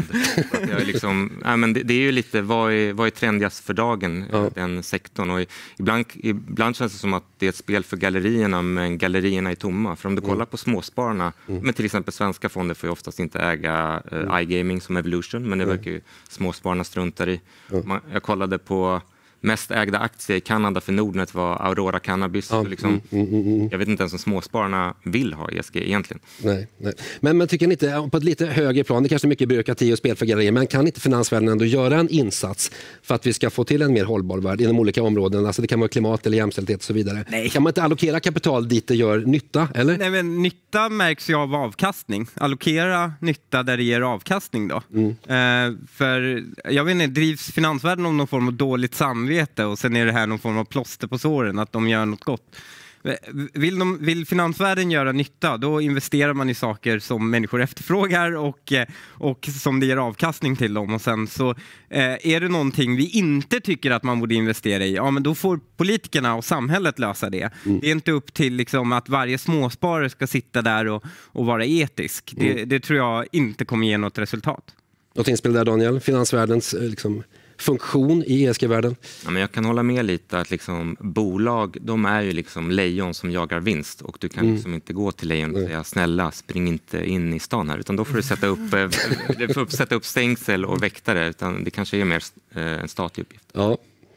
det, är liksom ja, men det, det är ju lite, vad är, vad är trendigast för dagen, ja. den sektorn? Och ibland, ibland känns det som att det är ett spel för gallerierna, men gallerierna är tomma. För om du kollar mm. på småspararna, mm. men till exempel svenska fonder får ju oftast inte äga uh, mm. iGaming som Evolution, men det mm. verkar ju småspararna struntar i. Mm. Man, jag kollade på mest ägda aktier i Kanada för Nordnet var Aurora Cannabis. Ja, liksom, mm, mm, mm. Jag vet inte ens om småspararna vill ha E S G egentligen.
Nej, nej. Men, men tycker ni inte, på ett lite högre plan, det kanske är mycket byråkrati och spel för gallerier, men kan inte finansvärlden ändå göra en insats för att vi ska få till en mer hållbar värld inom olika områden? Alltså det kan vara klimat eller jämställdhet och så vidare. Nej. Kan man inte allokera kapital dit det gör nytta, eller?
Nej, men nytta märks ju av avkastning. Allokera nytta där det ger avkastning då. Mm. Uh, för jag vet inte, drivs finansvärlden om någon form av dåligt samvete och sen är det här någon form av plåster på såren, att de gör något gott. Vill, de, vill finansvärlden göra nytta, då investerar man i saker som människor efterfrågar och, och som det ger avkastning till dem. Och sen så eh, är det någonting vi inte tycker att man borde investera i, ja men då får politikerna och samhället lösa det. Mm. Det är inte upp till liksom, att varje småsparare ska sitta där och, och vara etisk. Mm. Det, det tror jag inte kommer ge något resultat.
Något inspel där Daniel, finansvärldens liksom funktion i E S G-världen?
Ja, men jag kan hålla med lite att liksom, bolag, de är ju liksom lejon som jagar vinst, och du kan mm. liksom inte gå till lejon och säga snälla, spring inte in i stan här, utan då får du sätta upp, du får sätta upp stängsel och väktare, utan det kanske är mer eh, en statlig uppgift.
Ja.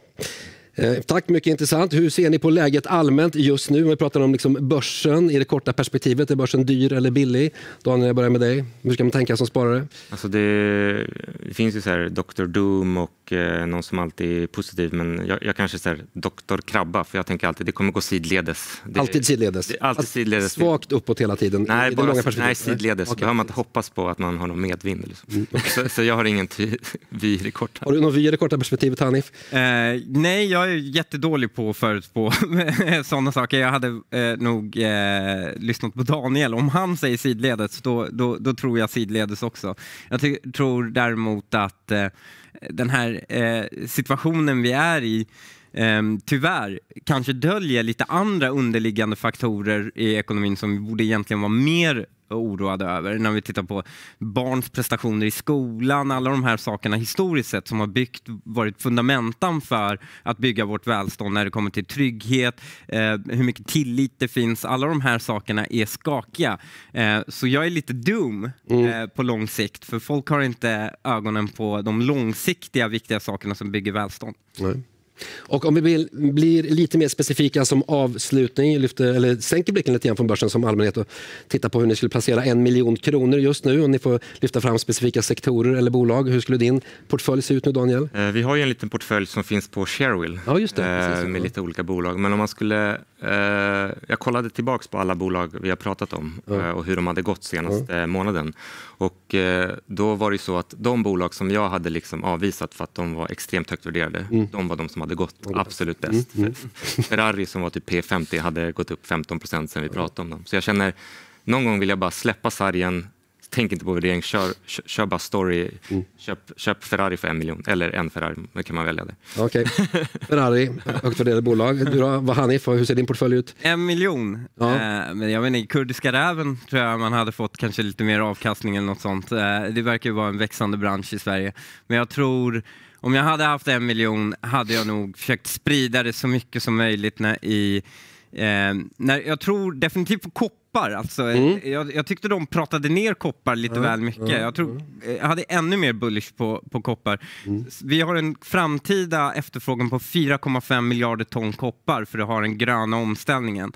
Eh, tack, mycket intressant. Hur ser ni på läget allmänt just nu? Vi pratar om liksom börsen i det korta perspektivet. Är börsen dyr eller billig? Daniel, jag börjar med dig. Hur ska man tänka som sparare?
Alltså det, det finns ju så här doktor Doom och eh, någon som alltid är positiv, men jag, jag kanske säger doktor Krabba, för jag tänker alltid det kommer gå sidledes. Det,
alltid sidledes?
Det, alltid sidledes.
Svagt uppåt hela tiden?
Nej,
det
bara,
långa
nej sidledes. Okay. Då har man inte hoppas på att man har någon medvind. Liksom. Mm. så, så jag har ingen ty- vy i det korta.
Har du någon vy i det korta perspektivet, Hanif?
Eh, nej, jag är jättedålig på förut på sådana saker. Jag hade eh, nog eh, lyssnat på Daniel. Om han säger sidledes, då, då, då tror jag sidledes också. Jag ty- tror däremot att eh, den här eh, situationen vi är i eh, tyvärr kanske döljer lite andra underliggande faktorer i ekonomin som vi borde egentligen vara mer oroade över. När vi tittar på barns prestationer i skolan, alla de här sakerna historiskt sett som har byggt, varit fundamentan för att bygga vårt välstånd när det kommer till trygghet, eh, hur mycket tillit det finns, alla de här sakerna är skakiga. Eh, så jag är lite dum mm. eh, på lång sikt, för folk har inte ögonen på de långsiktiga viktiga sakerna som bygger välstånd.
Nej. Och om vi blir, blir lite mer specifika som avslutning, lyfter, eller sänker blicken lite grann från börsen som allmänhet och tittar på hur ni skulle placera en miljon kronor just nu, och ni får lyfta fram specifika sektorer eller bolag. Hur skulle din portfölj se ut nu, Daniel?
Eh, vi har ju en liten portfölj som finns på Sharewill,
ja, just det,
eh,
precis,
med
ja.
lite olika bolag. Men om man skulle, eh, jag kollade tillbaks på alla bolag vi har pratat om ja. eh, och hur de hade gått senaste ja. månaden. Och eh, då var det så att de bolag som jag hade liksom avvisat för att de var extremt högt värderade, mm. de var de som hade gått absolut bäst. Mm. Mm. Ferrari som var typ P femtio hade gått upp femton procent sen vi pratade om dem. Så jag känner, någon gång vill jag bara släppa sargen, tänk inte på värdering, kör, kör, kör bara story, mm. köp, köp Ferrari för en miljon, eller en Ferrari, då kan man välja det.
Okej, okay. Ferrari, högt värderade bolag. Du då, vad Hanif, hur ser din portfölj ut?
En miljon. Ja. Eh, men jag vet inte, kurdiska räven tror jag man hade fått kanske lite mer avkastning eller något sånt. Eh, det verkar ju vara en växande bransch i Sverige. Men jag tror, om jag hade haft en miljon hade jag nog försökt sprida det så mycket som möjligt när i Eh, när, jag tror definitivt på koppar. Alltså, mm. jag, jag tyckte de pratade ner koppar lite mm. väl mycket. Mm. Jag, tror, jag hade ännu mer bullish på, på koppar. Mm. Vi har en framtida efterfrågan på fyra komma fem miljarder ton koppar för att ha den gröna omställningen.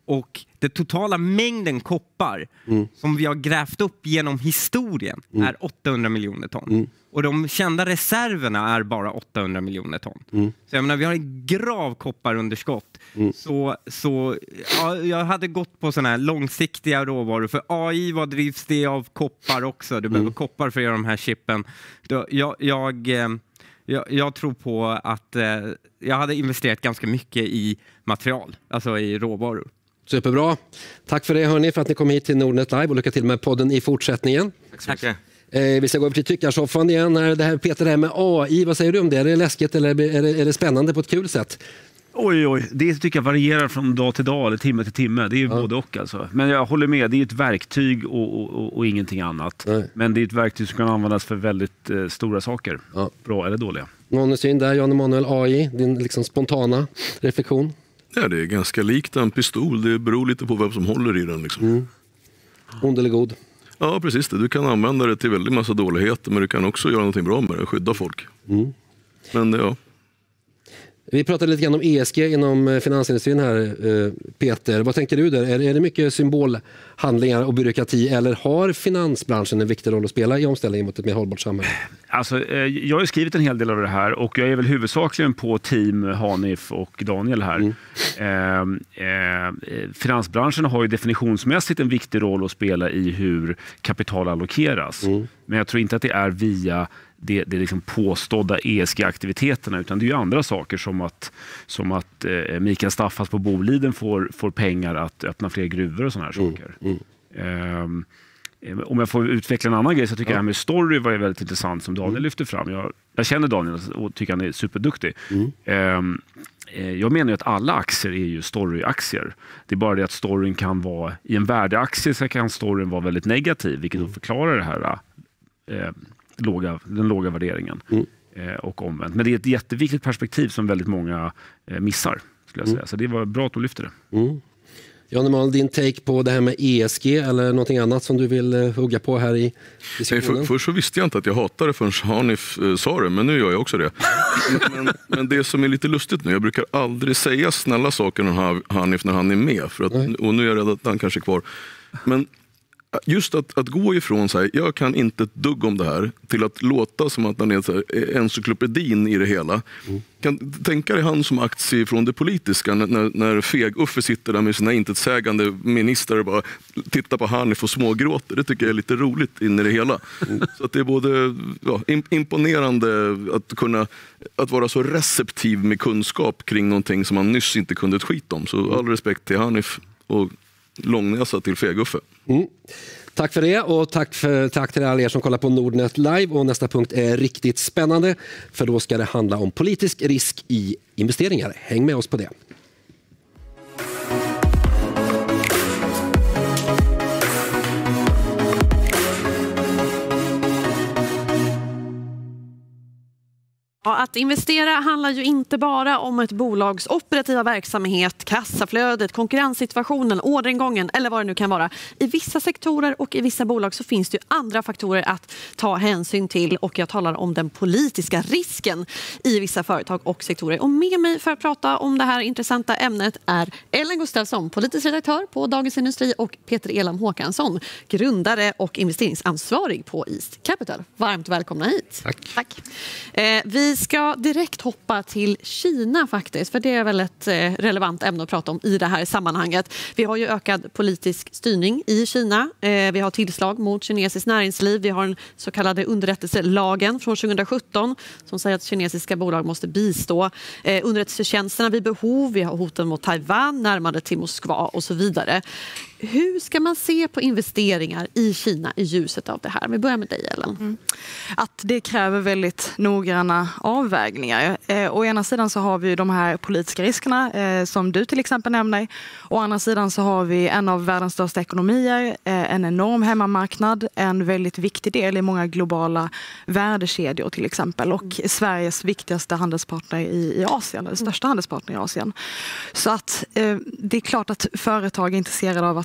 Och den totala mängden koppar
mm.
som vi har grävt upp genom historien
mm.
är åttahundra miljoner ton.
Mm.
Och de kända reserverna är bara åttahundra miljoner ton.
Mm.
Så jag menar, vi har en grav kopparunderskott.
Mm.
Så, så ja, jag hade gått på sådana här långsiktiga råvaror. För A I, vad drivs det av koppar också? Du mm. behöver koppar för att göra de här chippen. Jag, jag, jag, jag tror på att eh, jag hade investerat ganska mycket i material, alltså i råvaror.
Superbra. Tack för det hörni, för att ni kom hit till Nordnet Live och lycka till med podden i fortsättningen.
Tack så mycket.
Eh, vi ska gå över till tyckarsoffan igen. Det här, Peter, det här med A I, vad säger du om det? Är det läskigt eller är det, är det spännande på ett kul sätt?
Oj, oj. Det tycker jag varierar från dag till dag eller timme till timme. Det är ju ja. både och alltså. Men jag håller med, det är ett verktyg och, och, och, och ingenting annat. Nej. Men det är ett verktyg som kan användas för väldigt eh, stora saker. Ja. Bra eller dåliga.
Någon syn där, Jan Emanuel, A I, din liksom spontana reflektion?
Ja, det är ganska likt en pistol. Det beror lite på vem som håller i den. Liksom.
Mm. Ond eller god?
Ja, precis det. Du kan använda det till väldigt massa dåligheter, men du kan också göra någonting bra med det, skydda folk.
Mm.
Men ja.
Vi pratade lite grann om E S G inom finansindustrin här, Peter. Vad tänker du där? Är det mycket symbolhandlingar och byråkrati, eller har finansbranschen en viktig roll att spela i omställningen mot ett mer hållbart samhälle?
Alltså, jag har skrivit en hel del av det här och jag är väl huvudsakligen på team Hanif och Daniel här. Mm. Eh, eh, finansbranschen har ju definitionsmässigt en viktig roll att spela i hur kapital allokeras. Mm. Men jag tror inte att det är via det, det liksom påstådda E S G-aktiviteterna, utan det är ju andra saker som att, som att eh, Mikael Staffas på Boliden får, får pengar att öppna fler gruvor och såna här
mm.
saker. Mm. Eh, Om jag får utveckla en annan grej så tycker ja. jag det här med story var väldigt intressant som Daniel mm. lyfte fram. Jag, jag känner Daniel och tycker han är superduktig. Mm. Um, jag menar ju att alla aktier är ju storyaktier. Det är bara det att storyn kan vara, i en värdeaktie så kan storyn vara väldigt negativ, vilket mm. då förklarar det här eh, låga, den låga värderingen. Mm. Eh, och omvänt. Men det är ett jätteviktigt perspektiv som väldigt många eh, missar, skulle jag säga. Mm. Så det var bra att du lyfte det.
Mm. Jan Emanuel, din take på det här med E S G eller någonting annat som du vill uh, hugga på här i diskussionen?
För, först så visste jag inte att jag hatade förrän Hanif uh, sa det, men nu gör jag också det. men, men, men det som är lite lustigt nu, jag brukar aldrig säga snälla saker om Hanif när han är med, för att, och nu är jag rädd att han kanske är kvar. Men just att, att gå ifrån så här, jag kan inte ett dugg om det här, till att låta som att han är så här, encyklopedin i det hela. Mm. Kan tänka dig han som aktie från det politiska, när, när Feg-Uffe sitter där med sina intetsägande ministrar och bara tittar på Hanif och smågråter. Det tycker jag är lite roligt in i det hela. Mm. Så att det är både ja, imponerande att kunna att vara så receptiv med kunskap kring någonting som man nyss inte kunde ett skit om. Så all respekt till Hanif och långnäsa till Feg-Uffe.
Mm. Tack för det, och tack, för, tack till alla er som kollar på Nordnet Live. Och nästa punkt är riktigt spännande, för då ska det handla om politisk risk i investeringar. Häng med oss på det.
Att investera handlar ju inte bara om ett bolags operativa verksamhet, kassaflödet, konkurrenssituationen, orderingången eller vad det nu kan vara. I vissa sektorer och i vissa bolag så finns det ju andra faktorer att ta hänsyn till, och jag talar om den politiska risken i vissa företag och sektorer. Och med mig för att prata om det här intressanta ämnet är Ellen Gustafsson, politisk redaktör på Dagens Industri, och Peter Elam Håkansson, grundare och investeringsansvarig på East Capital. Varmt välkomna hit.
Tack.
Tack. Eh, vi ska direkt hoppa till Kina faktiskt, för det är väl ett relevant ämne att prata om i det här sammanhanget. Vi har ju ökad politisk styrning i Kina. Vi har tillslag mot kinesiskt näringsliv. Vi har den så kallade underrättelselagen från tjugohundrasjutton som säger att kinesiska bolag måste bistå underrättelsetjänsterna vid behov. Vi har hoten mot Taiwan, närmare till Moskva och så vidare. Hur ska man se på investeringar i Kina i ljuset av det här? Vi börjar med dig, Ellen.
Mm. Att det kräver väldigt noggranna avvägningar. Eh, å ena sidan så har vi de här politiska riskerna eh, som du till exempel nämner. Å andra sidan så har vi en av världens största ekonomier, eh, en enorm hemmamarknad, en väldigt viktig del i många globala värdekedjor till exempel, och mm. Sveriges viktigaste handelspartner i, i Asien, den största mm. handelspartner i Asien. Så att eh, det är klart att företag är intresserade av att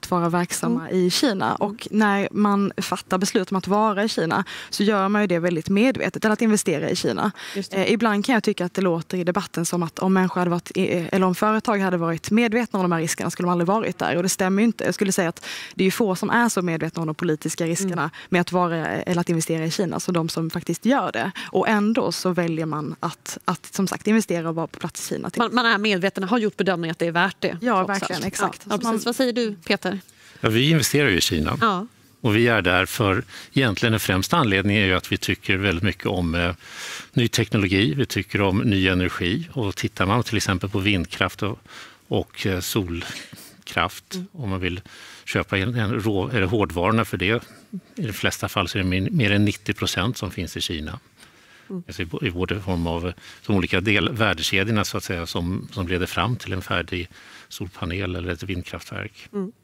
att vara verksamma mm. i Kina. Och när man fattar beslut om att vara i Kina så gör man ju det väldigt medvetet, eller att investera i Kina. Eh, ibland kan jag tycka att det låter i debatten som att om människor hade varit, eller om företag hade varit medvetna om de här riskerna skulle de aldrig varit där. Och det stämmer ju inte. Jag skulle säga att det är ju få som är så medvetna om de politiska riskerna mm. med att vara eller att investera i Kina, så de som faktiskt gör det. Och ändå så väljer man att, att som sagt investera och vara på plats i Kina.
Man, man är medveten, har gjort bedömningen att det är värt det.
Ja, verkligen, exakt.
Ja, precis. Vad säger du, Peter?
Ja, vi investerar ju i Kina.
Ja.
Och vi är där för, egentligen den främsta anledningen är ju att vi tycker väldigt mycket om eh, ny teknologi, vi tycker om ny energi. Och tittar man till exempel på vindkraft och, och eh, solkraft, mm. om man vill köpa en, en rå, eller hårdvarorna för det, i de flesta fall så är det mer, mer än nittio procent som finns i Kina. Mm. Alltså i, i både form av de olika del, värdekedjorna så att säga, som, som leder fram till en färdig solpanel eller ett vindkraftverk. Mm.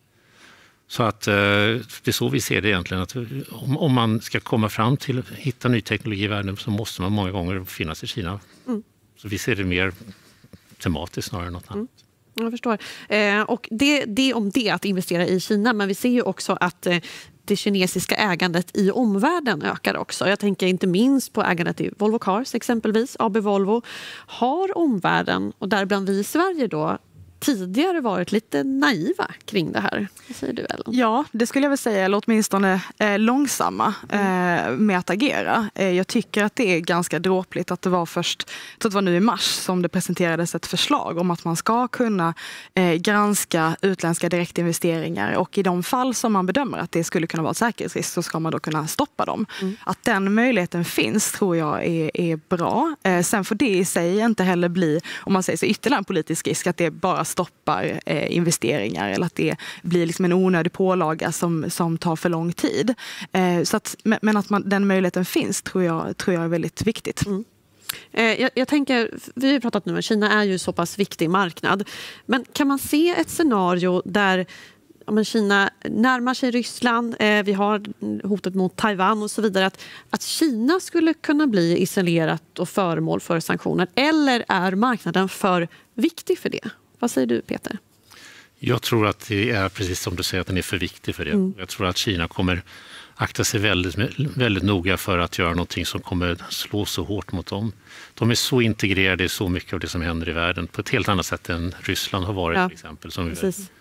Så att det är så vi ser det egentligen, att om, om man ska komma fram till att hitta ny teknologi i världen så måste man många gånger finnas i Kina. Mm. Så vi ser det mer tematiskt snarare än något annat.
Mm. Jag förstår. Eh, och det, det om det, att investera i Kina, men vi ser ju också att eh, det kinesiska ägandet i omvärlden ökar också. Jag tänker inte minst på ägandet i Volvo Cars exempelvis, A B Volvo. Har omvärlden, och däribland vi i Sverige då, tidigare varit lite naiva kring det här? Vad säger du, Ellen?
Ja, det skulle jag väl säga, eller åtminstone eh, långsamma eh, med att agera. Eh, jag tycker att det är ganska dråpligt att det var först, så det var nu i mars som det presenterades ett förslag om att man ska kunna eh, granska utländska direktinvesteringar, och i de fall som man bedömer att det skulle kunna vara ett säkerhetsrisk så ska man då kunna stoppa dem. Mm. Att den möjligheten finns tror jag är, är bra. Eh, sen får det i sig inte heller bli, om man säger så, ytterligare en politisk risk att det bara stoppar eh, investeringar eller att det blir liksom en onödig pålaga som, som tar för lång tid. Eh, så att, men att man, den möjligheten finns tror jag, tror jag är väldigt viktigt.
Mm. Eh, jag, jag tänker, vi har pratat nu om Kina är ju så pass viktig marknad. Men kan man se ett scenario där ja, men Kina närmar sig Ryssland, eh, vi har hotet mot Taiwan och så vidare, att, att Kina skulle kunna bli isolerat och föremål för sanktioner, eller är marknaden för viktig för det? Vad säger du, Peter?
Jag tror att det är precis som du säger, att den är för viktig för det. Mm. Jag tror att Kina kommer akta sig väldigt, väldigt noga för att göra någonting som kommer slå så hårt mot dem. De är så integrerade i så mycket av det som händer i världen på ett helt annat sätt än Ryssland har varit, ja, till exempel. Som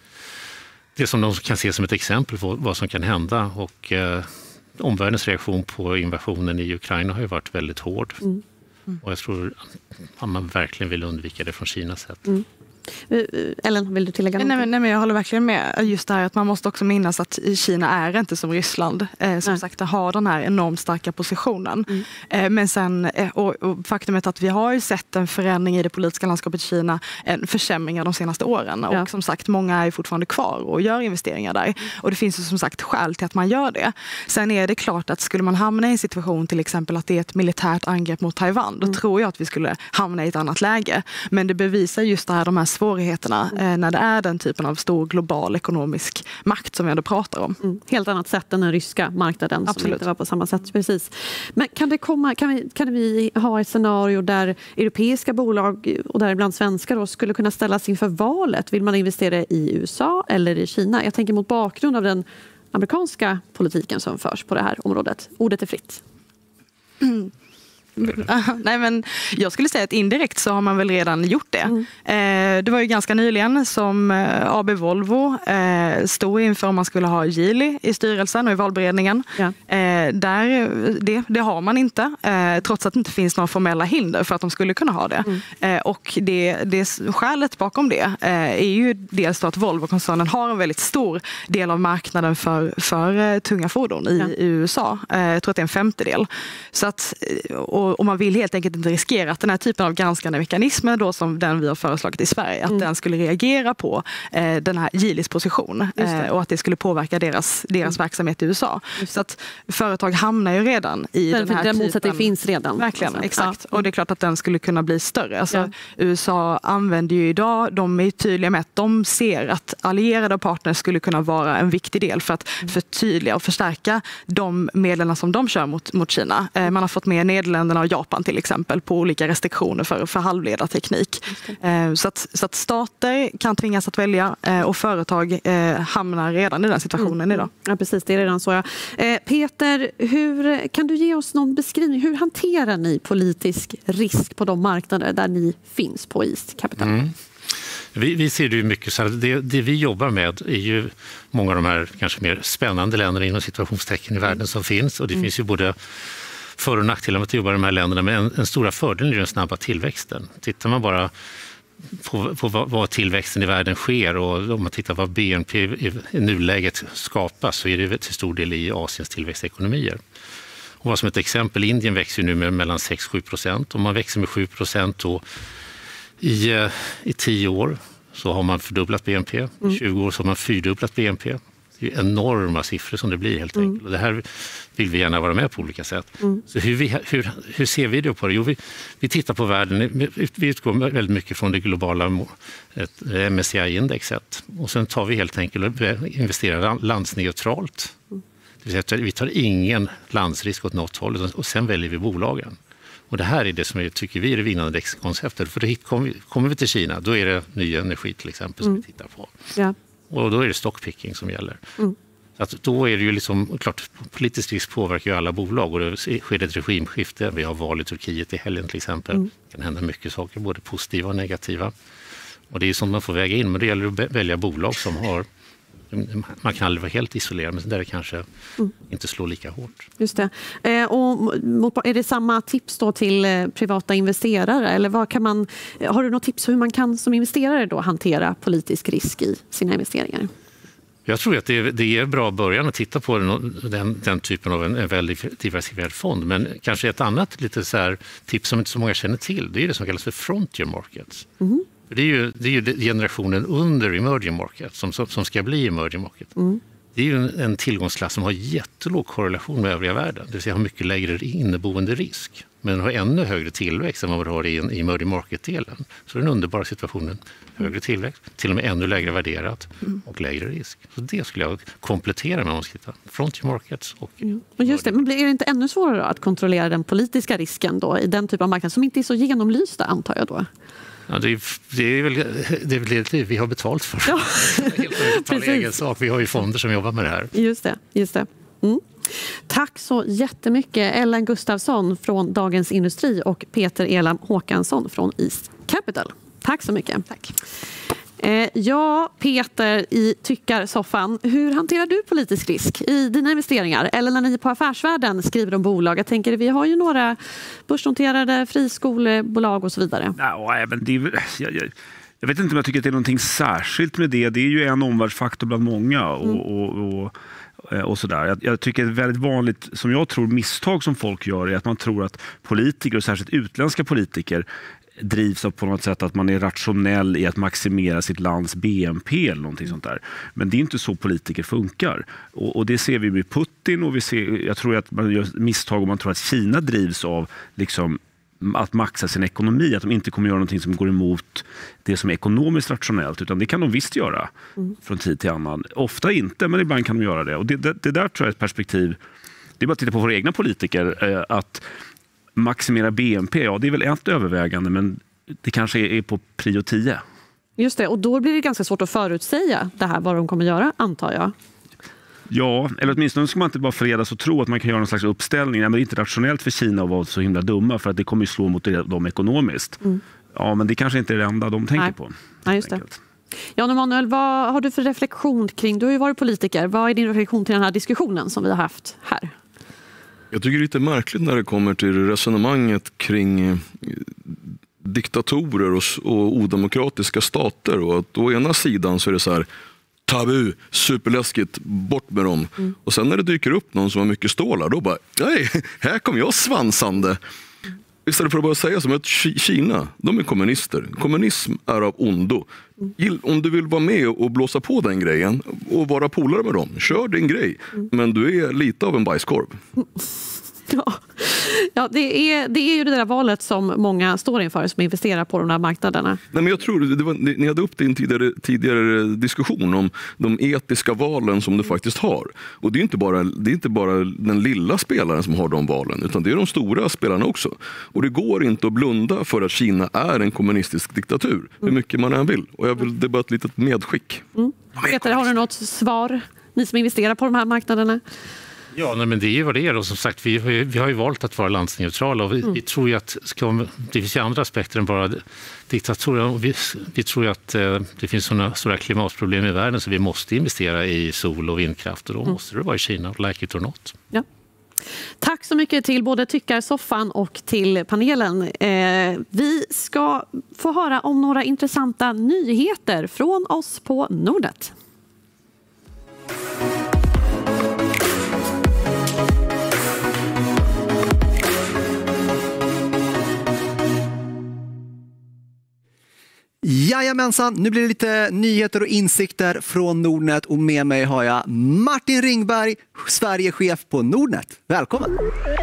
det som de kan se som ett exempel på vad som kan hända. Och eh, omvärldens reaktion på invasionen i Ukraina har ju varit väldigt hård. Mm. Mm. Och jag tror att man verkligen vill undvika det från Kinas sätt. Mm.
Ellen, vill du tillägga något?
Nej, men, nej, men jag håller verkligen med. Just det här att man måste också minnas att Kina är inte som Ryssland. Eh, som nej. sagt, har den här enormt starka positionen. Mm. Eh, men sen, eh, och, och faktumet att vi har ju sett en förändring i det politiska landskapet i Kina, en försämring av de senaste åren. Ja. Och som sagt, många är fortfarande kvar och gör investeringar där. Och det finns ju som sagt skäl till att man gör det. Sen är det klart att skulle man hamna i en situation till exempel att det är ett militärt angrepp mot Taiwan, då mm. tror jag att vi skulle hamna i ett annat läge. Men det bevisar just det här, de här svårigheterna eh, när det är den typen av stor global ekonomisk makt som vi ändå pratar om.
Mm. Helt annat sätt än den ryska marknaden. Absolut. Som inte var på samma sätt. Precis. Men kan det komma, kan vi, kan vi ha ett scenario där europeiska bolag och däribland svenskar då skulle kunna ställas inför valet? Vill man investera i U S A eller i Kina? Jag tänker mot bakgrund av den amerikanska politiken som förs på det här området. Ordet är fritt.
Mm. Nej, men jag skulle säga att indirekt så har man väl redan gjort det. Mm. Eh, det var ju ganska nyligen som eh, A B Volvo eh, stod inför om man skulle ha Geely i styrelsen och i valberedningen. Ja. Eh, där, det, det har man inte, eh, trots att det inte finns några formella hinder för att de skulle kunna ha det. Mm. Eh, och det, det skälet bakom det eh, är ju dels att Volvo-koncernen har en väldigt stor del av marknaden för, för eh, tunga fordon i, ja. i U S A. Eh, jag tror att det är en femtedel. Så att, och Och man vill helt enkelt inte riskera att den här typen av granskande mekanismer då, som den vi har föreslagit i Sverige, att mm. den skulle reagera på eh, den här Geelys position eh, och att det skulle påverka deras, deras mm. verksamhet i U S A. Så att företag hamnar ju redan i
för,
den här
för
typen.
Motsatt det finns redan.
Verkligen,
alltså.
exakt.
Ja.
Och det är klart att den skulle kunna bli större. Alltså,
ja.
U S A använder ju idag, de är tydliga med att de ser att allierade och partners skulle kunna vara en viktig del för att mm. förtydliga och förstärka de medlen som de kör mot, mot Kina. Eh, man har fått med Nederländerna Kina och Japan till exempel på olika restriktioner för, för halvledarteknik. Eh, så, att, så att stater kan tvingas att välja eh, och företag eh, hamnar redan i den situationen mm. idag.
Ja, precis, det är redan så. Ja. Eh, Peter, hur, kan du ge oss någon beskrivning? Hur hanterar ni politisk risk på de marknader där ni finns på East Capital? Mm.
Vi, vi ser det ju mycket så här, det, det vi jobbar med är ju många av de här kanske mer spännande länderna inom situationstecken i världen som finns, och det mm. finns ju både för- och nackdelar med att jobba i de här länderna, men en, en stora fördel är den snabba tillväxten. Tittar man bara på, på vad, vad tillväxten i världen sker, och om man tittar på vad B N P i, i nuläget skapas, så är det till stor del i Asiens tillväxtekonomier. Och vad som ett exempel, Indien växer nu med mellan sex till sju procent. Om man växer med sju procent då i, i tio år så har man fördubblat B N P. I mm. tjugo år så har man fyrdubblat B N P. Det är enorma siffror som det blir helt enkelt. Mm. Och det här vill vi gärna vara med på olika sätt. Mm. Så hur, vi, hur, hur ser vi det på det? Jo, vi, vi tittar på världen. Vi utgår väldigt mycket från det globala M S C I-indexet. Och sen tar vi helt enkelt och investerar landsneutralt. Mm. Det vill säga, vi tar ingen landsrisk åt något håll, och sen väljer vi bolagen. Och det här är det som jag tycker vi är det vinnande konceptet. För hit kommer, kommer vi till Kina, då är det ny energi till exempel som mm. vi tittar på. Ja. Och då är det stockpicking som gäller. Mm. Så att då är det ju liksom, klart, politisk risk påverkar ju alla bolag, och det sker ett regimskifte. Vi har val i Turkiet i helgen till exempel. Mm. Det kan hända mycket saker, både positiva och negativa. Och det är sånt man får väga in, men det gäller att välja bolag som har, man kan aldrig vara helt isolerad, men där det kanske mm. inte slår lika hårt.
Just det. Eh, och är det samma tips då till eh, privata investerare? Eller vad kan man, har du något tips hur man kan som investerare då hantera politisk risk i sina investeringar?
Jag tror att det är, det är bra början att titta på den, den, den typen av en, en väldigt diversifierad fond. Men kanske ett annat lite så här tips som inte så många känner till, det är det som kallas för frontier markets. Mm. Det är ju, det är ju generationen under emerging market som, som ska bli emerging market. Mm. Det är ju en, en tillgångsklass som har jättelåg korrelation med övriga världen. Det vill säga har mycket lägre inneboende risk. Men har ännu högre tillväxt än vad man har i, i emerging market-delen. Så det är en underbar situationen. Högre tillväxt, till och med ännu lägre värderat och lägre risk. Så det skulle jag komplettera med om man ska titta. Frontier markets och...
Mm. Och just det, men är det inte ännu svårare att kontrollera den politiska risken då i den typen av marknad som inte är så genomlysta, antar jag då?
Ja, det, är, det, är väl, det är väl det vi har betalt för. Ja. Helt en egen sak. Vi har ju fonder som jobbar med det här.
Just det. Just det. Mm. Tack så jättemycket Ellen Gustafsson från Dagens Industri och Peter Elam Håkansson från East Capital. Tack så mycket.
Tack.
Eh, ja, Peter i tyckarsoffan. Hur hanterar du politisk risk i dina investeringar? Eller när ni på Affärsvärlden skriver om bolag? Jag tänker, vi har ju några börsnoterade friskolebolag och så vidare.
Ja, men det är, jag, jag, jag vet inte om jag tycker att det är någonting särskilt med det. Det är ju en omvärldsfaktor bland många och, mm. och, och och sådär. Jag, jag tycker ett väldigt vanligt, som jag tror, misstag som folk gör är att man tror att politiker, och särskilt utländska politiker, drivs av på något sätt att man är rationell i att maximera sitt lands B N P eller någonting sånt där. Men det är inte så politiker funkar. Och, och det ser vi med Putin, och vi ser, jag tror att man gör misstag om man tror att Kina drivs av liksom att maxa sin ekonomi, att de inte kommer göra någonting som går emot det som är ekonomiskt rationellt, utan det kan de visst göra mm. från tid till annan. Ofta inte, men ibland kan de göra det. Och det, det, det där tror jag är ett perspektiv, det är bara att titta på våra egna politiker, eh, att maximera B N P, ja det är väl ett övervägande, men det kanske är, är på prio tio.
Just det, och då blir det ganska svårt att förutsäga det här, vad de kommer göra, antar jag.
Ja, eller åtminstone ska man inte bara fredas och tro att man kan göra någon slags uppställning. Men det är inte rationellt för Kina att vara så himla dumma, för att det kommer ju slå mot dem ekonomiskt. Mm. Ja, men det kanske inte är det enda de tänker
Nej.
på.
Nej, just det. Jan Emanuel, vad har du för reflektion kring, du har ju varit politiker, vad är din reflektion till den här diskussionen som vi har haft här?
Jag tycker det är lite märkligt när det kommer till resonemanget kring diktatorer och, och odemokratiska stater. Och att å ena sidan så är det så här, tabu, superläskigt, bort med dem. Mm. Och sen när det dyker upp någon som har mycket stålar, då bara, nej, här kommer jag svansande. Mm. Istället för att bara säga som att Kina, de är kommunister. Kommunism är av ondo. Mm. Om du vill vara med och blåsa på den grejen och vara polare med dem, kör din grej. Mm. Men du är lite av en bajskorv.
Ja. Ja, det är, det är ju det där valet som många står inför som investerar på de här marknaderna.
Nej, men jag tror det var, ni hade upp det i en tidigare, tidigare diskussion om de etiska valen som du faktiskt har. Och det är inte bara, det är inte bara den lilla spelaren som har de valen, utan det är de stora spelarna också. Och det går inte att blunda för att Kina är en kommunistisk diktatur, hur mycket man än vill. Och jag vill, det är bara ett litet medskick.
Mm. Peter, har du något svar? Ni som investerar på de här marknaderna?
Ja, nej, men det är ju vad det är. Och som sagt, vi har ju, vi har ju valt att vara landsneutrala och vi, mm. vi tror ju att ska, det finns ju andra aspekter än bara diktaturer. Och vi, vi tror ju att eh, det finns sådana stora klimatproblem i världen så vi måste investera i sol och vindkraft och då mm. måste det vara i Kina, like it or not.
Ja. Tack så mycket till både Tyckarsoffan och till panelen. Eh, vi ska få höra om några intressanta nyheter från oss på Nordnet.
Jajamensan, nu blir det lite nyheter och insikter från Nordnet och med mig har jag Martin Ringberg, Sverigechef på Nordnet. Välkommen!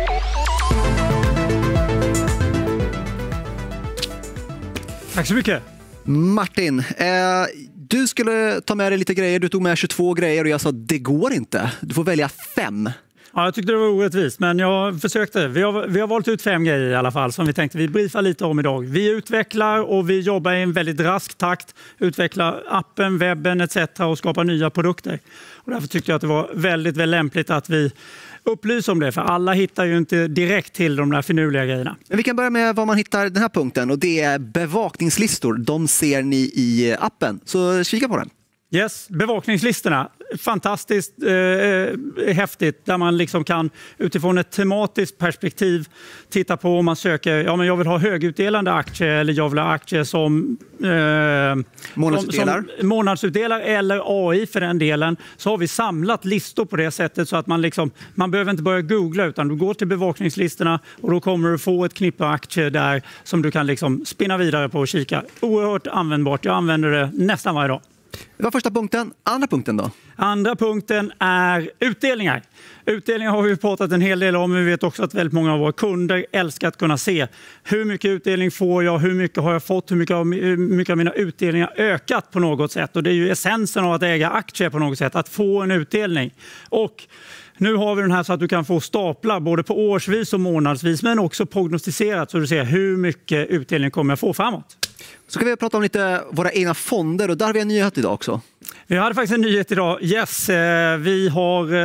Tack så mycket!
Martin, eh, du skulle ta med dig lite grejer, du tog med tjugotvå grejer och jag sa det går inte, du får välja fem.
Ja, jag tyckte det var orättvist, men jag försökte. Vi har, vi har valt ut fem grejer i alla fall som vi tänkte vi briefar lite om idag. Vi utvecklar och vi jobbar i en väldigt rask takt, utvecklar appen, webben et cetera och skapar nya produkter. Och därför tyckte jag att det var väldigt, väldigt lämpligt att vi upplyser om det, för alla hittar ju inte direkt till de där finurliga grejerna.
Men vi kan börja med vad man hittar den här punkten och det är bevakningslistor. De ser ni i appen, så kika på den.
Yes, bevakningslistorna. Fantastiskt eh, häftigt där man liksom kan utifrån ett tematiskt perspektiv titta på om man söker, ja men jag vill ha högutdelande aktier eller jag vill ha aktier som, eh,
månadsutdelar.
som, som månadsutdelar eller A I för den delen, så har vi samlat listor på det sättet så att man liksom, man behöver inte börja googla utan du går till bevakningslistorna och då kommer du få ett knippe aktier där som du kan liksom spinna vidare på och kika. Oerhört användbart, jag använder det nästan varje dag.
Det var första punkten. Andra punkten då?
Andra punkten är utdelningar. Utdelningar har vi pratat en hel del om. Vi vet också att väldigt många av våra kunder älskar att kunna se hur mycket utdelning får jag, hur mycket har jag fått, hur mycket, hur mycket av mina utdelningar ökat på något sätt. Och det är ju essensen av att äga aktier på något sätt, att få en utdelning. Och nu har vi den här så att du kan få staplar både på årsvis och månadsvis men också prognostiserat så du ser hur mycket utdelning kommer jag få framåt.
Så kan vi prata om lite våra egna fonder och där har vi en nyhet idag också.
Vi hade faktiskt en nyhet idag. Yes, eh, vi har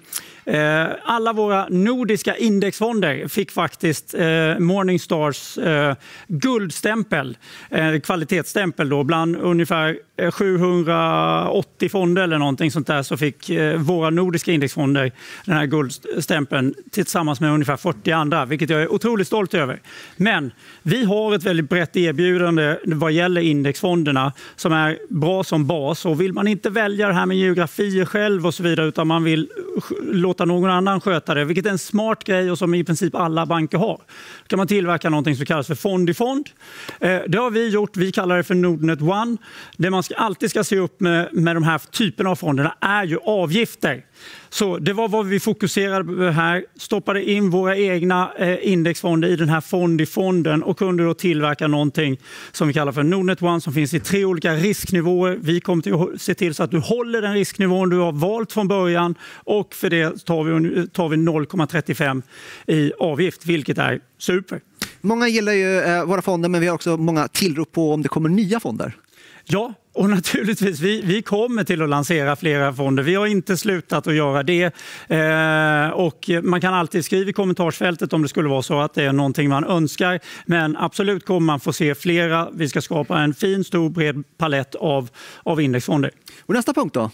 eh, alla våra nordiska indexfonder fick faktiskt eh, Morningstars eh, guldstämpel, eh, kvalitetsstämpel då, bland ungefär sjuhundraåttio fonder eller någonting sånt där så fick eh, våra nordiska indexfonder den här guldstämpeln tillsammans med ungefär fyrtio andra, vilket jag är otroligt stolt över. Men vi har ett väldigt brett erbjudande vad gäller indexfonderna som är bra som bas och vill man inte välja det här med geografier själv och så vidare utan man vill låta någon annan sköta det, vilket är en smart grej och som i princip alla banker har. Då kan man tillverka någonting som kallas för fond i fond. Eh, det har vi gjort, vi kallar det för Nordnet One. Det man ska, alltid ska se upp med, med de här typerna av fonderna är ju avgifter. Så det var vad vi fokuserade på här, stoppade in våra egna eh, indexfonder i den här fond i fonden och kunde då tillverka någonting som vi kallar för Nordnet One som finns i tre olika risknivåer. Vi kommer till att se till så att du håller den risknivån du har valt från början och för det tar vi, tar vi noll komma trettiofem i avgift, vilket är super.
Många gillar ju eh, våra fonder men vi har också många tillrop på om det kommer nya fonder.
Ja, och naturligtvis, vi, vi kommer till att lansera flera fonder. Vi har inte slutat att göra det. Eh, och man kan alltid skriva i kommentarsfältet om det skulle vara så att det är någonting man önskar. Men absolut kommer man få se flera. Vi ska skapa en fin, stor, bred palett av, av indexfonder.
Och nästa punkt då?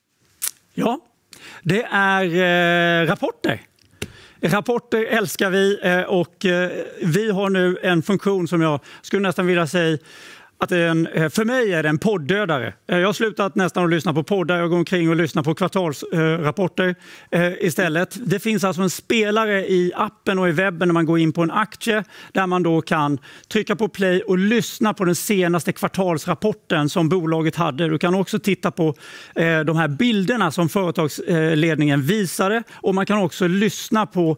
Ja, det är eh, rapporter. Rapporter älskar vi eh, och eh, vi har nu en funktion som jag skulle nästan vilja säga att det är en, för mig är det en poddödare. Jag har slutat nästan att lyssna på poddar. Jag går omkring och lyssnar på kvartalsrapporter istället. Det finns alltså en spelare i appen och i webben när man går in på en aktie där man då kan trycka på play och lyssna på den senaste kvartalsrapporten som bolaget hade. Du kan också titta på de här bilderna som företagsledningen visade och man kan också lyssna på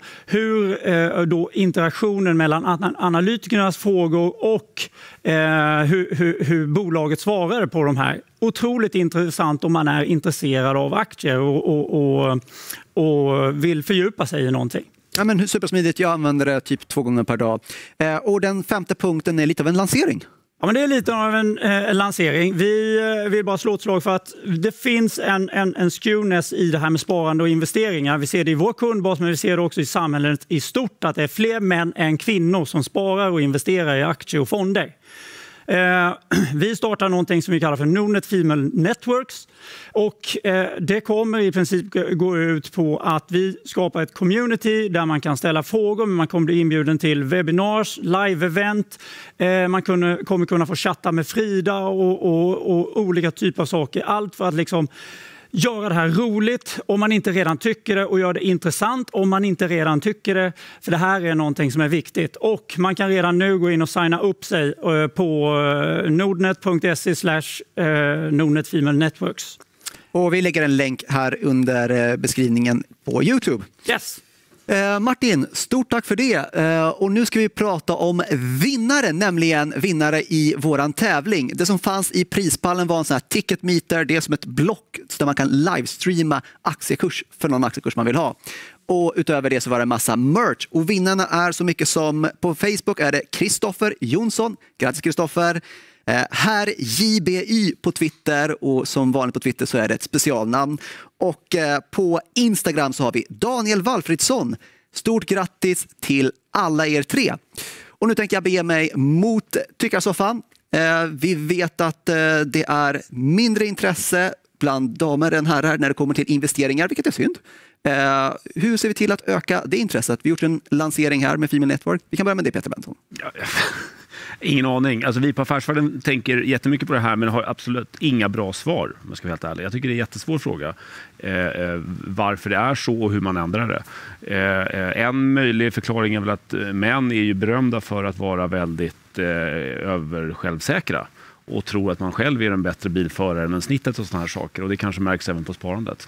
hur då interaktionen mellan analytikernas frågor och hur, hur, hur bolaget svarar på de här. Otroligt intressant om man är intresserad av aktier och, och, och, och vill fördjupa sig i någonting.
Ja, men supersmidigt, jag använder det typ två gånger per dag. Eh, och den femte punkten är lite av en lansering.
Ja, men det är lite av en eh, lansering. Vi eh, vill bara slå ett slag för att det finns en, en, en skewness i det här med sparande och investeringar. Vi ser det i vår kundbas, men vi ser det också i samhället i stort att det är fler män än kvinnor som sparar och investerar i aktier och fonder. Eh, vi startar någonting som vi kallar för Nordnet Female Networks och eh, det kommer i princip gå ut på att vi skapar ett community där man kan ställa frågor, men man kommer bli inbjuden till webinars, live-event, eh, man kunde, kommer kunna få chatta med Frida och, och, och olika typer av saker. Allt för att liksom göra det här roligt om man inte redan tycker det och göra det intressant om man inte redan tycker det. För det här är någonting som är viktigt. Och man kan redan nu gå in och signa upp sig på nordnet punkt se slash Nordnet Female Networks.
Och vi lägger en länk här under beskrivningen på YouTube.
Yes!
Eh, Martin, stort tack för det. Eh, och nu ska vi prata om vinnare, nämligen vinnare i våran tävling. Det som fanns i prispallen var en sån här ticketmeter, det är som ett block där man kan livestreama aktiekurs för någon aktiekurs man vill ha. Och utöver det så var det en massa merch. Och vinnarna är så mycket som på Facebook är det Kristoffer Jonsson. Grattis Kristoffer. Eh, här J B Y på Twitter och som vanligt på Twitter så är det ett specialnamn. Och eh, på Instagram så har vi Daniel Walfridsson. Stort grattis till alla er tre. Och nu tänker jag bege mig mot tyckarsoffan. Eh, vi vet att eh, det är mindre intresse bland damer än herrar när det kommer till investeringar, vilket är synd. Eh, hur ser vi till att öka det intresset? Vi har gjort en lansering här med Female Network. Vi kan börja med det, Peter Benton.
Ja, ja. Ingen aning. Alltså, vi på Affärsvärlden tänker jättemycket på det här men har absolut inga bra svar. Om jag ska vara helt ärlig. Jag tycker det är en jättesvår fråga. Eh, varför det är så och hur man ändrar det. Eh, en möjlig förklaring är väl att män är ju berömda för att vara väldigt eh, översjälvsäkra och tror att man själv är en bättre bilförare än snittet och såna här saker. Och det kanske märks även på sparandet.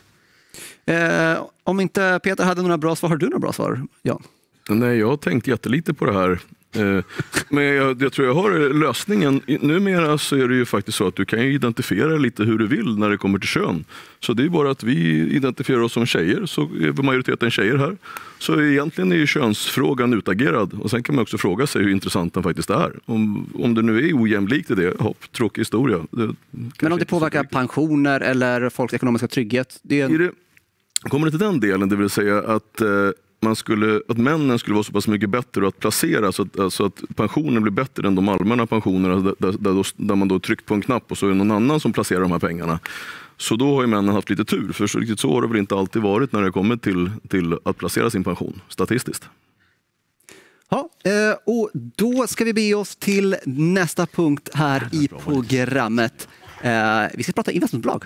Eh, om inte Peter hade några bra svar, har du några bra svar? Ja.
Nej, jag har tänkt jättelite på det här. Men jag, jag tror jag har lösningen. Numera så är det ju faktiskt så att du kan identifiera lite hur du vill när det kommer till kön. Så det är bara att vi identifierar oss som tjejer, så är majoriteten tjejer här. Så egentligen är ju könsfrågan utagerad. Och sen kan man också fråga sig hur intressant den faktiskt är. Om, om det nu är ojämlikt i det, hopp, tråkig historia. Det,
men om det påverkar pensioner eller folks ekonomiska trygghet? Det är en...
det, kommer det till den delen, det vill säga att... Eh, Man skulle, att männen skulle vara så pass mycket bättre att placera så att, alltså att pensionen blir bättre än de allmänna pensionerna där, där, där, där man då tryckt på en knapp och så är det någon annan som placerar de här pengarna. Så då har ju männen haft lite tur, för så riktigt så har det väl inte alltid varit när det kommer till, till att placera sin pension statistiskt.
Ja, och då ska vi be oss till nästa punkt här i programmet. Vi ska prata investmentbolag.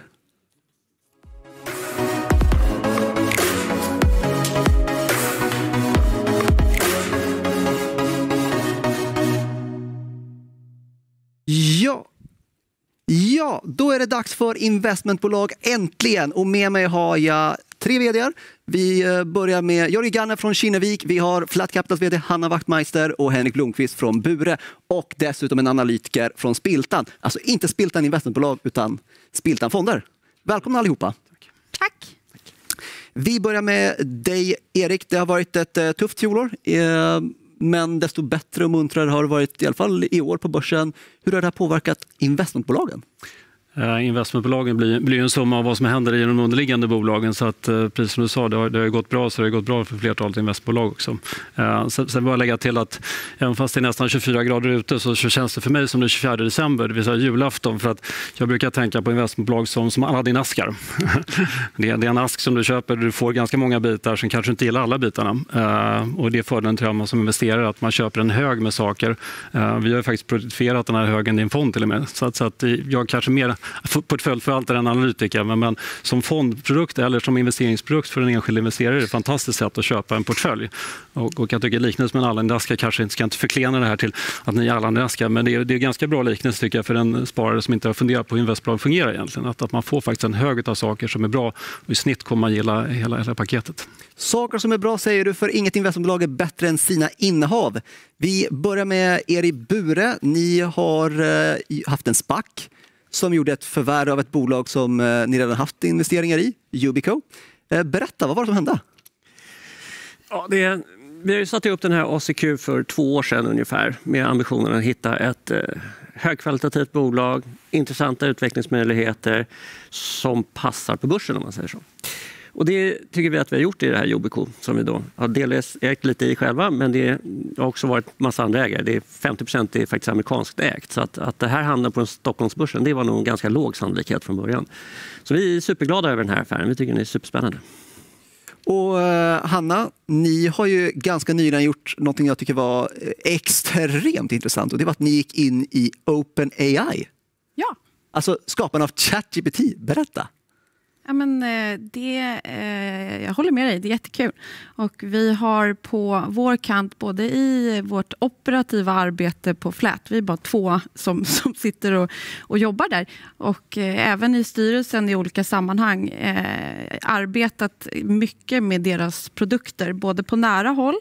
Ja. ja, då är det dags för investmentbolag äntligen. Och med mig har jag tre vd:ar. Vi börjar med Jörgen Ganner från Kinnevik. Vi har Flat Capitals vd Hanna Wachtmeister och Henrik Blomqvist från Bure. Och dessutom en analytiker från Spiltan. Alltså inte Spiltan investmentbolag utan Spiltan fonder. Välkomna allihopa.
Tack.
Vi börjar med dig Erik. Det har varit ett tufft fjolår. Men desto bättre och muntrare har det varit i alla fall i år på börsen. Hur har det här påverkat investmentbolagen?
Uh, investmentbolagen blir, blir en summa av vad som händer i de underliggande bolagen, så att uh, precis som du sa, det har, det har gått bra, så det har gått bra för flertalet investmentbolag också. Uh, sen, sen vill jag lägga till att även fast det är nästan tjugofyra grader ute, så, så känns det för mig som den tjugofjärde december, det vill säga julafton, för att jag brukar tänka på investmentbolag som, som Aladdin-askar. det, är, det är en ask som du köper, du får ganska många bitar som kanske inte gillar alla bitarna. Uh, och det är fördelen tror jag man som investerare, att man köper en hög med saker. Uh, vi har ju faktiskt produkterat den här högen i en fond till och med, så att, så att jag kanske mer portföljförvaltare än analytiker, men, men som fondprodukt eller som investeringsprodukt för en enskild investerare är det ett fantastiskt sätt att köpa en portfölj. Och, och jag tycker liknelse med en Aladdin-aska, kanske inte ska inte förklena det här till att ni är Aladdin-askar, men det är, det är ganska bra liknelse tycker jag för en sparare som inte har funderat på hur investbolag fungerar egentligen. Att, att man får faktiskt en hög av saker som är bra och i snitt kommer man gilla hela, hela paketet.
Saker som är bra säger du, för inget investmentbolag är bättre än sina innehav. Vi börjar med er i Bure. Ni har eh, haft en SPAC som gjorde ett förvärv av ett bolag som eh, ni redan haft investeringar i, Yubico. Eh, berätta, vad var det som hände?
Ja, det är, vi har ju satt upp den här A C Q för två år sedan ungefär med ambitionen att hitta ett eh, högkvalitativt bolag, intressanta utvecklingsmöjligheter som passar på börsen om man säger så. Och det tycker vi att vi har gjort i det här Yubico som vi då har delvis ägt lite i själva, men det har också varit massa andra ägare. Det är femtio procent är faktiskt amerikanskt ägt, så att, att det här hamnar på Stockholmsbörsen, det var nog en ganska låg sannolikhet från början. Så vi är superglada över den här affären, vi tycker den är superspännande.
Och uh, Hanna, ni har ju ganska nyligen gjort något jag tycker var extremt intressant, och det var att ni gick in i OpenAI.
Ja.
Alltså skaparna av ChatGPT, berätta.
Ja, men det, eh, jag håller med dig, det är jättekul. Och vi har på vår kant, både i vårt operativa arbete på Flat, vi är bara två som, som sitter och, och jobbar där. Och eh, även i styrelsen i olika sammanhang eh, arbetat mycket med deras produkter, både på nära håll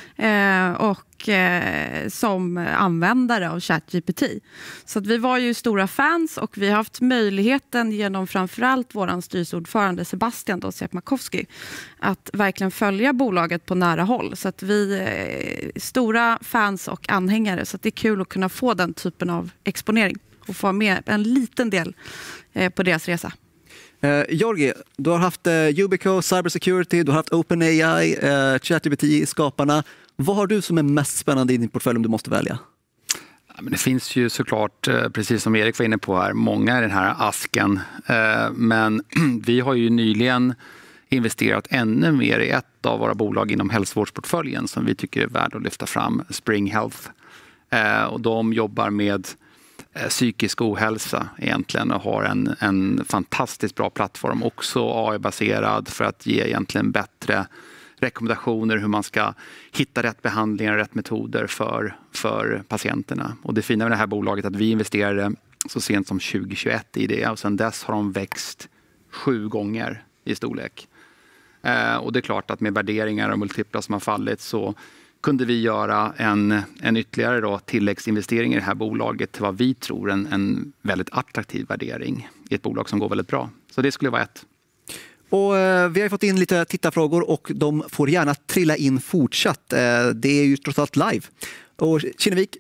eh, och eh, som användare av ChatGPT. Så att vi var ju stora fans, och vi har haft möjligheten genom framförallt våran styrelseordförande Sebastian då, Siepmakowski, att verkligen följa bolaget på nära håll. Så att vi är stora fans och anhängare, så att det är kul att kunna få den typen av exponering och få med en liten del eh, på deras resa.
Uh, Georgi, du har haft uh, Yubico, Cybersecurity, du har haft OpenAI, uh, ChatGPT-skaparna. Vad har du som är mest spännande i din portfölj om du måste välja?
Ja, men det finns ju såklart, precis som Erik var inne på här, många i den här asken. Men vi har ju nyligen investerat ännu mer i ett av våra bolag inom hälsovårdsportföljen som vi tycker är värd att lyfta fram, Spring Health. Och de jobbar med psykisk ohälsa egentligen och har en, en fantastiskt bra plattform, också A I-baserad, för att ge egentligen bättre rekommendationer hur man ska hitta rätt behandlingar och rätt metoder för, för patienterna. Och det fina med det här bolaget är att vi investerade så sent som tjugohundratjugoett i det, och sedan dess har de växt sju gånger i storlek. Eh, och det är klart att med värderingar och multiplar som har fallit så kunde vi göra en, en ytterligare då tilläggsinvestering i det här bolaget till vad vi tror en, en väldigt attraktiv värdering i ett bolag som går väldigt bra. Så det skulle vara ett.
Och eh, vi har fått in lite tittarfrågor, och de får gärna trilla in fortsatt. Eh, det är ju trots allt live. Och Kinnevik,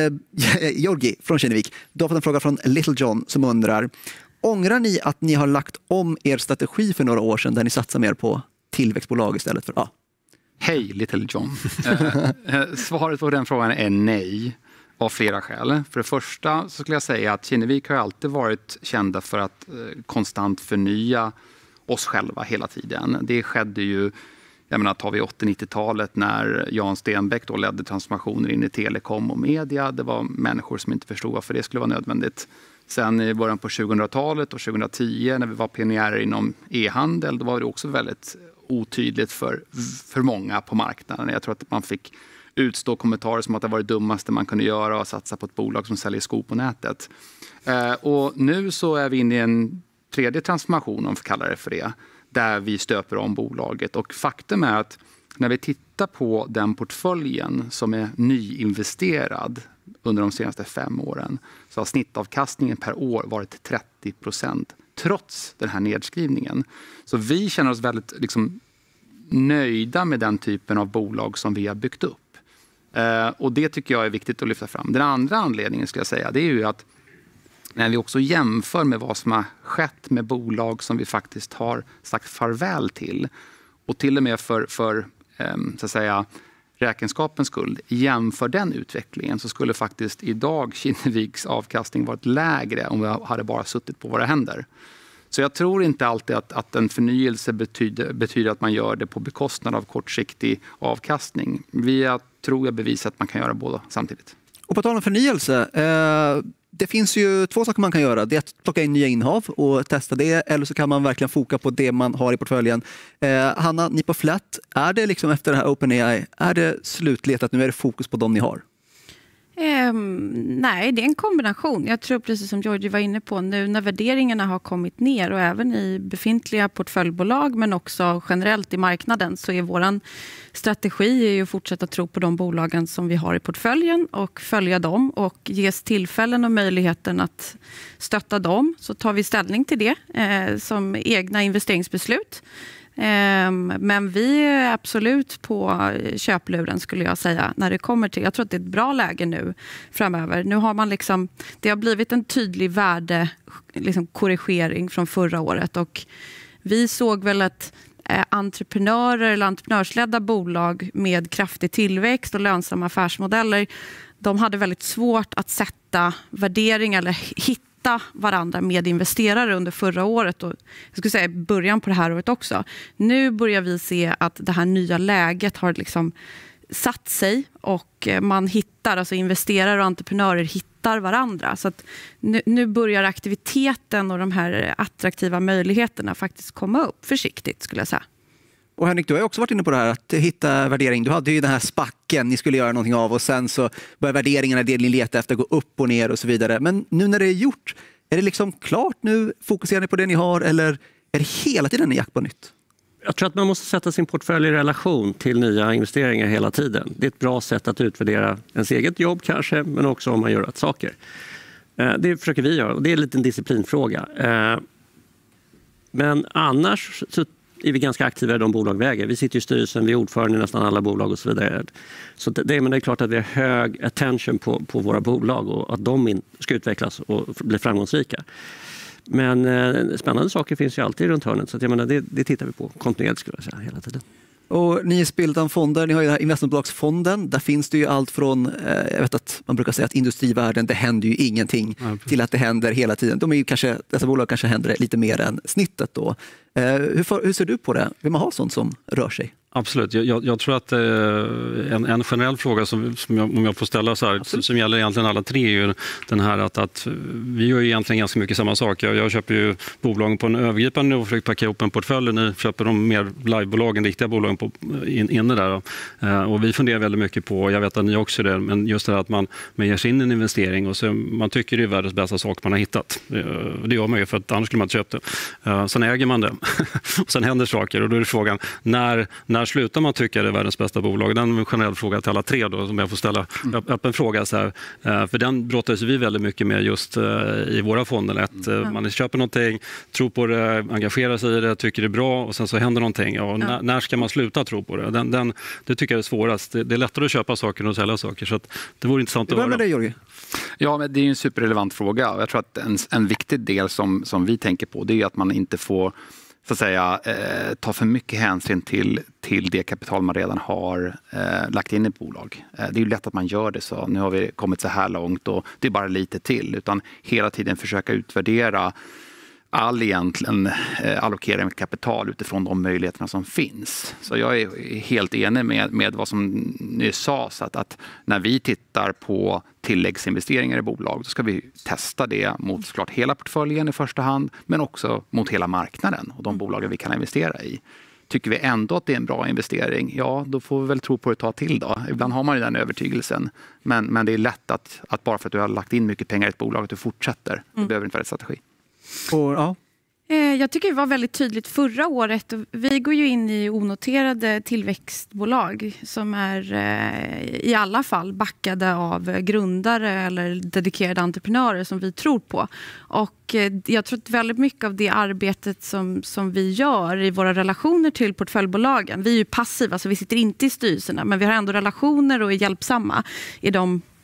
eh, Georgi från Kinnevik, du har fått en fråga från Little John som undrar: ångrar ni att ni har lagt om er strategi för några år sedan där ni satsar mer på tillväxtbolag istället för... Ja.
Hej Little John. eh, svaret på den frågan är nej, av flera skäl. För det första så skulle jag säga att Kinnevik har alltid varit kända för att eh, konstant förnya oss själva hela tiden. Det skedde ju, jag menar, tar vi åttio-nittiotalet när Jan Stenbeck då ledde transformationer in i telekom och media. Det var människor som inte förstod varför det skulle vara nödvändigt. Sen i början på tjugohundratalet och tjugohundratio när vi var pionjärer inom e-handel, då var det också väldigt otydligt för, för många på marknaden. Jag tror att man fick utstå kommentarer som att det var det dummaste man kunde göra och satsa på ett bolag som säljer skor på nätet. Eh, och nu så är vi inne i en tredje transformation, om vi kallar det för det, där vi stöper om bolaget. Och faktum är att när vi tittar på den portföljen som är nyinvesterad under de senaste fem åren, så har snittavkastningen per år varit trettio procent trots den här nedskrivningen. Så vi känner oss väldigt liksom, nöjda med den typen av bolag som vi har byggt upp. Eh, och det tycker jag är viktigt att lyfta fram. Den andra anledningen skulle jag säga, det är ju att när vi också jämför med vad som har skett med bolag som vi faktiskt har sagt farväl till och till och med för, för så att säga, räkenskapens skull, jämför den utvecklingen så skulle faktiskt idag Kinneviks avkastning varit lägre om vi hade bara suttit på våra händer. Så jag tror inte alltid att, att en förnyelse betyder, betyder att man gör det på bekostnad av kortsiktig avkastning. Vi har, tror jag bevisar att man kan göra båda samtidigt.
Och på tal om förnyelse, eh, det finns ju två saker man kan göra. Det är att plocka in nya innehav och testa det, eller så kan man verkligen foka på det man har i portföljen. Eh, Hanna, ni på Flat, är det liksom efter det här OpenAI, är det slutletat, nu är det fokus på de ni har?
Um, nej, det är en kombination. Jag tror precis som Georgie var inne på, nu när värderingarna har kommit ner och även i befintliga portföljbolag men också generellt i marknaden, så är våran strategi är ju att fortsätta tro på de bolagen som vi har i portföljen och följa dem, och ges tillfällen och möjligheten att stötta dem så tar vi ställning till det eh, som egna investeringsbeslut. Men vi är absolut på köpluren, skulle jag säga, när det kommer till, jag tror att det är ett bra läge nu framöver. Nu har man liksom, det har blivit en tydlig värde liksom korrigering från förra året, och vi såg väl att entreprenörer eller entreprenörsledda bolag med kraftig tillväxt och lönsamma affärsmodeller, de hade väldigt svårt att sätta värdering eller hitta varandra med investerare under förra året, och jag skulle säga början på det här året också. Nu börjar vi se att det här nya läget har liksom satt sig, och man hittar, alltså investerare och entreprenörer hittar varandra. Så att nu, nu börjar aktiviteten och de här attraktiva möjligheterna faktiskt komma upp försiktigt, skulle jag säga.
Och Henrik, du har också varit inne på det här att hitta värdering. Du hade ju den här spacken ni skulle göra någonting av, och sen så börjar värderingarna, det ni letar efter, gå upp och ner och så vidare. Men nu när det är gjort, är det liksom klart nu? Fokuserar ni på det ni har, eller är det hela tiden en jakt på nytt?
Jag tror att man måste sätta sin portfölj i relation till nya investeringar hela tiden. Det är ett bra sätt att utvärdera ens eget jobb kanske, men också om man gör rätt saker. Det försöker vi göra, och det är en liten disciplinfråga. Men annars så är vi ganska aktiva i de bolag vi äger. Vi sitter i styrelsen, vi är ordförande i nästan alla bolag och så vidare. Så det, men det är klart att vi har hög attention på, på våra bolag och att de in, ska utvecklas och bli framgångsrika. Men eh, spännande saker finns ju alltid runt hörnet, så att jag menar, det, det tittar vi på kontinuerligt, skulle jag säga, hela tiden.
Och ni är spelade om fonder, ni har ju den här investmentbolagsfonden. Där finns det ju allt från, eh, jag vet att man brukar säga att industrivärlden, det händer ju ingenting, ja, till att det händer hela tiden. De är ju kanske, dessa bolag kanske händer lite mer än snittet då. Eh, hur, för, hur ser du på det? Vill man ha sånt som rör sig?
Absolut. Jag, jag tror att eh, en, en generell fråga som, som jag, om jag får ställa så här, som gäller egentligen alla tre, är ju den här att, att vi gör ju egentligen ganska mycket samma sak. Jag, jag köper ju bolagen på en övergripande nivå och försöker packa ihop en portfölj. Ni köper de mer livebolagen, riktiga bolagen på, in, inne där. Eh, och vi funderar väldigt mycket på, jag vet att ni också är det, men just det här att man, man ger sig in i en investering och så, man tycker det är världens bästa sak man har hittat. Eh, det gör man ju, för att annars skulle man inte köpa det. Eh, sen äger man det. Och sen händer saker, och då är det frågan, när, när slutar man tycka det är världens bästa bolag? Den är en generell fråga till alla tre då, som jag får ställa mm. öppen fråga. Så här. För den brottas vi väldigt mycket med just i våra fonder. Att mm. man köper någonting, tror på det, engagerar sig i det, tycker det är bra, och sen så händer någonting. Ja, mm. när, när ska man sluta tro på det? Den, den, det tycker jag är svårast. Det, det är lättare att köpa saker än att sälja saker. Så att det vore intressant att höra.
Vad med det, Georgie?
Ja, men det är ju en superrelevant fråga. Jag tror att en, en viktig del som, som vi tänker på, det är att man inte får, så att säga, eh, ta för mycket hänsyn till, till det kapital man redan har eh, lagt in i ett bolag. Eh, det är ju lätt att man gör det så. Nu har vi kommit så här långt och det är bara lite till. Utan hela tiden försöka utvärdera all egentligen eh, allokering med kapital utifrån de möjligheterna som finns. Så jag är helt enig med, med vad som nyss sades, att, att när vi tittar på tilläggsinvesteringar i bolag, då ska vi testa det mot såklart hela portföljen i första hand, men också mot hela marknaden och de bolagen vi kan investera i. Tycker vi ändå att det är en bra investering, ja, då får vi väl tro på det ett tag till då. Ibland har man ju den övertygelsen, men, men det är lätt att, att bara för att du har lagt in mycket pengar i ett bolag att du fortsätter. Det mm. behöver inte vara en strategi.
Och, ja.
Jag tycker det var väldigt tydligt förra året. Vi går ju in i onoterade tillväxtbolag som är i alla fall backade av grundare eller dedikerade entreprenörer som vi tror på. Och jag tror att väldigt mycket av det arbetet som, som vi gör i våra relationer till portföljbolagen, vi är ju passiva så vi sitter inte i styrelserna, men vi har ändå relationer och är hjälpsamma i de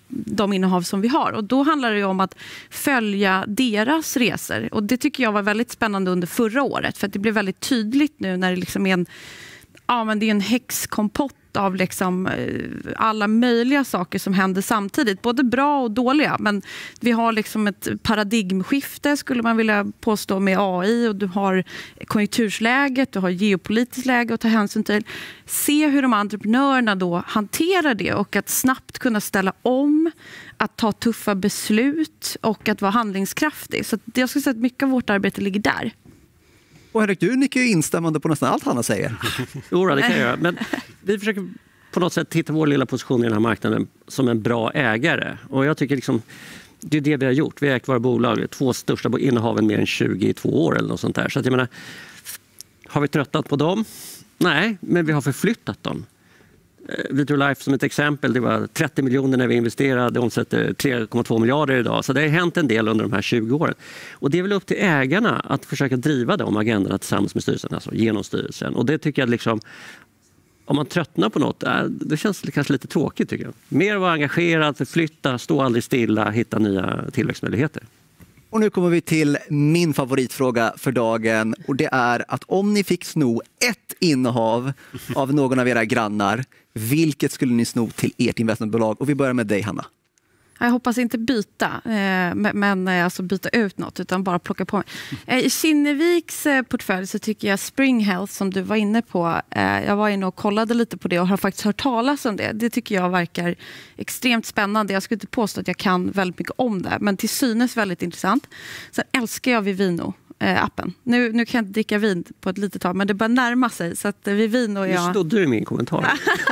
de innehav som vi har. Och då handlar det ju om att följa deras resor. Och det tycker jag var väldigt spännande under förra året. För att det blev väldigt tydligt nu när det liksom är en, ja, men det är en häxkompott av liksom alla möjliga saker som händer samtidigt. Både bra och dåliga. Men vi har liksom ett paradigmskifte skulle man vilja påstå med A I. Och du har konjunktursläget, du har geopolitiskt läge att ta hänsyn till. Se hur de entreprenörerna då hanterar det och att snabbt kunna ställa om, att ta tuffa beslut och att vara handlingskraftig. Så att jag skulle säga att mycket av vårt arbete ligger där.
Och Henrik, du nickar ju instämmande på nästan allt Hanna säger.
Jo, det kan jag göra. Men vi försöker på något sätt hitta vår lilla position i den här marknaden som en bra ägare. Och jag tycker liksom, det är det vi har gjort. Vi har ägt våra bolag, två största innehaven mer än tjugotvå år eller något sånt där. Så att jag menar, har vi tröttat på dem? Nej, men vi har förflyttat dem. Vitrolife som ett exempel, det var trettio miljoner när vi investerade, omsätter tre komma två miljarder idag. Så det har hänt en del under de här tjugo åren. Och det är väl upp till ägarna att försöka driva de agendorna tillsammans med styrelsen, alltså genom styrelsen. Och det tycker jag liksom, om man tröttnar på något, det känns kanske lite tråkigt tycker jag. Mer vara engagerad, förflytta, stå aldrig stilla, hitta nya tillväxtmöjligheter.
Och nu kommer vi till min favoritfråga för dagen och det är att om ni fick sno ett innehav av någon av era grannar, vilket skulle ni sno till ert investmentbolag? Och vi börjar med dig Hanna.
Jag hoppas inte byta, men alltså byta ut något utan bara plocka på mig. I Kinneviks portfölj så tycker jag Spring Health som du var inne på, jag var inne och kollade lite på det och har faktiskt hört talas om det. Det tycker jag verkar extremt spännande. Jag skulle inte påstå att jag kan väldigt mycket om det, men till synes väldigt intressant. Sen älskar jag Vivino. Appen. Nu, nu kan jag inte dricka vin på ett litet tag, men det börjar närma sig. Så att Vivino och jag...
Nu stod du i min kommentar.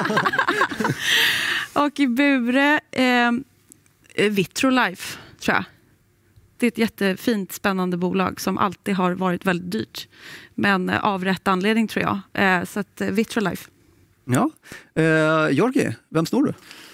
Och i Bure... Eh, Vitrolife, tror jag. Det är ett jättefint, spännande bolag som alltid har varit väldigt dyrt. Men av rätt anledning tror jag. Så att Vitrolife.
Ja. Eh, Jorge, vem snor du?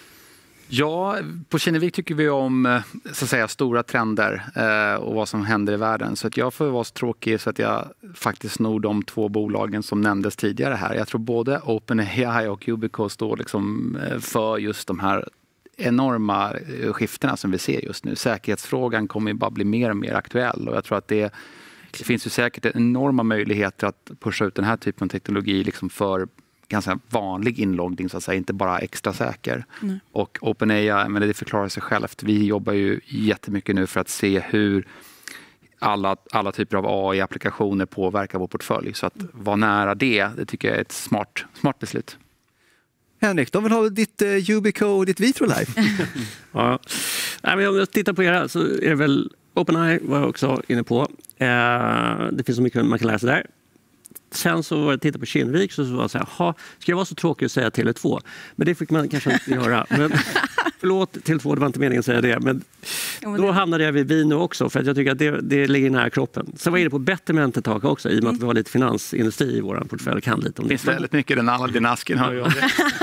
Ja, på Kinnevik tycker vi om så att säga, stora trender eh, och vad som händer i världen. Så att jag får vara så tråkig så att jag faktiskt snor de två bolagen som nämndes tidigare här. Jag tror både OpenAI och Yubico står liksom för just de här enorma skiftena som vi ser just nu. Säkerhetsfrågan kommer ju bara bli mer och mer aktuell och jag tror att det, det finns ju säkert enorma möjligheter att pusha ut den här typen av teknologi liksom för ganska vanlig inloggning så att säga, inte bara extra säker. Mm. Och OpenAI, men det förklarar sig självt. Vi jobbar ju jättemycket nu för att se hur alla, alla typer av A I-applikationer påverkar vår portfölj. Så att vara nära det, det tycker jag är ett smart, smart beslut.
Henrik, de vill ha ditt uh, Yubico och ditt Vitrolife.
Ja. Nej, men om jag tittar på era så är det väl OpenAI var jag också inne på. Eh, det finns så mycket man kan läsa där. Sen så var jag tittade på Kinnevik så var jag så här, ha, ska jag vara så tråkig att säga Tele två? Men det fick man kanske inte göra. Men, förlåt Tele två, det var inte meningen att säga det. Men då hamnade jag vid Vino också för att jag tycker att det, det ligger nära kroppen. Sen var jag inne på Betterment ett tag också i och med att vi har lite finansindustri i vår portfölj. Kan lite om det.
Det finns väldigt mycket den Aladdin asken har jag.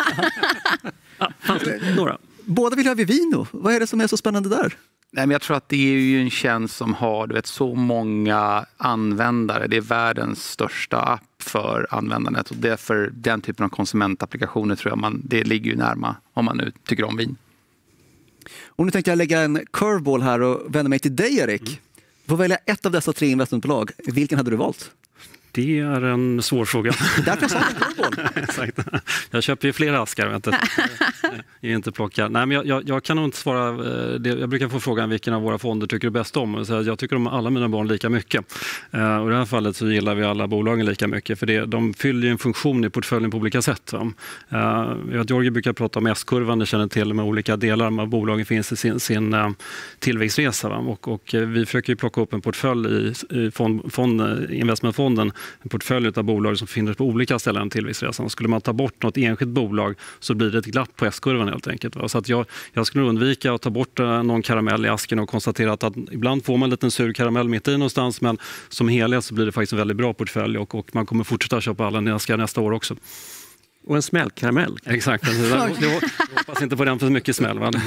Ja, fanns det några?
Båda vill ha Vivino. Vad är det som är så spännande där?
Nej, men jag tror att det är ju en tjänst som har du vet, så många användare. Det är världens största app för användandet och därför den typen av konsumentapplikationer tror jag man, det ligger ju närma om man nu tycker om vin.
Och nu tänkte jag lägga en curveball här och vända mig till dig Erik. Mm. Du får välja ett av dessa tre investmentbolag. Vilken hade du valt?
Det är en svår fråga.
Därför sa jag
Exakt. Jag köper ju flera askar. Vänta. Jag är inte plocka. Nej, men jag, jag, jag kan nog inte svara. Det, jag brukar få frågan vilken av våra fonder tycker du bäst om. Så jag tycker om alla mina barn lika mycket. Uh, och i det här fallet så gillar vi alla bolagen lika mycket. För det, de fyller en funktion i portföljen på olika sätt. Uh, jag vet, Jorge brukar prata om S-kurvan. Det känner till med olika delar av bolagen finns i sin, sin uh, tillväxtresa. Va? Och, och uh, vi försöker ju plocka upp en portfölj i, i fond, fond, investmentfonden. En portfölj av bolag som finns på olika ställen i tillväxtresan. Skulle man ta bort något enskilt bolag så blir det ett glapp på S-kurvan helt enkelt. Va? Så att jag, jag skulle undvika att ta bort någon karamell i asken och konstatera att, att ibland får man en liten sur karamell mitt i någonstans men som helhet så blir det faktiskt en väldigt bra portfölj och, och man kommer fortsätta köpa alla askar nästa år också.
Och en smällkaramell.
Exakt, jag, jag hoppas inte på den för mycket smäll. Va?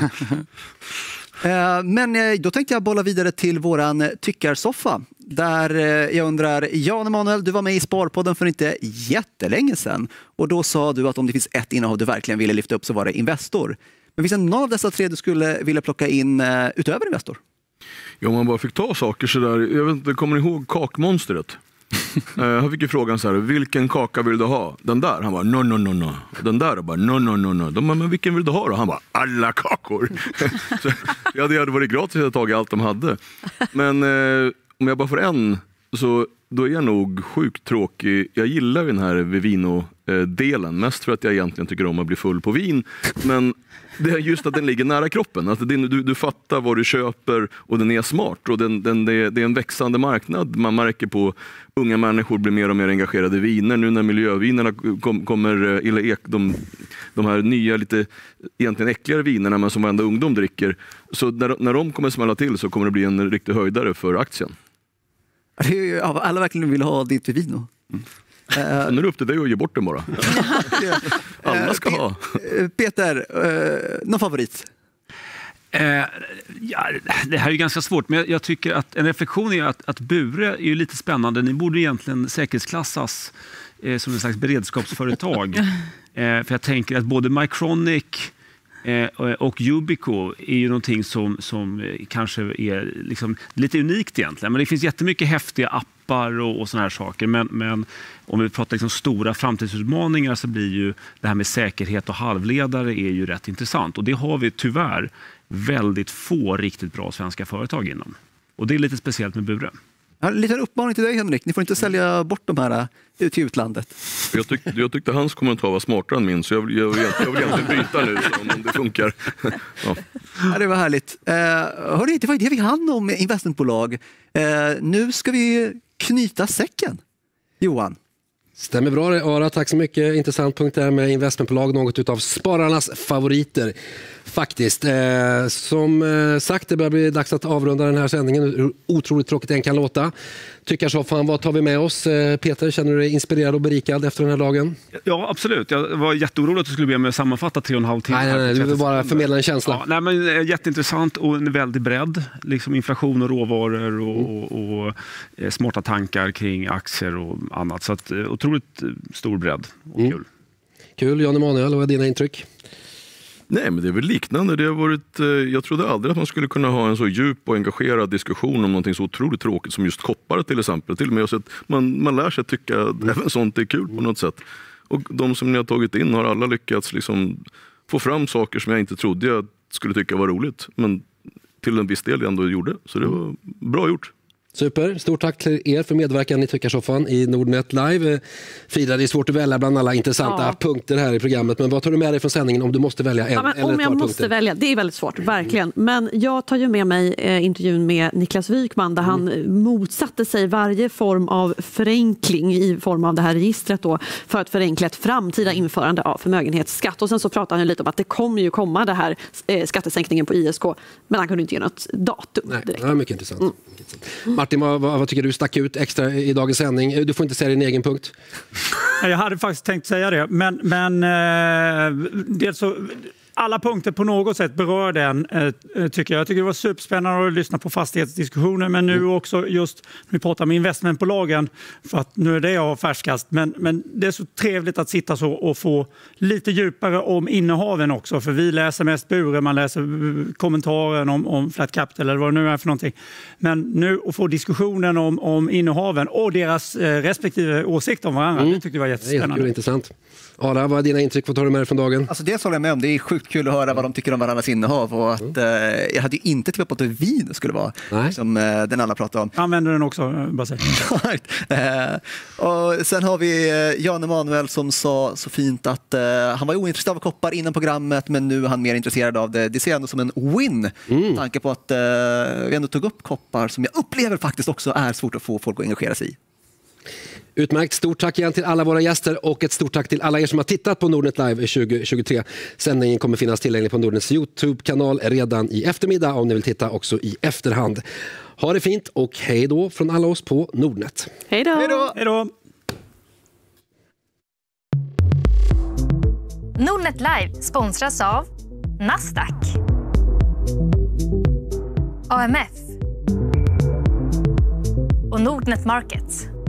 Men då tänkte jag bolla vidare till våran tyckarsoffa. Där jag undrar, Jan Emanuel, du var med i Sparpodden för inte jättelänge sedan. Och då sa du att om det finns ett innehav du verkligen ville lyfta upp så var det Investor. Men finns det någon av dessa tre du skulle vilja plocka in eh, utöver Investor?
Ja, om man bara fick ta saker sådär. Jag vet inte, kommer ni ihåg kakmonstret? uh, han fick ju frågan så här: vilken kaka vill du ha? Den där? Han bara, no, no, no, no. Den där? Och bara, no, no, no, no. De bara, men vilken vill du ha då? Han bara, alla kakor. Så, ja, det hade varit gratis att ta allt de hade. Men uh, om jag bara får en, så då är jag nog sjukt tråkig. Jag gillar den här Vivino-delen, mest för att jag egentligen tycker om att bli full på vin. Men det är just att den ligger nära kroppen. Alltså det, du, du fattar vad du köper och den är smart. Och den, den, det, är, det är en växande marknad. Man märker på unga människor blir mer och mer engagerade i viner. Nu när miljövinerna kom, kommer, eller ek, de, de här nya, lite egentligen äckligare vinerna, men som varenda ungdom dricker. Så när, när de kommer smälla till så kommer det bli en riktig höjdare för aktien.
Alla verkligen vill ha ditt Vivino.
Mm. Uh, nu är det upp till dig att ge bort den bara. Alla ska ha.
Peter, uh, någon favorit?
Uh, ja, det här är ju ganska svårt, men jag, jag tycker att en reflektion är att, att Bure är ju lite spännande. Ni borde egentligen säkerhetsklassas eh, som en slags beredskapsföretag. uh, för jag tänker att både Mycronic Eh, och Yubico är ju någonting som, som kanske är liksom lite unikt egentligen. Men det finns jättemycket häftiga appar och, och såna här saker. Men, men om vi pratar liksom stora framtidsutmaningar så blir ju det här med säkerhet och halvledare är ju rätt intressant. Och det har vi tyvärr väldigt få riktigt bra svenska företag inom. Och det är lite speciellt med Bure.
En liten uppmaning till dig, Henrik. Ni får inte sälja bort de här ut till utlandet.
Jag, tyck, jag tyckte hans kommentar var smartare än min, så jag, jag, jag, jag vill egentligen byta nu så om det funkar. Ja.
Ja, det var härligt. Eh, hörni, det var det vi hann om investmentbolag. Eh, nu ska vi knyta säcken. Johan.
Stämmer bra det, Ara. Tack så mycket. Intressant punkt där med investmentbolag. Något utav spararnas favoriter. Faktiskt. Eh, som eh, sagt, det börjar bli dags att avrunda den här sändningen. Hur otroligt tråkigt den kan låta. Tycker så fan, vad tar vi med oss? Eh, Peter, känner du dig inspirerad och berikad efter den här dagen?
Ja, absolut. Jag var jätteorolig att du skulle be mig sammanfatta tre och en halv timme.
Nej, nej, nej, du vill bara förmedla en känsla.
Ja, nej, men, jätteintressant och en väldigt bredd. Liksom inflation och råvaror och, mm. och, och eh, smarta tankar kring aktier och annat. Så att, eh, otroligt stor bredd och mm. kul.
Kul. Jan Emanuel, vad är dina intryck?
Nej, men det är väl liknande. Det har varit, jag trodde aldrig att man skulle kunna ha en så djup och engagerad diskussion om någonting så otroligt tråkigt som just koppar till exempel. Till och med att man, man lär sig tycka att även sånt är kul på något sätt. Och de som ni har tagit in har alla lyckats liksom få fram saker som jag inte trodde jag skulle tycka var roligt. Men till en viss del ändå gjorde. Så det var bra gjort.
Super, stort tack till er för medverkan i Tryckarsoffan i Nordnet Live. Frida, det är svårt att välja bland alla intressanta ja. punkter här i programmet, men vad tar du med dig från sändningen om du måste välja en
ja, men
eller
om
ett par
jag måste
punkter?
välja, det är väldigt svårt, verkligen. Men jag tar ju med mig eh, intervjun med Niklas Wykman där mm. han motsatte sig varje form av förenkling i form av det här registret då, för att förenkla ett framtida införande av förmögenhetsskatt. Och sen så pratar han lite om att det kommer ju komma det här eh, skattesänkningen på I S K, men han kunde inte ge något datum
Nej,
direkt.
det är mycket intressant. Mm. Mycket intressant. Martin, vad, vad, vad tycker du stack ut extra i dagens sändning? Du får inte säga din egen punkt.
Jag hade faktiskt tänkt säga det, men, men eh, dels så, alla punkter på något sätt berör den, eh, tycker jag. Jag tycker det var superspännande att lyssna på fastighetsdiskussioner, men nu också just när vi pratar med investmentbolagen, för att nu är det jag har färskast. Men, men det är så trevligt att sitta så och få lite djupare om innehaven också, för vi läser mest Bure, man läser kommentaren om, om Flat Capital eller vad det nu är för någonting. Men nu att få diskussionen om, om innehaven och deras eh, respektive åsikter om varandra, mm. det tyckte jag var jättespännande.
Det är intressant. Ara, vad är dina intryck? Vad tar du med dig från dagen?
Alltså det håller jag med om. Det är sjukt kul att höra vad de tycker om varandras innehav. Och att, mm. eh, jag hade ju inte tippat på att vin skulle vara Nej. som eh, den alla pratar om.
Jag använder den också, bara säga.
eh, och sen har vi eh, Jan Emanuel som sa så fint att eh, han var ointresserad av koppar innan programmet, men nu är han mer intresserad av det. Det ser jag ändå som en win. Mm. Tanke på att eh, vi ändå tog upp koppar som jag upplever faktiskt också är svårt att få folk att engagera sig i.
Utmärkt. Stort tack igen till alla våra gäster och ett stort tack till alla er som har tittat på Nordnet Live tjugo tjugotre. Sändningen kommer finnas tillgänglig på Nordnets YouTube-kanal redan i eftermiddag om ni vill titta också i efterhand. Ha det fint och hej då från alla oss på Nordnet.
Hej då!
Hej då! Hej då!
Nordnet Live sponsras av Nasdaq, A M F och Nordnet Markets.